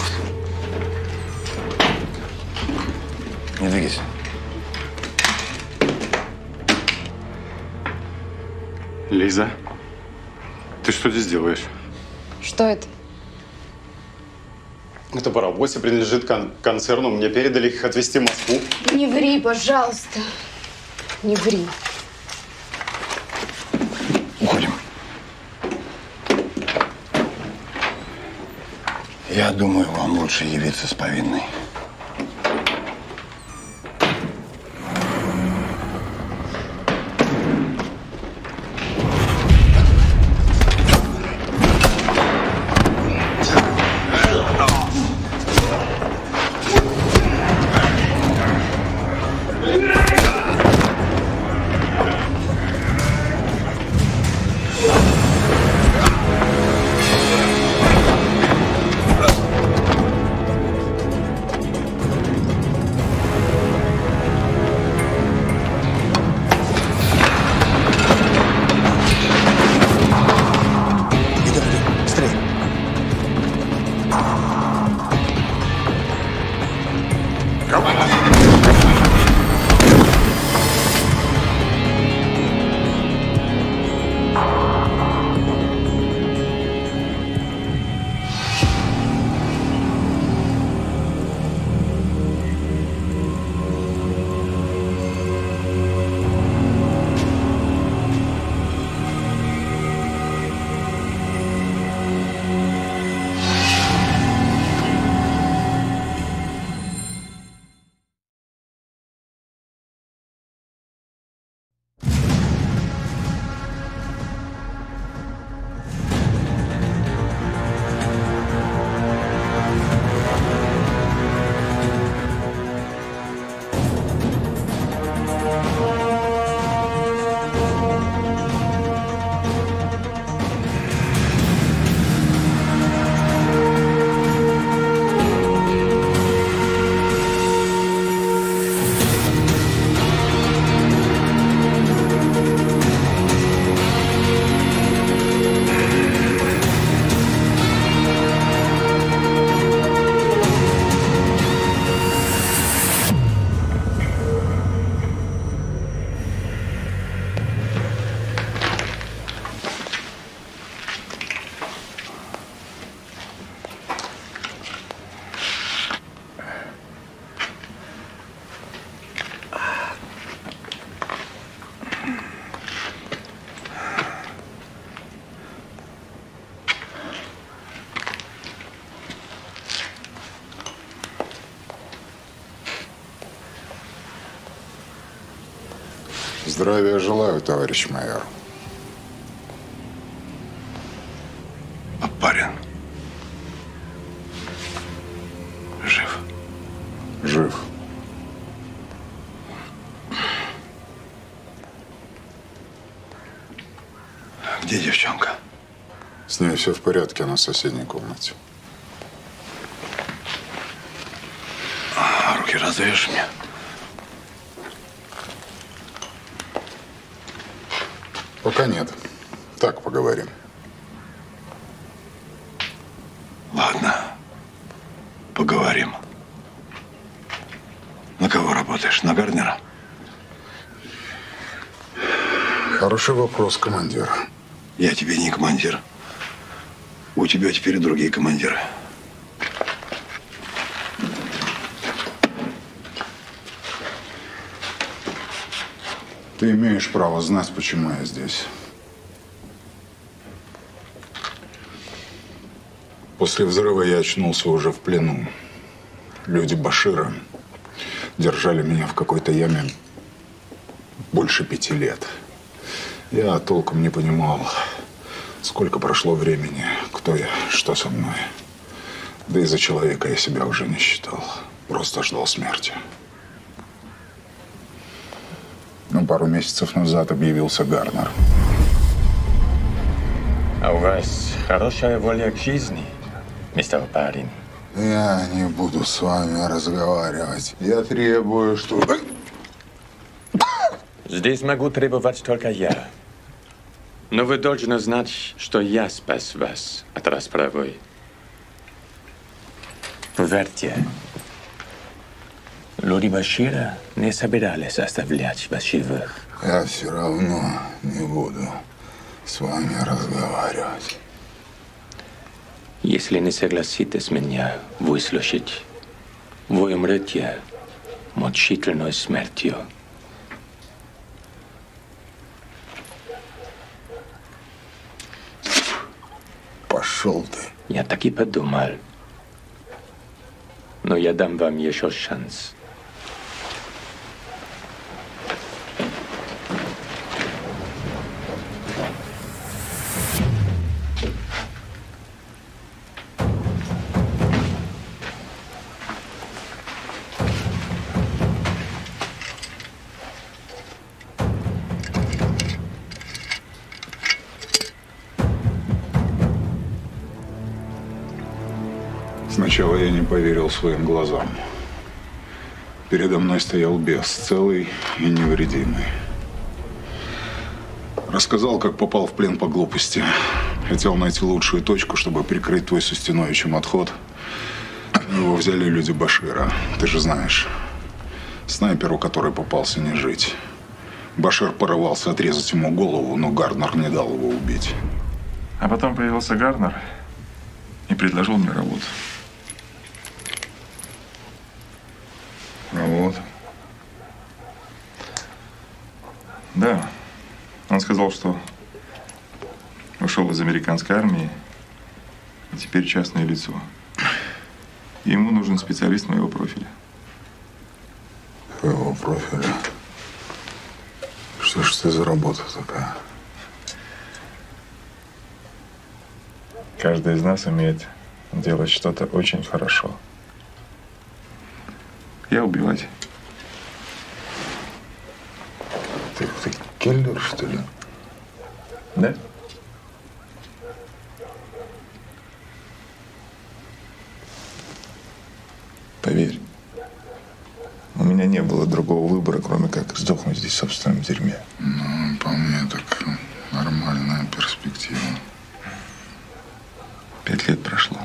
Не двигайся. Лиза, ты что здесь делаешь? Что это? Это по работе принадлежит концерну. Мне передали их отвезти в Москву. Не ври, пожалуйста. Не ври. Уходим. Я думаю, вам лучше явиться с повинной. Здравия желаю, товарищ майор. А парень жив? Жив. Где девчонка? С ней все в порядке, она в соседней комнате. Руки развяжешь мне? Пока нет. Так поговорим. Ладно. Поговорим. На кого работаешь? На Гарднера? Хороший вопрос, командир. Я тебе не командир. У тебя теперь другие командиры. Ты имеешь право знать, почему я здесь. После взрыва я очнулся уже в плену. Люди Башира держали меня в какой-то яме больше 5 лет. Я толком не понимал, сколько прошло времени, кто я, что со мной. Да и за человека я себя уже не считал. Просто ждал смерти. Но пару месяцев назад объявился Гарнер. А у вас хорошая воля к жизни, мистер парень? Я не буду с вами разговаривать. Я требую, чтобы... Здесь могу требовать только я. Но вы должны знать, что я спас вас от расправы. Поверьте, люди Башира не собирались оставлять вас живых. Я все равно не буду с вами разговаривать. Если не согласитесь меня выслушать, вы умрете мучительной смертью. Пошел ты. Я так и подумал. Но я дам вам еще шанс. Сначала я не поверил своим глазам. Передо мной стоял бес, целый и невредимый. Рассказал, как попал в плен по глупости. Хотел найти лучшую точку, чтобы прикрыть твой с Устиновичем отход. Его взяли люди Башира. Ты же знаешь. Снайперу, который попался, не жить. Башир порывался отрезать ему голову, но Гарнер не дал его убить. А потом появился Гарнер и предложил мне работу. Вот. Да. Он сказал, что ушел из американской армии и теперь частное лицо. И ему нужен специалист моего профиля. Твоего профиля? Что ж ты за работа такая? Каждый из нас умеет делать что-то очень хорошо. Я убивать. Ты киллер, что ли? Да. Поверь, у меня не было другого выбора, кроме как сдохнуть здесь в собственном дерьме. Ну, по мне, так нормальная перспектива. 5 лет прошло.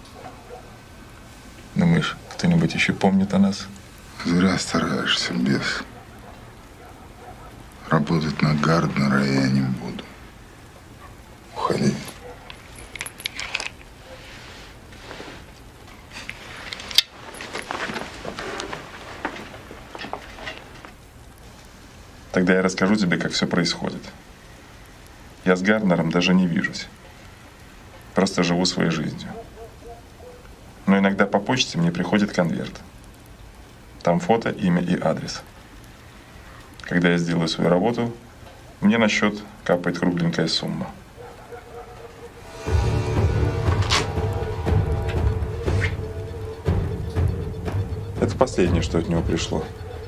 Думаешь, кто-нибудь еще помнит о нас? Зря стараешься, бес. Работать на Гарднера я не буду. Уходи. Тогда я расскажу тебе, как все происходит. Я с Гарднером даже не вижусь. Просто живу своей жизнью. Но иногда по почте мне приходит конверт. Там фото, имя и адрес. Когда я сделаю свою работу, мне на счет капает кругленькая сумма. Это последнее, что от него пришло.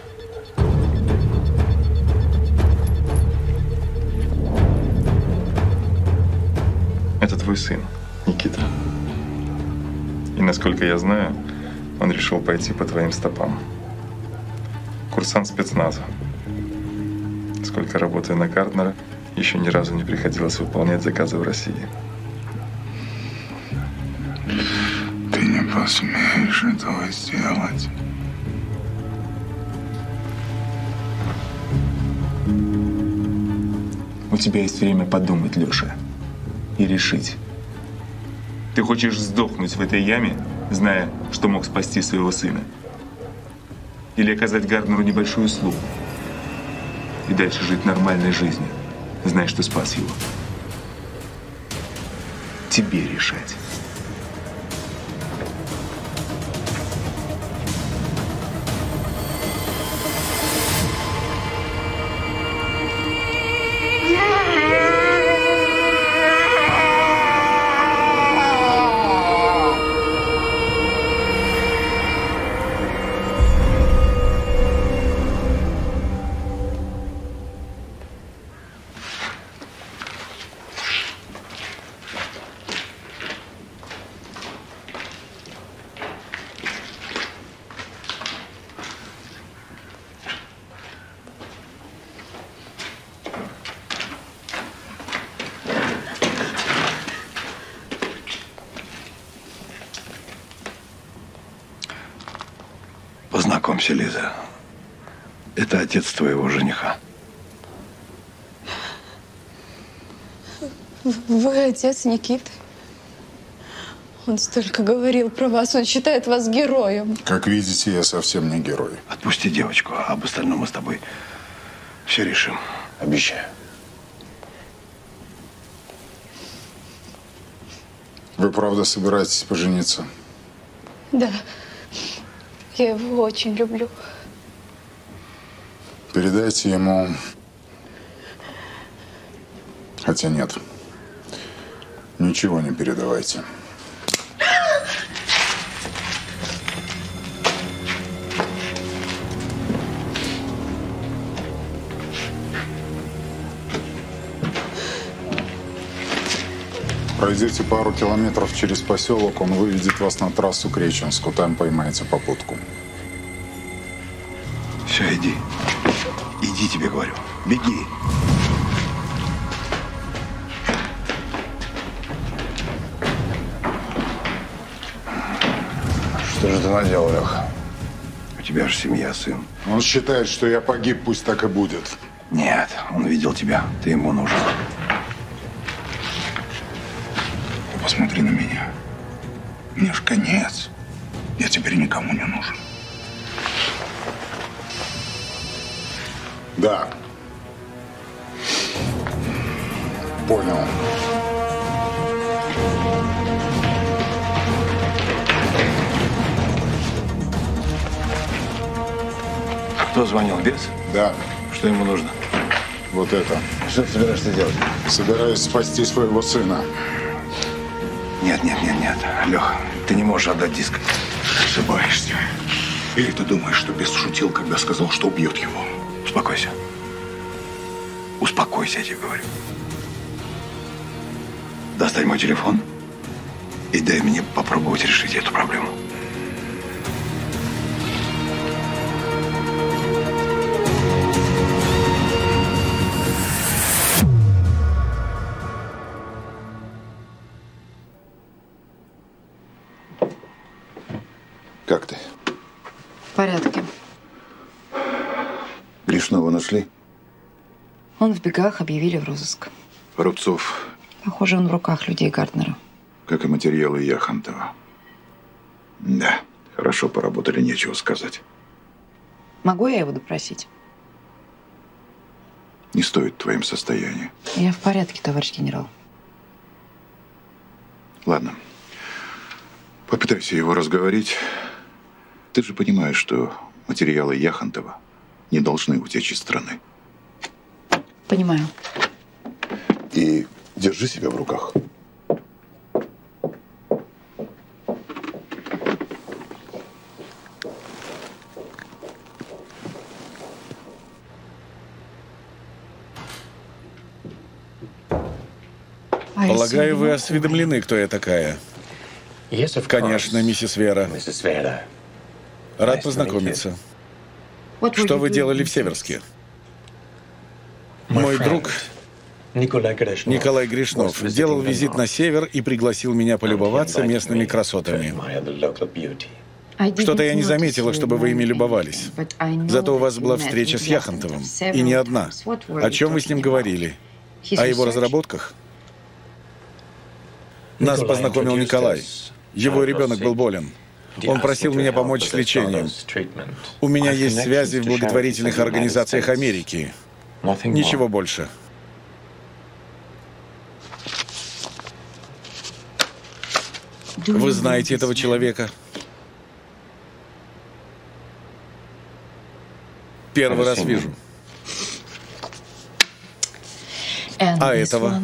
Это твой сын, Никита. И насколько я знаю, он решил пойти по твоим стопам. Курсант спецназа. Сколько работаю на Гарднера, еще ни разу не приходилось выполнять заказы в России. Ты не посмеешь этого сделать. У тебя есть время подумать, Леша, и решить. Ты хочешь сдохнуть в этой яме, зная, что мог спасти своего сына? Или оказать Гарднеру небольшую услугу и дальше жить нормальной жизнью, зная, что спас его? Тебе решать. Познакомься, Лиза. Это отец твоего жениха. Вы отец Никиты. Он столько говорил про вас, он считает вас героем. Как видите, я совсем не герой. Отпусти девочку, а об остальном мы с тобой все решим. Обещаю. Вы правда собираетесь пожениться? Да. Я его очень люблю. Передайте ему... Хотя нет. Ничего не передавайте. Пройдете пару километров через поселок, он выведет вас на трассу к Реченску. Там поймаете попутку. Все, иди. Иди, тебе говорю. Беги. Что же ты наделал, Леха? У тебя же семья, сын. Он считает, что я погиб, пусть так и будет. Нет, он видел тебя. Ты ему нужен. Посмотри на меня. Мне ж конец. Я теперь никому не нужен. Да. Понял. Кто звонил, бес? Да. Что ему нужно? Вот это. Что ты собираешься делать? Собираюсь спасти своего сына. Нет, нет, нет, нет. Леха, ты не можешь отдать диск. Ошибаешься. Или ты думаешь, что бес шутил, когда сказал, что убьет его? Успокойся. Успокойся, я тебе говорю. Достань мой телефон и дай мне попробовать решить эту проблему. Как ты? В порядке. Грешного нашли? Он в бегах, объявили в розыск. Рубцов, Похоже, он в руках людей Гарднера. как и материалы Яхонтова. Да, хорошо поработали, нечего сказать. Могу я его допросить? Не стоит в твоем состоянии. Я в порядке, товарищ генерал. Ладно. Попытайся его разговорить. Ты же понимаешь, что материалы Яхонтова не должны утечь из страны. Понимаю. И держи себя в руках. Полагаю, вы осведомлены, кто я такая. Конечно, миссис Вера. Рад познакомиться. Что вы делали в Северске? Мой друг Николай Гришнов делал визит на север и пригласил меня полюбоваться местными красотами. Что-то я не заметила, чтобы вы ими любовались. Зато у вас была встреча с Яхонтовым. И не одна. О чем вы с ним говорили? О его разработках? Нас познакомил Николай. Его ребенок был болен. Он просил меня помочь с лечением. У меня есть связи в благотворительных организациях Америки. Ничего больше. Вы знаете этого человека? Первый раз вижу. А этого?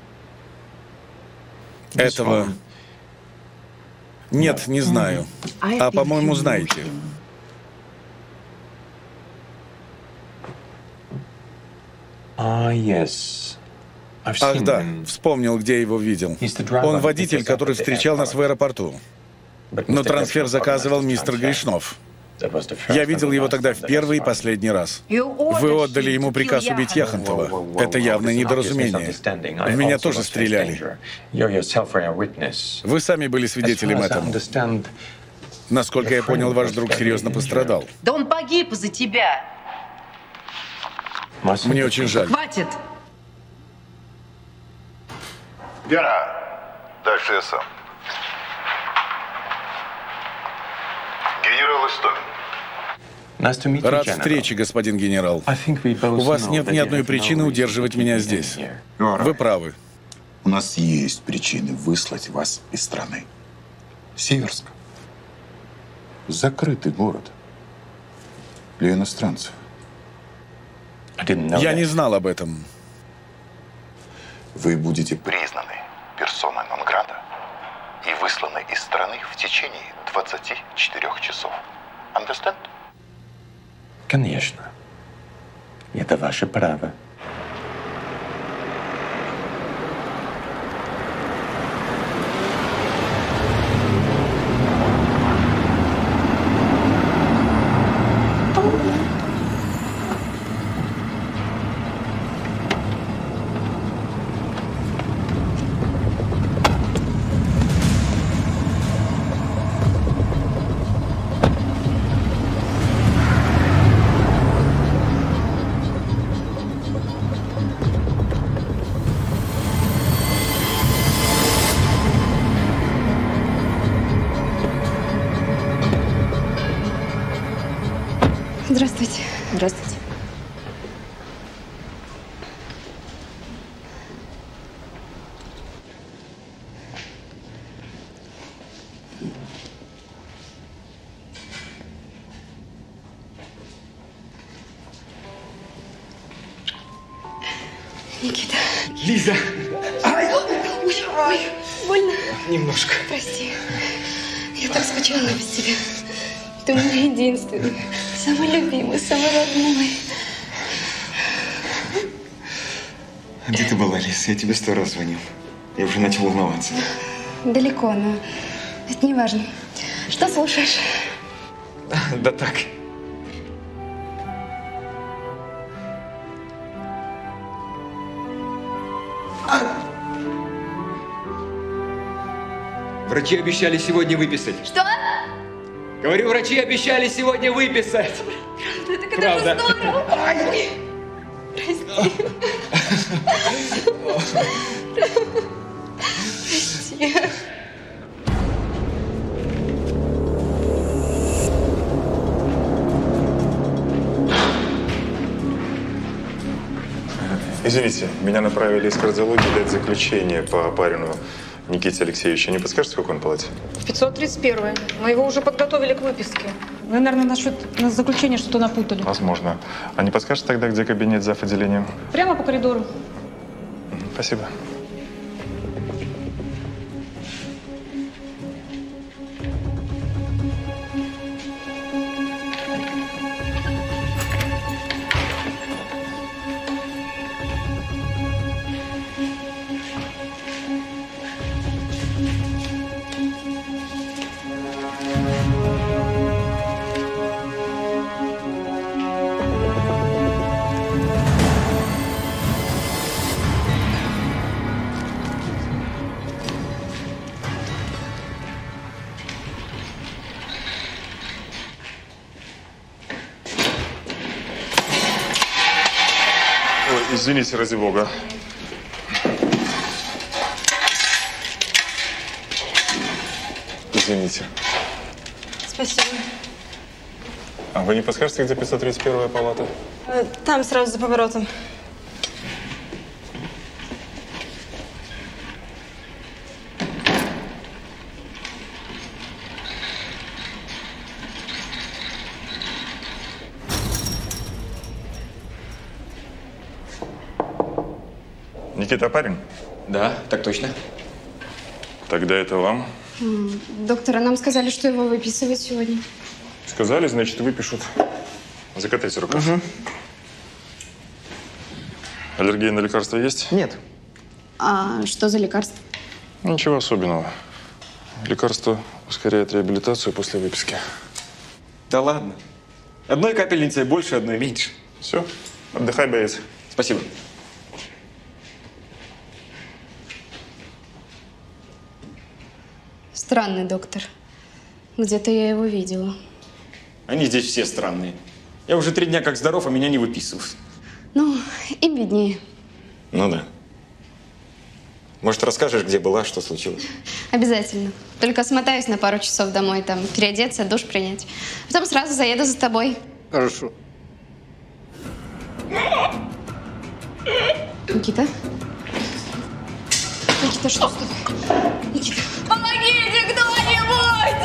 Этого? Нет, не знаю. А, по-моему, знаете. Ах да, вспомнил, где его видел. Он водитель, который встречал нас в аэропорту. Но трансфер заказывал мистер Гришнов. Я видел его тогда в первый и последний раз. Вы отдали ему приказ убить Яхонтова. Это явное недоразумение. В меня тоже стреляли. Вы сами были свидетелем этому. Насколько я понял, ваш друг серьезно пострадал. Да он погиб из-за тебя. Мне очень жаль. Хватит. Вера, дальше я сам. Генерал Истомин. Рад встрече, господин генерал. У вас нет ни одной причины удерживать меня здесь. Вы правы. У нас есть причины выслать вас из страны. Северск. Закрытый город. Для иностранцев. Я не знал об этом. Вы будете признаны персоной нон-грата и высланы из страны в течение 24 часов. Understand? Конечно. Это ваше право. Здравствуйте. Здравствуйте. Никита. Лиза! Ой, больно? Немножко. Прости. Я так скучала без тебя. Ты у меня единственный, самый любимый, самый родной. Где ты была, Лиз? Я тебе 100 раз звонил. Я уже начал волноваться. Далеко, но это не важно. Что слушаешь? Да так. Врачи обещали сегодня выписать. Что? Говорю, врачи обещали сегодня выписать. Правда? Это здорово. Ай. Прости. Прости. Извините, меня направили из кардиологии дать заключение по Апарину Никите Алексеевичу. Не подскажете, в какой он палате? 531. Но его уже подготовили к выписке. Вы, наверное, насчет заключения что-то напутали. Возможно. А не подскажете тогда, где кабинет зав. Отделением? Прямо по коридору. Спасибо. Извините, ради бога. Извините. Спасибо. А вы не подскажете, где 531-я палата? Там, сразу за поворотом. Никита Апарин? Да, так точно. Тогда это вам. Доктор, а нам сказали, что его выписывать сегодня. Сказали, значит, выпишут. Закатайте рукав. Аллергия на лекарства есть? Нет. А что за лекарство? Ничего особенного. Лекарство ускоряет реабилитацию после выписки. Да ладно. Одной капельницей больше, одной меньше. Все, отдыхай, боец. Спасибо. Странный доктор. Где-то я его видела. Они здесь все странные. Я уже 3 дня как здоров, а меня не выписывают. Ну, им виднее. Ну да. Может, расскажешь, где была, что случилось? Обязательно. Только смотаюсь на пару часов домой, там, переодеться, душ принять. Потом сразу заеду за тобой. Хорошо. Никита? Никита, что с тобой? Никита. Помогите кто-нибудь!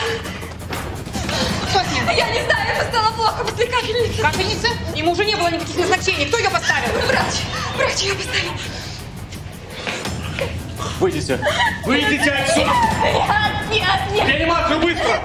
Что с ним? Я не знаю, ему стало плохо после капельницы. Капельница? Ему уже не было никаких назначений. Кто ее поставил? Врач ее поставил. Выйдите! Выйдите отсюда! Нет! Реанимацию, быстро!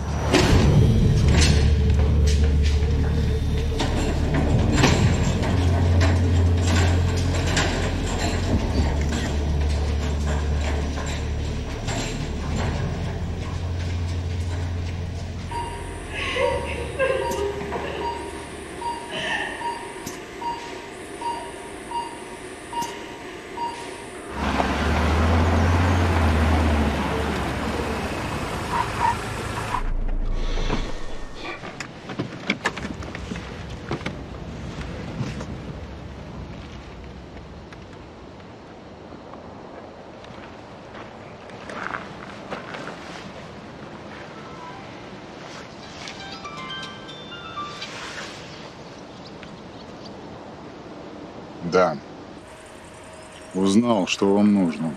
Да. Узнал, что вам нужно.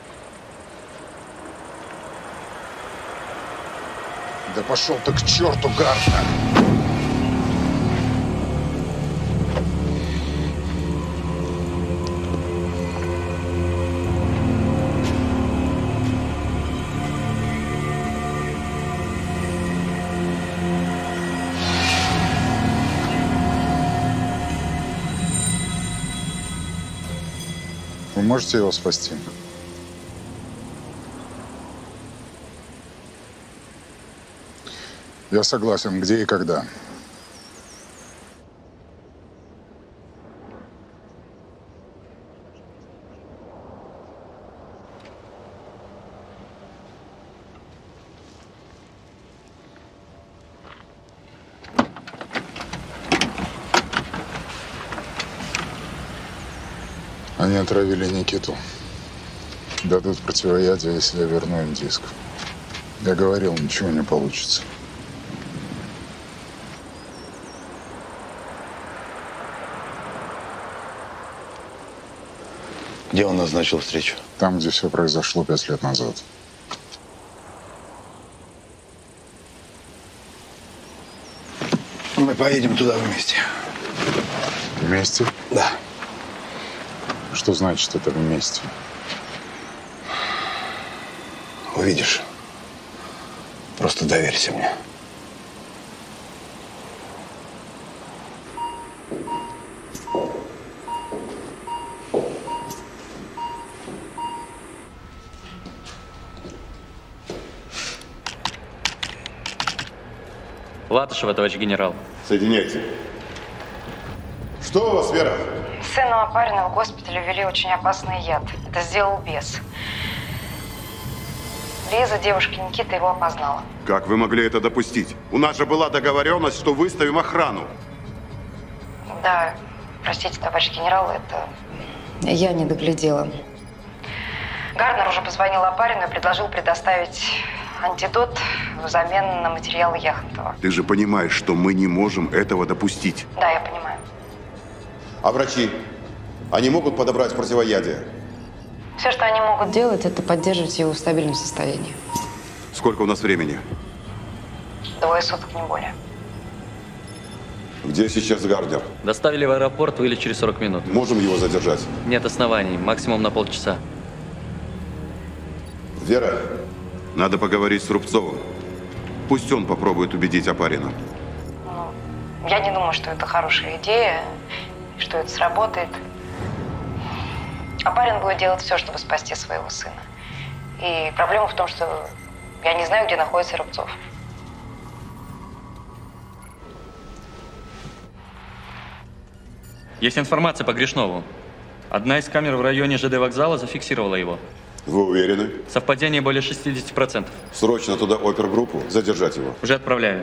Да пошел ты к черту, Гартнер! Вы можете его спасти? Я согласен. Где и когда? Они отравили Никиту. Дадут противоядие, если я верну им диск. Я говорил, ничего не получится. Где он назначил встречу? Там, где все произошло 5 лет назад. Мы поедем туда вместе. Вместе? Да. Что значит это вместе? Увидишь. Просто доверься мне. Латышева, товарищ генерал. Соединяйте. Что у вас, Вера? Сыну Апарина в госпитале ввели очень опасный яд. Это сделал бес. Лиза, девушка Никиты, его опознала. Как вы могли это допустить? У нас же была договоренность, что выставим охрану. Да, Простите, товарищ генерал, это я не доглядела. Гарнер уже позвонил Опарину и предложил предоставить антидот взамен на материалы Яхонтова. Ты же понимаешь, что мы не можем этого допустить. Да, я понимаю. А врачи? Они могут подобрать противоядие? Все, что они могут делать, это поддерживать его в стабильном состоянии. Сколько у нас времени? 2 суток, не более. Где сейчас Гарднер? Доставили в аэропорт, вылет через 40 минут. Можем его задержать? Нет оснований, максимум на полчаса. Вера? Надо поговорить с Рубцовым. Пусть он попробует убедить Опарина. Я не думаю, что это хорошая идея, что это сработает. Опарин будет делать все, чтобы спасти своего сына. И проблема в том, что я не знаю, где находится Рубцов. Есть информация по Грешнову. Одна из камер в районе ЖД вокзала зафиксировала его. Вы уверены? Совпадение более 60%. Срочно туда опергруппу, задержать его. Уже отправляю.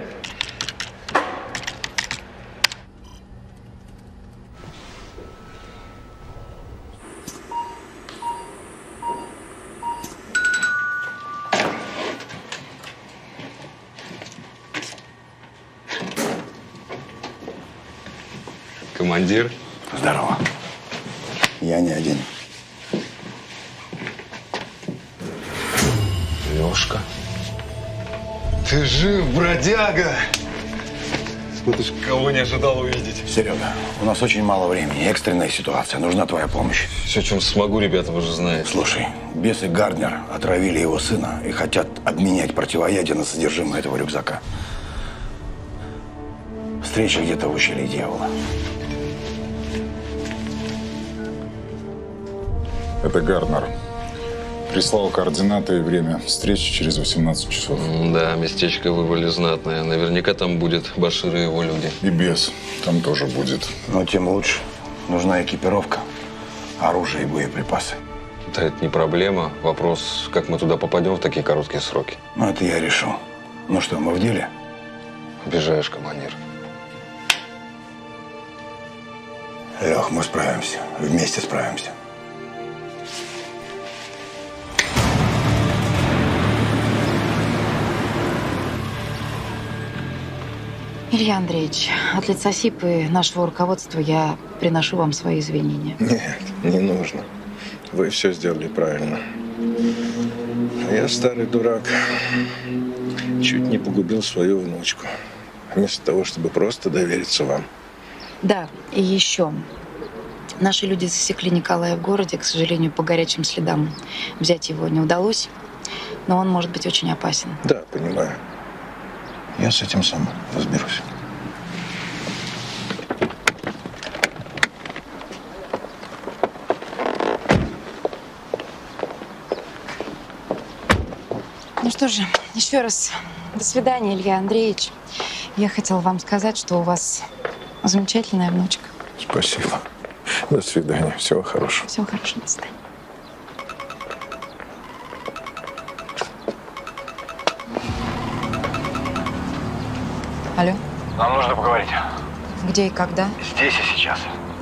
Командир. Здорово. Я не один. Лёшка. Ты жив, бродяга! Вот уж кого не ожидал увидеть. Серега, у нас очень мало времени. Экстренная ситуация. Нужна твоя помощь. Все, чем смогу, ребята, вы же знаете. Слушай, бес и Гарднер отравили его сына и хотят обменять противоядие на содержимое этого рюкзака. Встреча где-то в ущелье Дьявола. Это Гарднер. Прислал координаты и время встречи через 18 часов. Да, местечко выбрали знатное. Наверняка там будет Башир и его люди. И бес там тоже будет. Но тем лучше. Нужна экипировка, оружие и боеприпасы. Да это не проблема. Вопрос, как мы туда попадем в такие короткие сроки. Ну, это я решу. Ну что, мы в деле? Обижаешь, командир. Лех, мы справимся. Вместе справимся. Илья Андреевич, от лица СИП и нашего руководства я приношу вам свои извинения. Нет, не нужно. Вы все сделали правильно. Я старый дурак. Чуть не погубил свою внучку. Вместо того, чтобы просто довериться вам. Да, и еще. Наши люди засекли Николая в городе. К сожалению, по горячим следам взять его не удалось. Но он может быть очень опасен. Да, понимаю. Я с этим сам разберусь. Ну что же, еще раз до свидания, Илья Андреевич. Я хотела вам сказать, что у вас замечательная внучка. Спасибо. До свидания. Всего хорошего. Всего хорошего. До свидания. Алло? Нам нужно поговорить. Где и когда? Здесь и сейчас.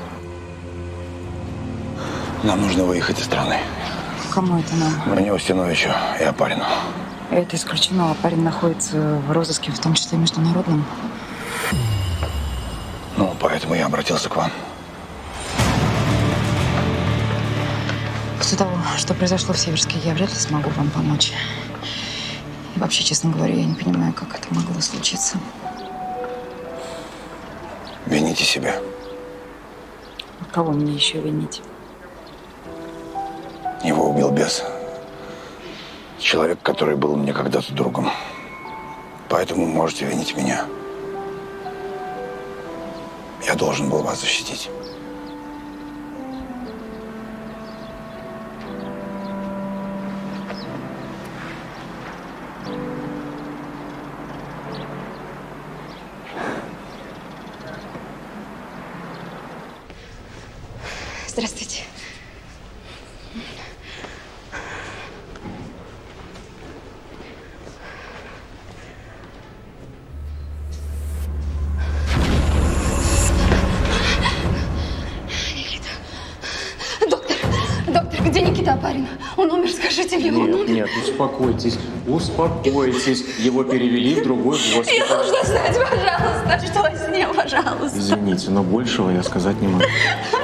Нам нужно выехать из страны. Кому это нам? Мне Устиновичу и Опарину. Это исключено. Опарин находится в розыске, в том числе международном. Ну, поэтому я обратился к вам. После того, что произошло в Северске, я вряд ли смогу вам помочь. И вообще, честно говоря, я не понимаю, как это могло случиться. Вините себя. Кого мне еще винить? Его убил бес. Человек, который был мне когда-то другом. Поэтому можете винить меня. Я должен был вас защитить. Здравствуйте. Где Никита Опарин? Он умер, скажите мне, он умер. Нет, успокойтесь, успокойтесь. Его перевели в другой госпиталь. Я должна знать, пожалуйста, что с ним, пожалуйста. Извините, но большего я сказать не могу.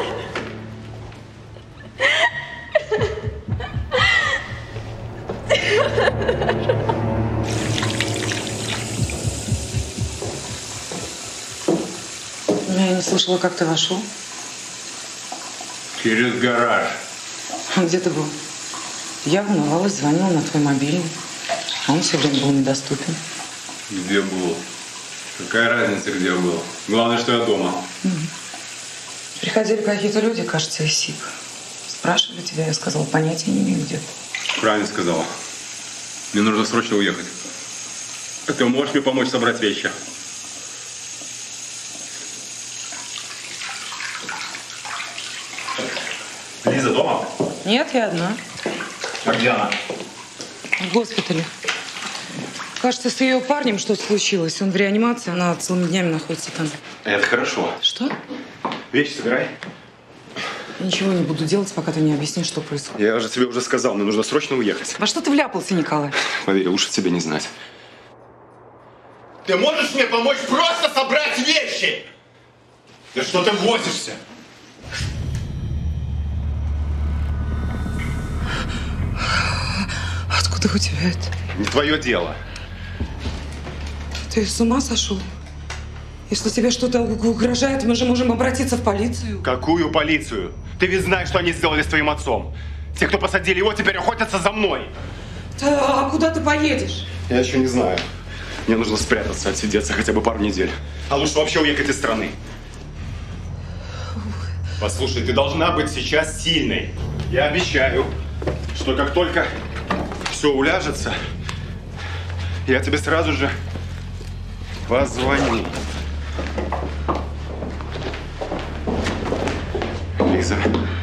Я не слышала, как ты вошел. Через гараж. А где ты был? Я волновалась, звонила на твой мобильный. А он все время был недоступен. Где был? Какая разница, где был? Главное, что я дома. Приходили какие-то люди, кажется, из СИП. Спрашивали тебя, я сказала, понятия не имею, где ты. Правильно сказала. Мне нужно срочно уехать. Ты можешь мне помочь собрать вещи? Лиза дома? Нет, я одна. А где она? В госпитале. Кажется, с ее парнем что-то случилось. Он в реанимации, она целыми днями находится там. Это хорошо. Что? Вещи собирай. Я ничего не буду делать, пока ты не объяснишь, что происходит. Я же тебе уже сказал, мне нужно срочно уехать. Во что ты вляпался, Николай? Поверь, лучше тебе не знать. Ты можешь мне помочь просто собрать вещи? Да что ты возишься? Откуда у тебя это? Не твое дело. Ты с ума сошел? Если тебе что-то угрожает, мы же можем обратиться в полицию. Какую полицию? Ты ведь знаешь, что они сделали с твоим отцом. Те, кто посадили его, теперь охотятся за мной. А куда ты поедешь? Я еще не знаю. Мне нужно спрятаться, отсидеться хотя бы пару недель. А лучше вообще уехать из страны. Послушай, ты должна быть сейчас сильной. Я обещаю, что как только все уляжется, я тебе сразу же позвоню. Лиза.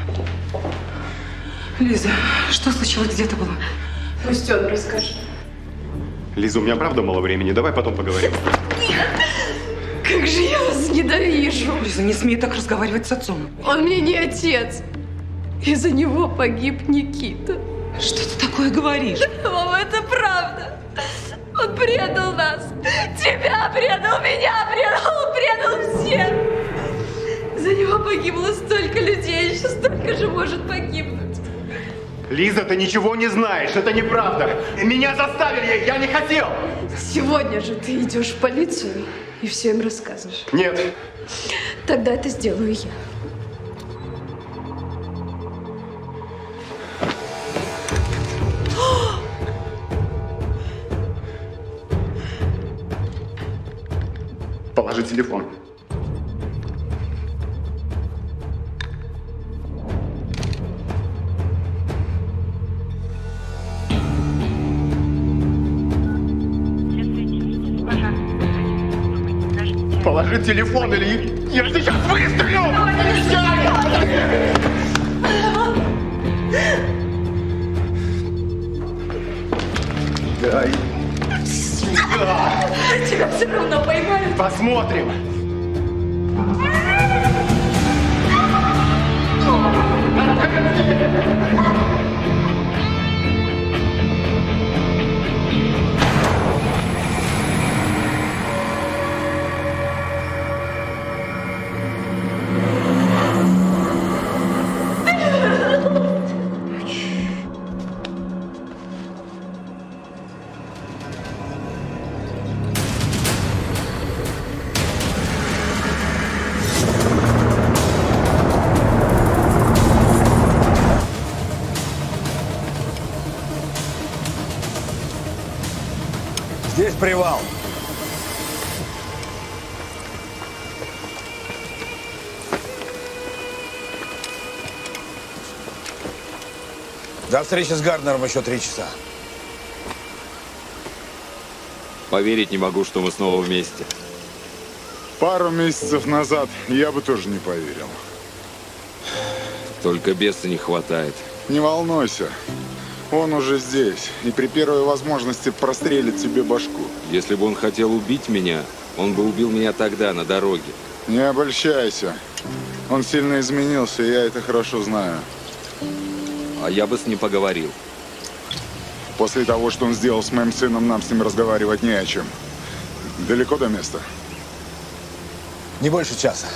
Лиза, что случилось? Где ты была? Пусть он расскажет. Лиза, у меня правда мало времени. Давай потом поговорим. Нет! Как же я вас ненавижу! Лиза, не смей так разговаривать с отцом. Он мне не отец. Из-за него погиб Никита. Что ты такое говоришь? Мама, это правда. Он предал нас. Тебя предал, меня предал, он предал всех. За него погибло столько людей, еще столько же может погибнуть. Лиза, ты ничего не знаешь, это неправда. Меня заставили, я не хотел. Сегодня же ты идешь в полицию и все им рассказываешь. Нет. Тогда это сделаю я. Положи телефон. Положи телефон, или я сейчас выстрелю! Дай сюда! Тебя все равно поймают. Посмотрим. Здесь привал. До встречи с Гарднером еще 3 часа. Поверить не могу, что мы снова вместе. Пару месяцев назад я бы тоже не поверил. Только беса не хватает. Не волнуйся. Он уже здесь. И при первой возможности прострелит тебе башку. Если бы он хотел убить меня, он бы убил меня тогда, на дороге. Не обольщайся. Он сильно изменился, и я это хорошо знаю. А я бы с ним поговорил. После того, что он сделал с моим сыном, нам с ним разговаривать не о чем. Далеко до места? Не больше часа.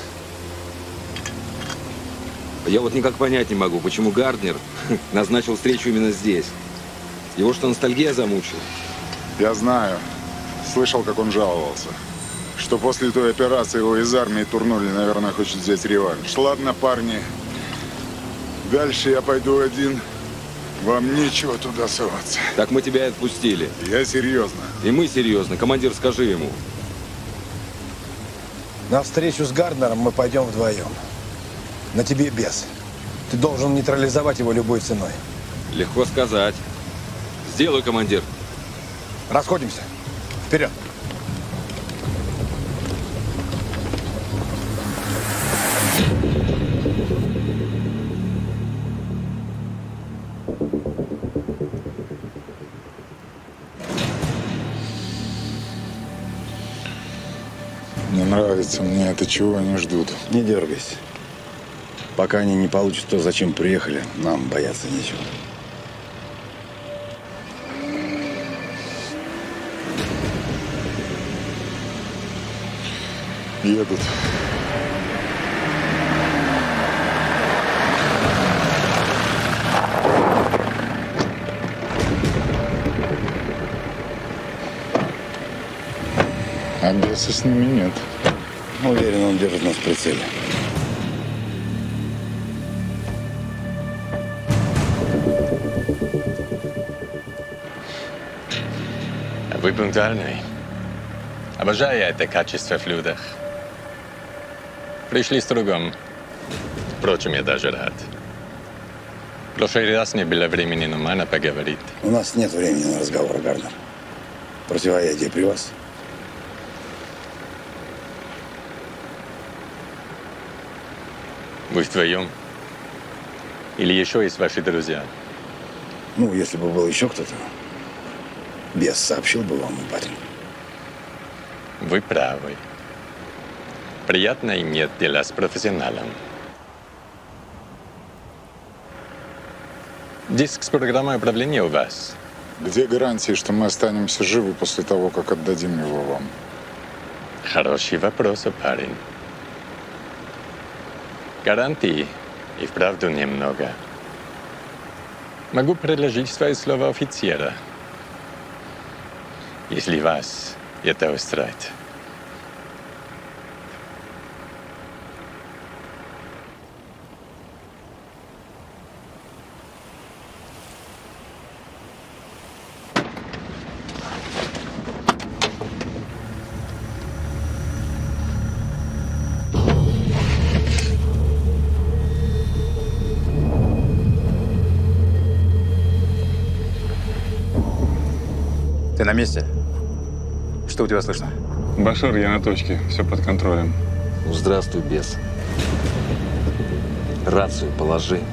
Я вот никак понять не могу, почему Гарднер назначил встречу именно здесь. Его что, ностальгия замучила? Я знаю. Слышал, как он жаловался. Что после той операции его из армии турнули, наверное, хочет взять реванш. Ладно, парни. Дальше я пойду один. Вам нечего туда соваться. Так мы тебя и отпустили. Я серьезно. И мы серьезно. Командир, скажи ему. На встречу с Гарднером мы пойдем вдвоем. На тебе бес. Ты должен нейтрализовать его любой ценой. Легко сказать. Сделаю, командир. Расходимся. Вперед. Не нравится мне это, чего они ждут. Не дергайся. Пока они не получат то, зачем приехали, нам бояться нечего. Едут. А беса с ними нет. Уверен, он держит нас в прицеле. Вы пунктуальный. Обожаю я это качество в людях. Пришли с другом. Впрочем, я даже рад. В прошлый раз не было времени нормально поговорить. У нас нет времени на разговор, Гарднер. Противоядие при вас? Вы вдвоем? Или еще есть ваши друзья? Ну, если бы был еще кто-то, бес сообщил бы вам, парень. Вы правы. Приятно иметь дела с профессионалом. Диск с программой управления у вас. Где гарантии, что мы останемся живы после того, как отдадим его вам? Хороший вопрос, парень. Гарантий и вправду немного. Могу предложить свое слово офицера, если вас это устраивает. Ты на месте? Что у тебя слышно? Башир, я на точке. Все под контролем. Ну, здравствуй, бес. Рацию положи.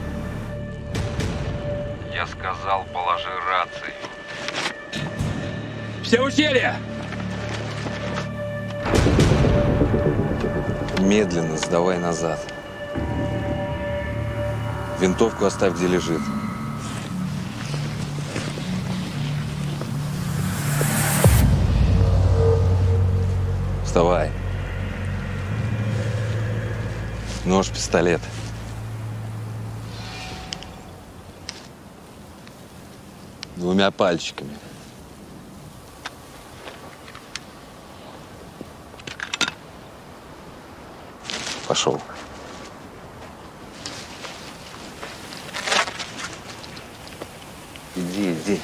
Я сказал, положи рацию. Все ущелья! Медленно сдавай назад. Винтовку оставь, где лежит. Вставай. Нож, пистолет. Двумя пальчиками. Пошел. Иди, иди.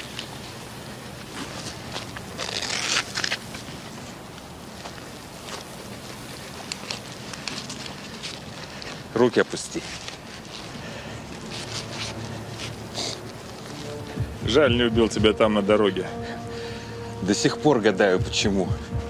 Руки опусти. Жаль, не убил тебя там на дороге. До сих пор гадаю, почему.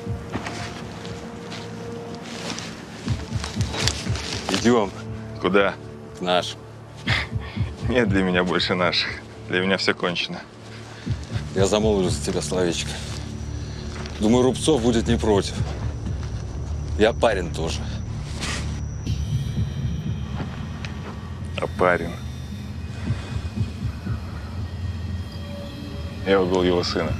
Идем. Куда? К нашим. Нет для меня больше наших. Для меня все кончено. Я замолвлю за тебя словечко. Думаю, Рубцов будет не против. Я парень тоже. А парень? Я убил его сына.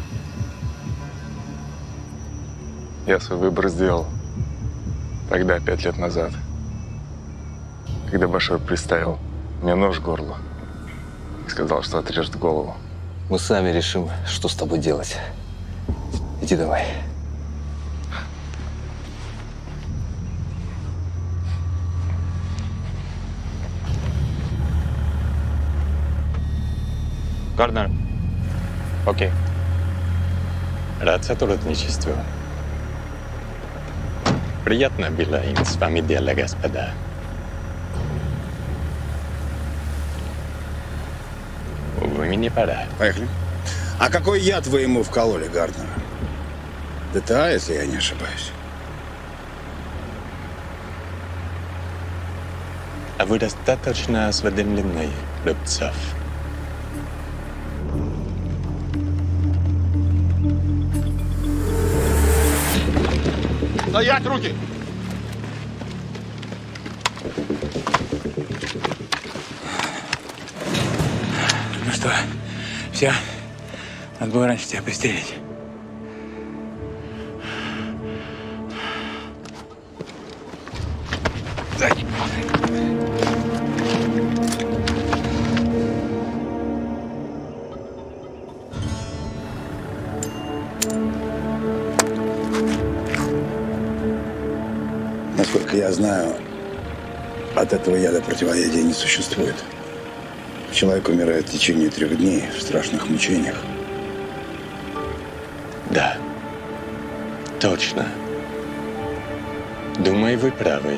Я свой выбор сделал тогда, 5 лет назад, когда Башир приставил мне нож в горло и сказал, что отрежет голову. Мы сами решим, что с тобой делать. Иди давай. Гарднер. Окей. Рад сотрудничеству. Приятно было иметь с вами дело, господа. Увы, мне пора. Поехали. А какой яд вы ему вкололи, Гарднер? ДТА, если я не ошибаюсь. А вы достаточно осведомлены, Рубцов. Стоять, руки! Ну что, все? Надо было раньше тебя пристрелить. Насколько я знаю, от этого яда противоядия не существует. Человек умирает в течение 3 дней в страшных мучениях. Да, точно. Думаю, вы правы.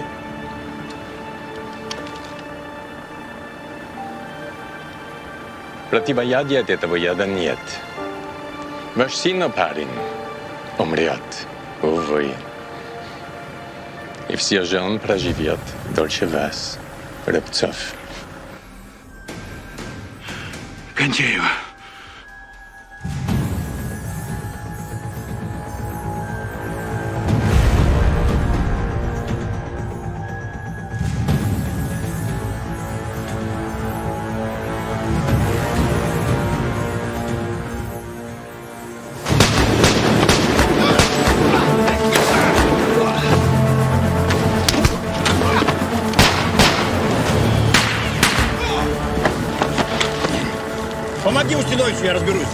Противоядия от этого яда нет. Ваш сын, парень, умрет, увы. И все же он проживет дольше вас, Рубцов. Кончай его. Помоги Устиновичу, я разберусь.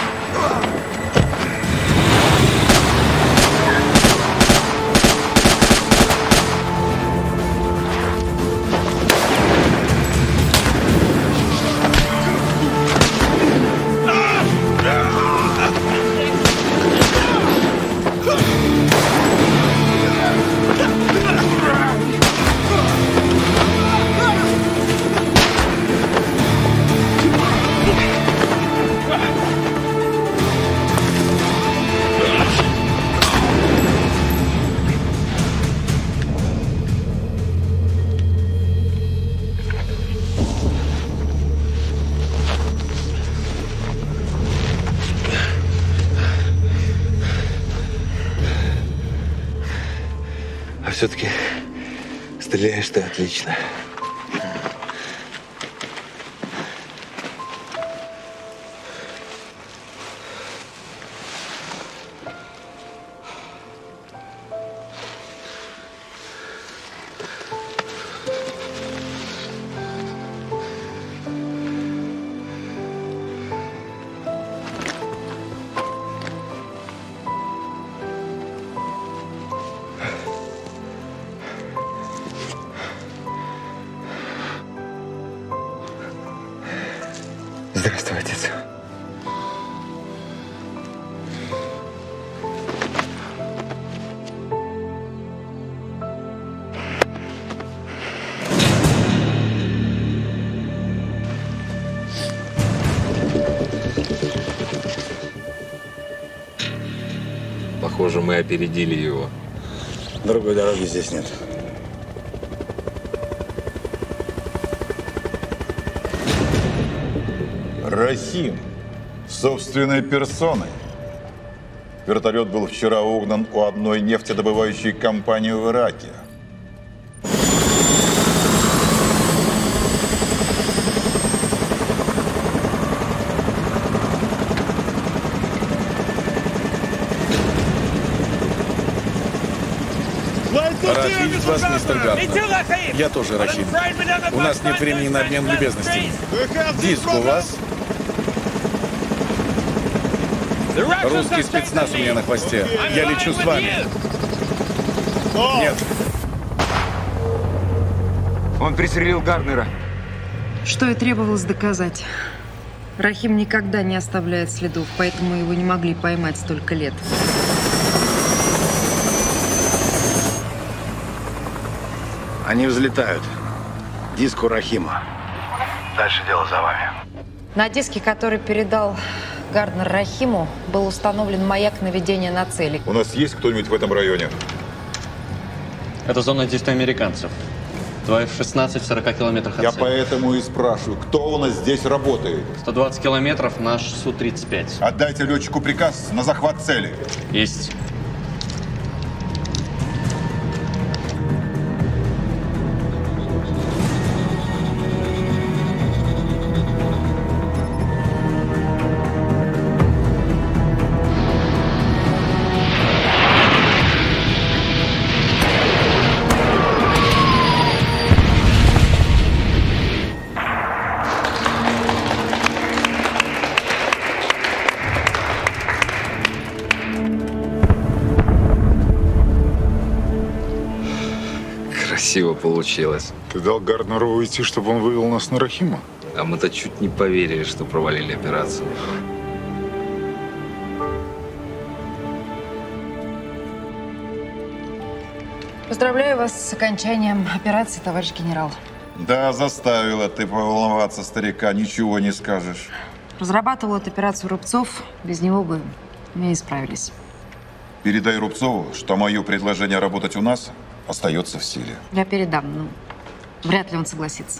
Все-таки стреляешь ты отлично. Здравствуй, отец. Похоже, мы опередили его. Другой дороги здесь нет. Расим собственной персоной. Вертолет был вчера угнан у одной нефтедобывающей компании в Ираке. приветствовать вас, мистер Гарднер. Я тоже Рахим. У нас нет времени на обмен любезностями. Диск у вас? Русский спецназ у меня на хвосте. Я лечу с вами. Нет. Он пристрелил Гарднера. Что и требовалось доказать. Рахим никогда не оставляет следов, поэтому его не могли поймать столько лет. Они взлетают. Диск у Рахима. Дальше дело за вами. На диске, который передал Гарднер Рахиму, был установлен маяк наведения на цели. У нас есть кто-нибудь в этом районе? Это зона действия американцев. 2 F-16 в 40 километрах от Я цели. поэтому и спрашиваю, кто у нас здесь работает? 120 километров, наш Су-35. Отдайте летчику приказ на захват цели. Есть. Красиво получилось. Ты дал Гарднеру уйти, чтобы он вывел нас на Рахима? А мы-то чуть не поверили, что провалили операцию. Поздравляю вас с окончанием операции, товарищ генерал. Да, заставила ты поволноваться старика, ничего не скажешь. Разрабатывал эту операцию Рубцов, без него бы мы не справились. Передай Рубцову, что мое предложение работать у нас остается в силе. Я передам, но вряд ли он согласится.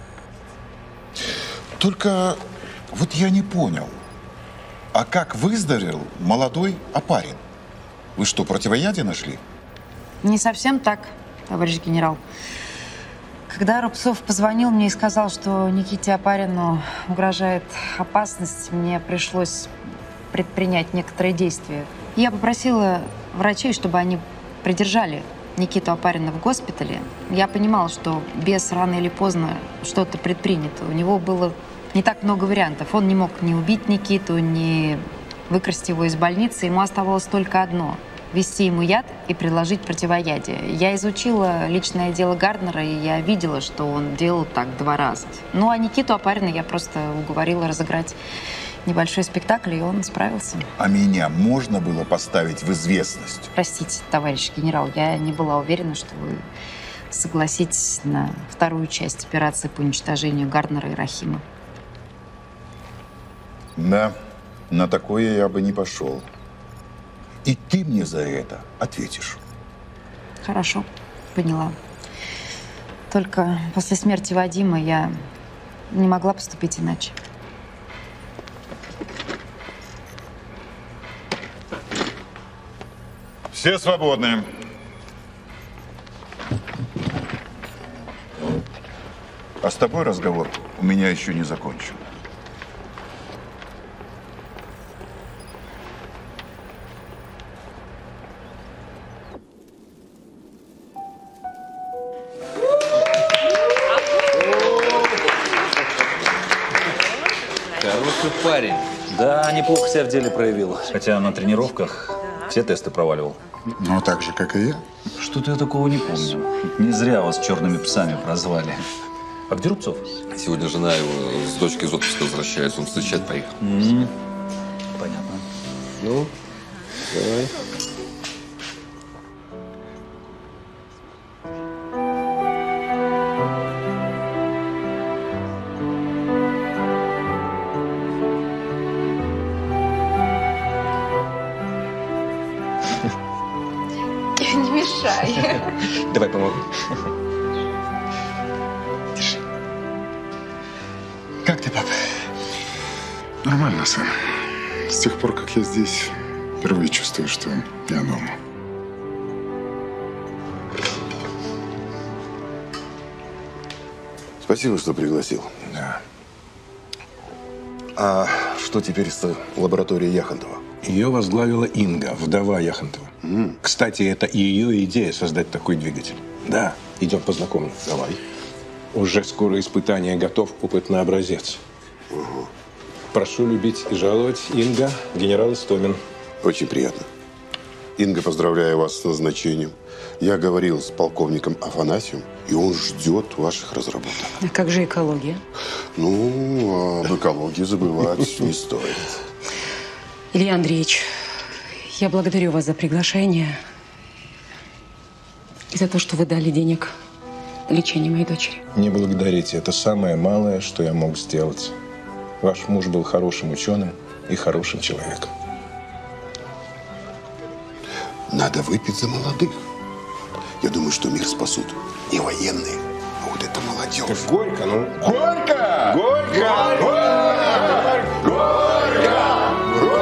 Только вот я не понял, а как выздоровел молодой опарин? Вы что, противоядие нашли? Не совсем так, товарищ генерал. Когда Рубцов позвонил мне и сказал, что Никите Опарину угрожает опасность, мне пришлось предпринять некоторые действия. Я попросила врачей, чтобы они придержали Никиту Опарина в госпитале. Я понимала, что бес рано или поздно что-то предпринят. У него было не так много вариантов. Он не мог ни убить Никиту, ни выкрасть его из больницы. Ему оставалось только одно – ввести ему яд и предложить противоядие. Я изучила личное дело Гарднера, и я видела, что он делал так 2 раза. Ну, а Никиту Опарина я просто уговорила разыграть небольшой спектакль, и он справился. А меня можно было поставить в известность? Простите, товарищ генерал, я не была уверена, что вы согласитесь на 2-ю часть операции по уничтожению Гарднера и Рахима. Да, на такое я бы не пошел. И ты мне за это ответишь. Хорошо, поняла. Только после смерти Вадима я не могла поступить иначе. Все свободны. А с тобой разговор у меня еще не закончен. Хороший парень. Да, неплохо себя в деле проявил. Хотя на тренировках все тесты проваливал. Ну, так же, как и я. Что-то я такого не помню. Не зря вас черными псами прозвали. А где Рубцов? Сегодня жена его с дочкой из отпуска возвращается. Он встречать поехал. Понятно. Ну, давай. Не мешай. Давай помогу. Держи. Как ты, папа? Нормально, сын. С тех пор, как я здесь, впервые чувствую, что я дома. Спасибо, что пригласил. Да. А что теперь с лабораторией Яхонтова? Ее возглавила Инга, вдова Яхонтова. Кстати, это ее идея создать такой двигатель. Да. Идем познакомлю. Давай. Уже скоро испытание готов, опытный образец. Угу. Прошу любить и жаловать. Инга, генерал Истомин. Очень приятно. Инга, поздравляю вас с назначением. Я говорил с полковником Афанасьевым, и он ждет ваших разработок. А как же экология? Ну, об экологии забывать не стоит. Илья Андреевич, я благодарю вас за приглашение и за то, что вы дали денег на лечение моей дочери. Не благодарите. Это самое малое, что я мог сделать. Ваш муж был хорошим ученым и хорошим человеком. Надо выпить за молодых. Я думаю, что мир спасут не военные, а вот эта молодежь. Так горько, ну. Горько! Горько! Горько! Горько!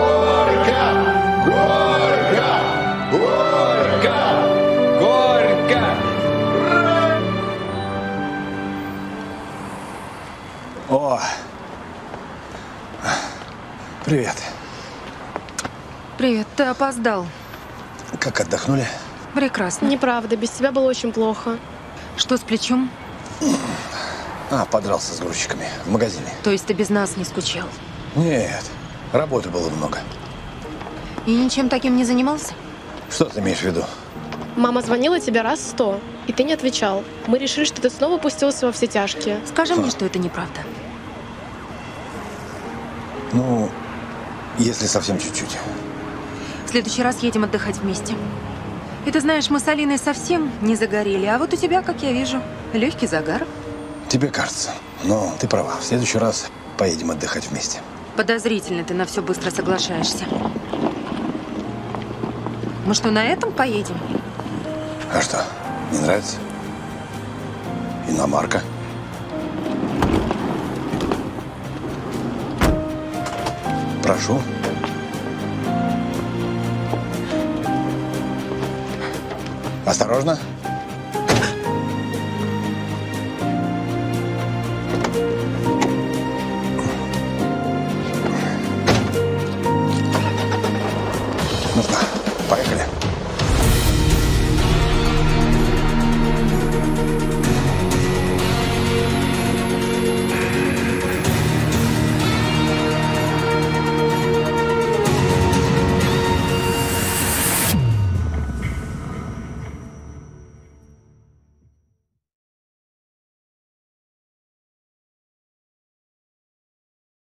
Горько! Горько! Горько! О! Привет. Привет, ты опоздал. Как отдохнули? Прекрасно. Неправда, без тебя было очень плохо. Что с плечом? Подрался с грузчиками в магазине. То есть ты без нас не скучал? Нет, работы было много. И ничем таким не занимался? Что ты имеешь в виду? Мама звонила тебе раз 100, и ты не отвечал. Мы решили, что ты снова пустился во все тяжкие. Скажи мне, что это неправда. Ну, если совсем чуть-чуть. В следующий раз едем отдыхать вместе. И ты знаешь, мы с Алиной совсем не загорели. А вот у тебя, как я вижу, легкий загар. Тебе кажется. Но ты права. В следующий раз поедем отдыхать вместе. Подозрительно ты на все быстро соглашаешься. Мы что, на этом поедем? А что, не нравится? Иномарка. Прошу. Осторожно.